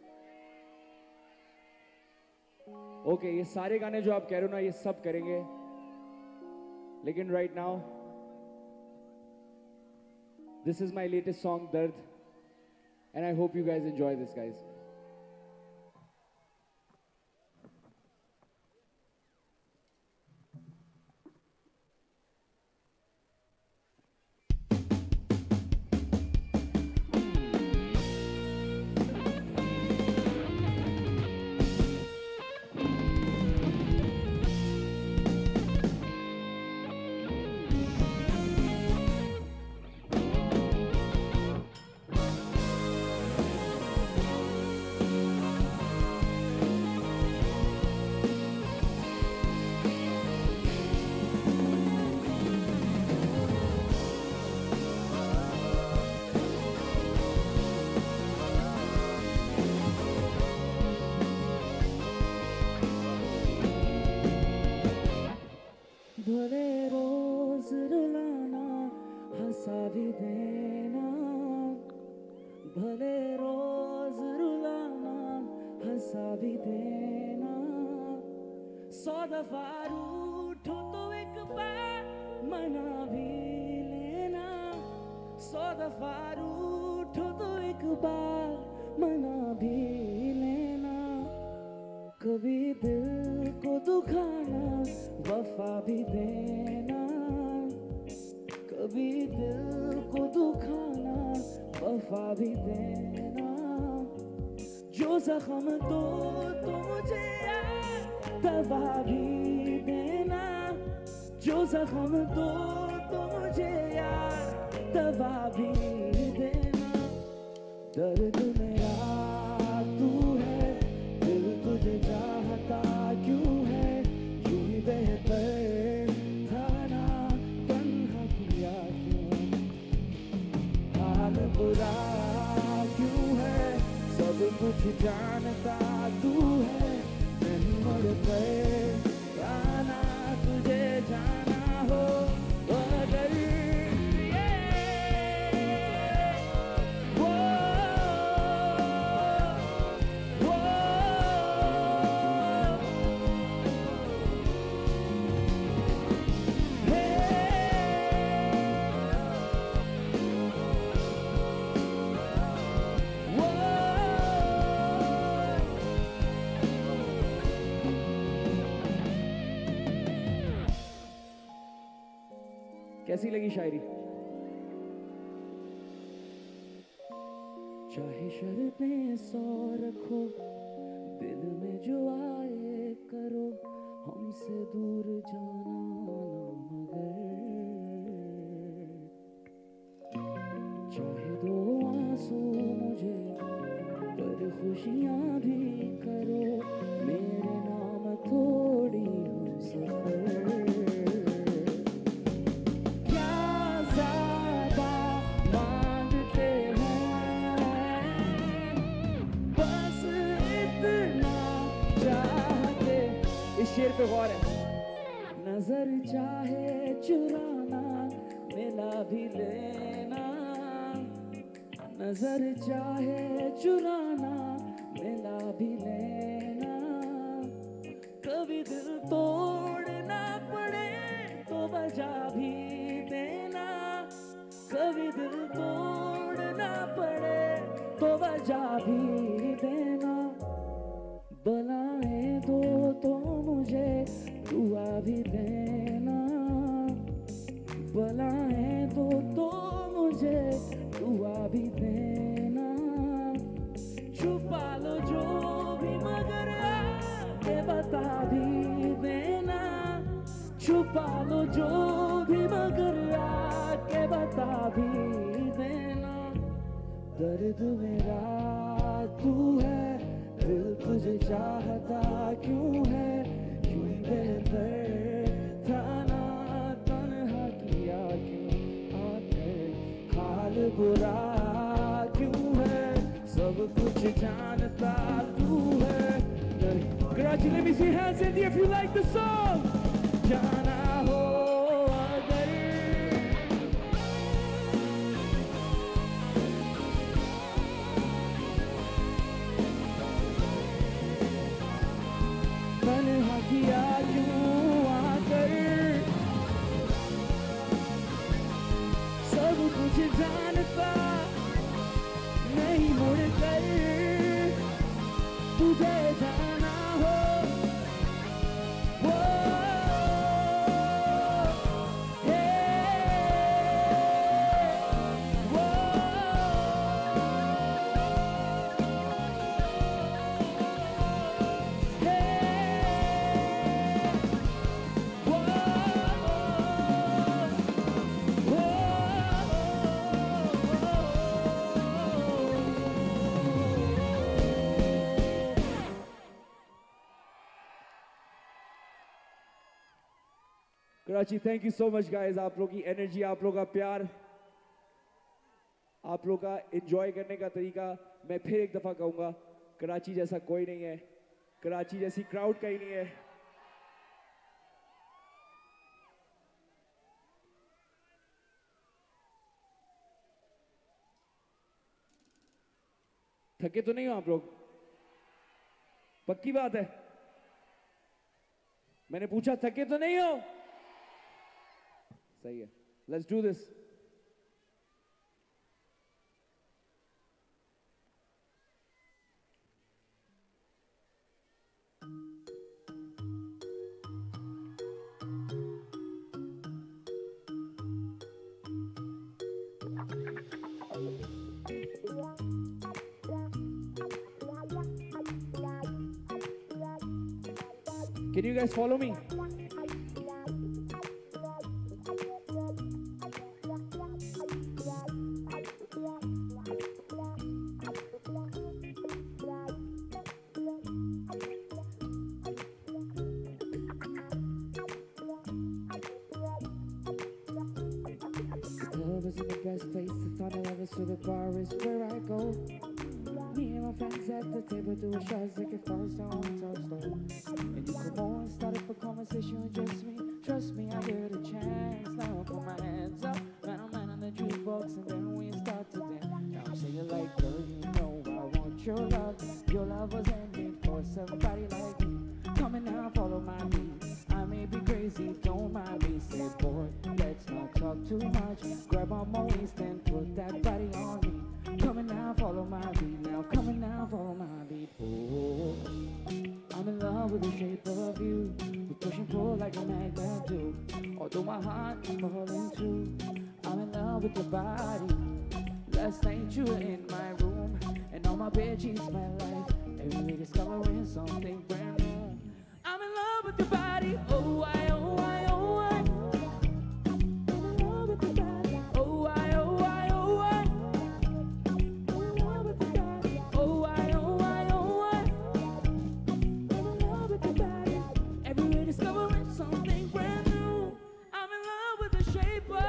ओके, ये सारे गाने जो आप कह रहे हो ना ये सब करेंगे. लेकिन right now this is my latest song Dard, and I hope you guys enjoy this, guys. भले रोज रुलाना हंसा भी देना, भले रोज रुलाना हंसा भी देना. 100 दफा रूठो तो एक बार मना भी लेना. 100 दफा रूठो तो एक बार मना भी लेना. कभी दिल को दुखाना वफा भी देना, कभी दिल को दुखाना वफा भी देना. जो जख्म तो मुझे यार दवा भी देना. जो जख्म तो मुझे यार दवा भी देना. दर्द मेरा तू है, दिल तुझे चाहता क्यों है. यूं ही बेहतर था ना तन्हा किया क्यों. हाल बुरा क्यों है, सब कुछ जानता तू है. नहीं मुड़ कर आना तुझे जाना हो अगर. कैसी लगी शायरी? चाहे शर्तें 100 रखो, दिल में जो आए करो. हमसे दूर जाना ना मगर. चाहे दो आंसू मुझे पर खुशियां भी करो. मेरे नाम थोड़ी हम सफर. क्या ज्यादा मांगते हैं पे गौर है। नजर चाहे चुराना मिला भी लेना, नजर चाहे चुराना मिला भी लेना, कभी दिल तोड़ना पड़े तो बजा भी देना, कभी दिल तोड़ना पड़े तो बजा भी देना, बलाएं दो तो मुझे दुआ भी देना, बलाएं दो तो मुझे दुआ भी देना, छुपा लो जो भी मगर आके बता भी देना, छुपा लो जो भी मगर आके बता भी देना, दर्द मेरा तू है, दिल तुझे चाहता क्यों है, क्यों बेहतर था ना तन्हा किया क्यों आकर, हाल बुरा क्यों है, सब कुछ जानता तू है। Karachi, let me see hands in the air if you like the song. जाना हो अगर तन्हा किया क्यों आकर, सब कुछ जानता नहीं मुड़ कर, तुझे जाना हो वो Karachi, thank you so much guys. आप लोग की एनर्जी, आप लोग का प्यार, आप लोग का एंजॉय करने का तरीका, मैं फिर एक दफा कहूंगा, कराची जैसा कोई नहीं है, कराची जैसी क्राउड कहीं नहीं है। थके तो नहीं हो आप लोग? पक्की बात है, मैंने पूछा थके तो नहीं हो? सही है, let's do this. Can you guys follow me? Love isn't the best place to find a lover, so the bar is where I go. Me and my friends at the table doing shots like it falls down so slow. And you come on, start up a conversation with just me. Trust me, I get a chance. Now I put my hands up, man on the jukebox, and then we start to dance. Now I'm singing like, girl, you know I want your love. Your love wasn't made for somebody like me. Come and now, follow my lead. I may be crazy, don't mind me. Say, boy, let's not talk too much. Grab on my waist and put that body on me. Come and now, follow my beat. Now come and now, follow my beat. Oh, I'm in love with the shape of you. We push and pull like a magnet do. Although my heart is falling too. I'm in love with your body. Last night you were in my room, and all my bed sheets smell like every day discovering something brand new. I'm in love with your body. Oh, I, oh, I, oh, I. I'm in love with your body. Oh, I, oh, I, oh, I. I'm in love with your body. Oh, I, oh, I, oh, I. I'm in love with your body. Every day discovering something brand new. I'm in love with the shape of.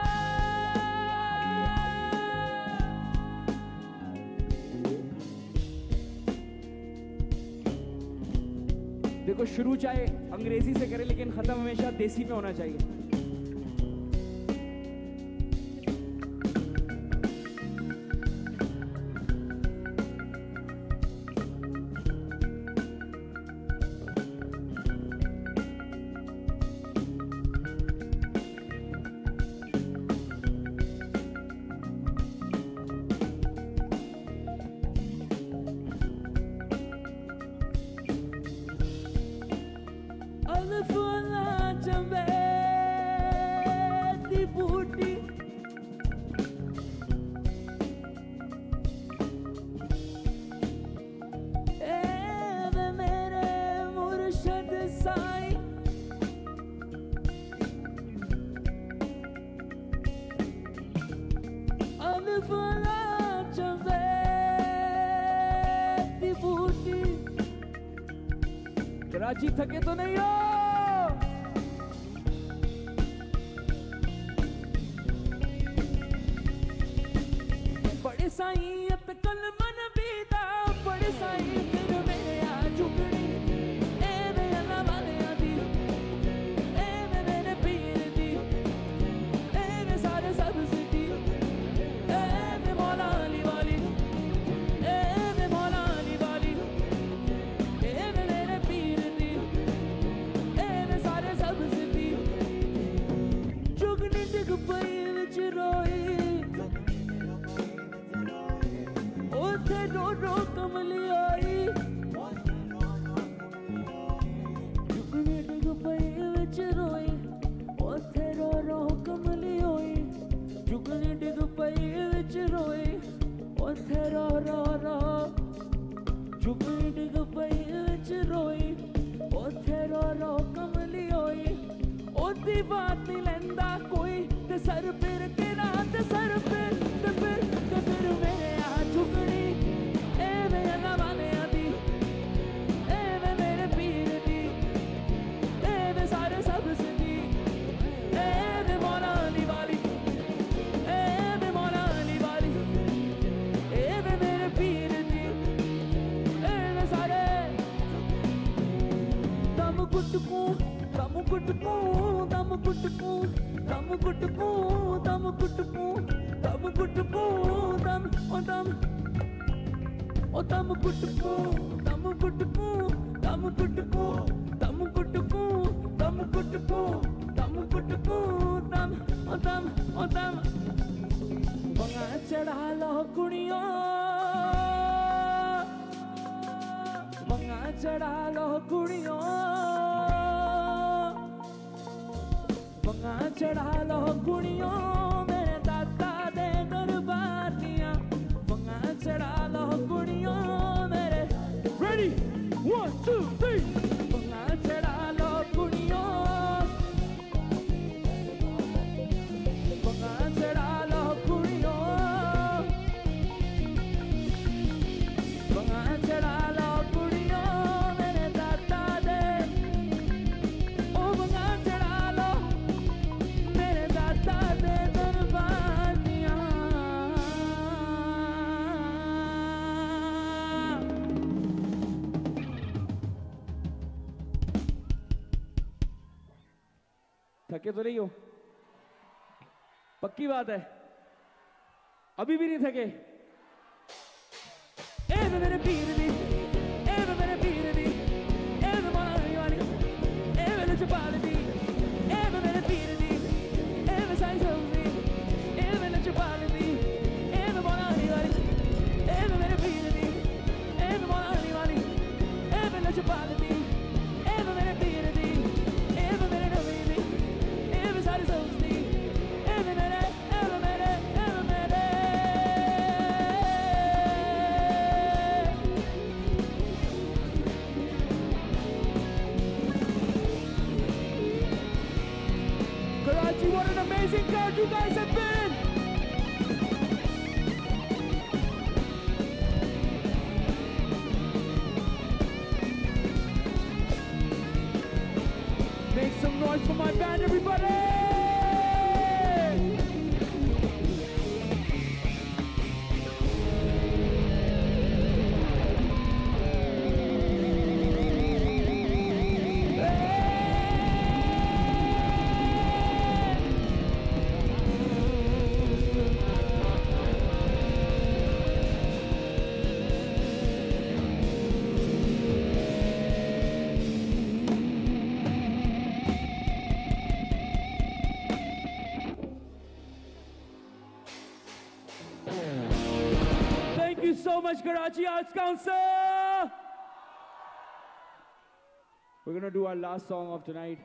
देखो शुरू चाहे अंग्रेजी से करे लेकिन खत्म हमेशा देसी में होना चाहिए। कराची थके तो नहीं हो? बड़े साईं कल मन बीता, बड़े साईं फिर मेरे आ झुकड़ी, ए मेरे अल्लाह वाले दी, ए मेरे पीर दी, ए मेरे सारे सब्ज़ दी, ए मेरे मौला अली वाली, ए मेरे मौला अली वाली, ए मेरे पीर दी, ए मेरे सारे सब्ज़ दी, जुगनी डिग पई विच रोई, रो रो कमली आई, जुगनी डिग पई विच रोई, ओथे रो रो कमली होई, जुगनी डिग पई विच रोई, ओथे रो रो रो, जुगनी डिग पई विच रोई, ओथे रो रो कमली होई, ओदी बात नहीं लैंदा कोई, ते सर फिर के ना ते सर फिर ते फिर मेरे आ जुगनी, चढ़ा लो कुड़ियों, मंगा चढ़ा लो कुड़ियों, मंगा चढ़ा लो कुड़ियों, मेरे दादा दे दरबार दियां, मंगा चढ़ा लो कुड़ियों मेरे, ready 1 2 3, मंगा चढ़ा लो कुड़ियों, मंगा चढ़ा लो कुड़ियों, मंगा चढ़ा लो कुड़ियों, मेरे दादा दे, ओ मंगा चढ़ा लो मेरे दादा दे दरबार दियां। थके तो नहीं हो? पक्की बात है? अभी भी नहीं थके? ए मेरे पीर दी, ए मेरे पीर दी, ए मौला अली वाली, ए मेरे चपाल दी, ए मेरे पीर दी, ए मेरे साईं दी, ए मेरे चपाल दी, ए मौला अली वाली, ए मेरे पीर दी, ए मौला अली वाली, ए मेरे चपाल दी, ए मेरे पीर दी, ए मेरे नबी दी, ए मेरे सारे सब्ज़ दी, ए मेरे Karachi, what an amazing crowd you guys have been! Make some noise for my band, everybody! so much, Karachi Arts Council. We're gonna do our last song of tonight.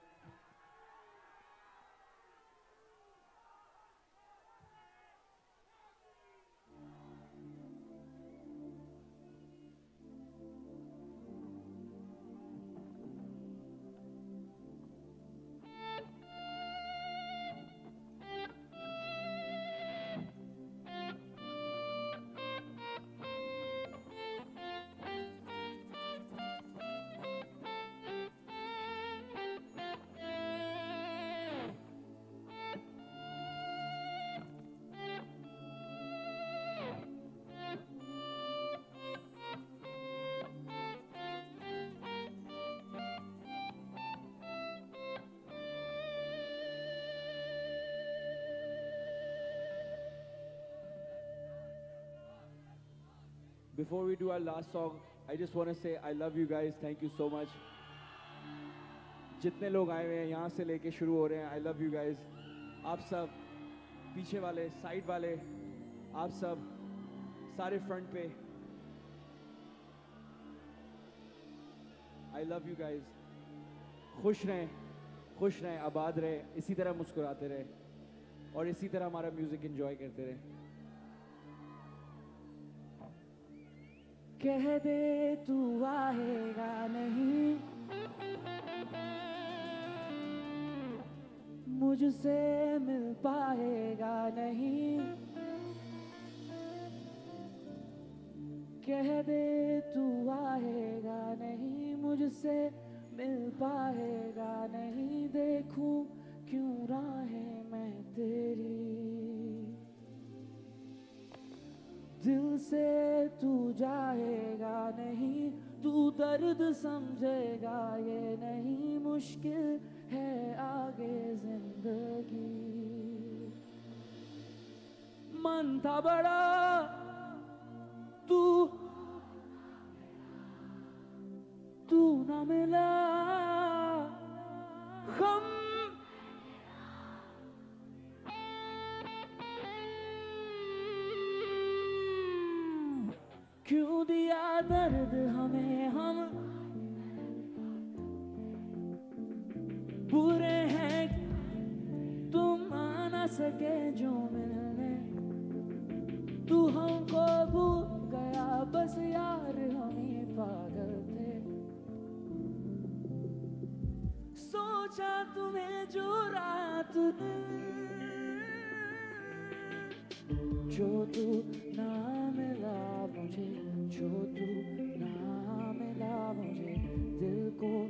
Before we do our last song, I just want to say I love you guys. Thank you so much. जितने लोग आए हुए हैं यहाँ से लेके शुरू हो रहे हैं, I love you guys. आप सब पीछे वाले, साइड वाले, आप सब सारे फ्रंट पे, I love you guys. खुश रहें, आबाद रहें, इसी तरह मुस्कुराते रहें और इसी तरह हमारा म्यूजिक एंजॉय करते रहें. कह दे तू आएगा नहीं, मुझसे मिल पाएगा नहीं. कह दे तू आएगा नहीं, मुझसे मिल पाएगा नहीं. देखूं क्यों राहें मैं तेरी, दिल से तू जाएगा नहीं. तू दर्द समझेगा ये नहीं, मुश्किल है आगे जिंदगी. मन था बड़ा तू ना मिला, गम क्यों दिया दर्द हमें, हम बुरे हैं तुम आ न सके जो मिलने. तू हमको भूल गया बस यार, हम ही पागल थे. सोचा तुम्हें जो रात जो तू ना मिला मुझे, जो तू ना मिला मुझे. दिल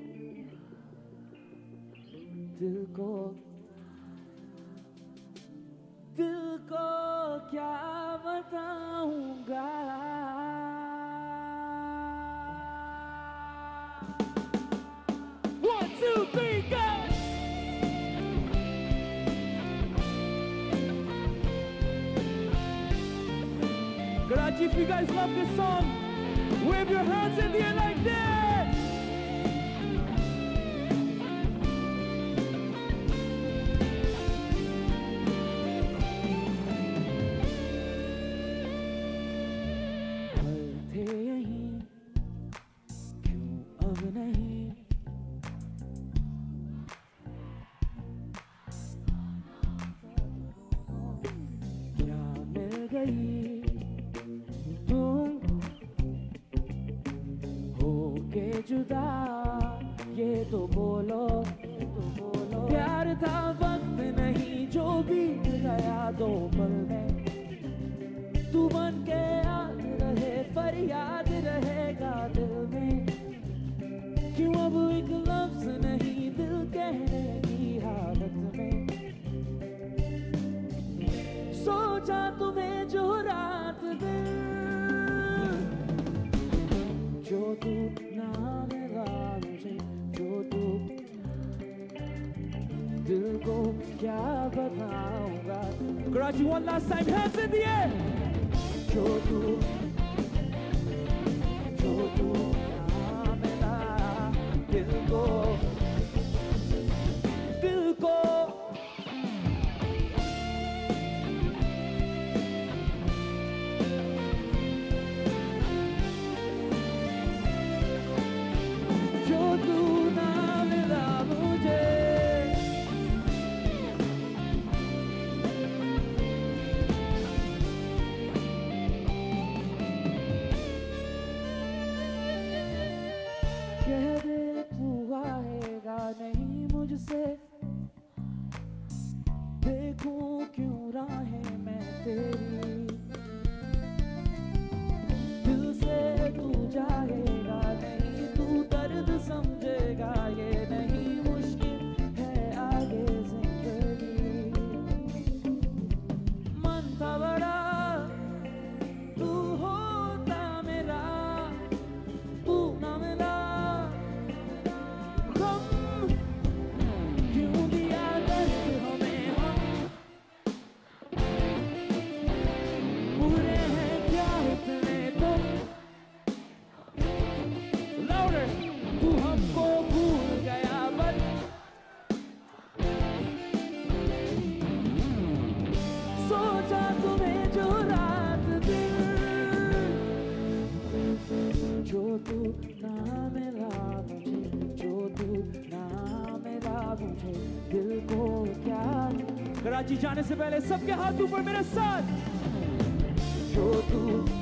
को क्या बताऊंगा. One, two, three, go! Karachi, if you guys love this song, wave your hands in the air like that. पल थे यहीं, क्यों अब नहीं. क्या मिल गई जुदा, ये तो बोलो प्यार था वक्त नहीं जो बीत गया 2 पल में. तू बन के याद रहे, फरियाद रहेगा दिल में. क्यों अब एक लफ्ज नहीं दिल कहने की हालत में. सोचा तुम्हें जो रात दिन, जो तू ना मिला मुझे, जो तू, दिल को क्या बताऊंगा. Karachi, one last time, hands in the air. जो तू ना मिला दिल को जाएगा नहीं, तू दर्द समझेगा ये नहीं, मुश्किल है आगे जिंदगी। मन था बड़ा तू होता मेरा, तू ना मिला गम क्यों दिया दर्द हमें, हम बुरे हैं क्या इतने तुम, लाउडर तू हमको भूल गया बस, सोचा तुम्हें जो रात दिन, जो तू ना मिला मुझे, जो तू ना मिला मुझे, दिल को क्या। कराची जाने से पहले सबके हाथ ऊपर मेरे साथ, जो तू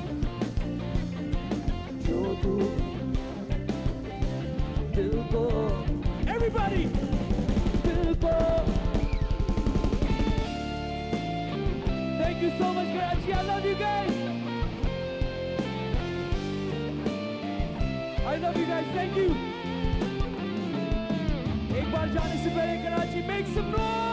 दिल को, everybody दिल को। Thank you so much Karachi, I love you guys, I love you guys, thank you। एक बार जाने से पहले कराची make some noise।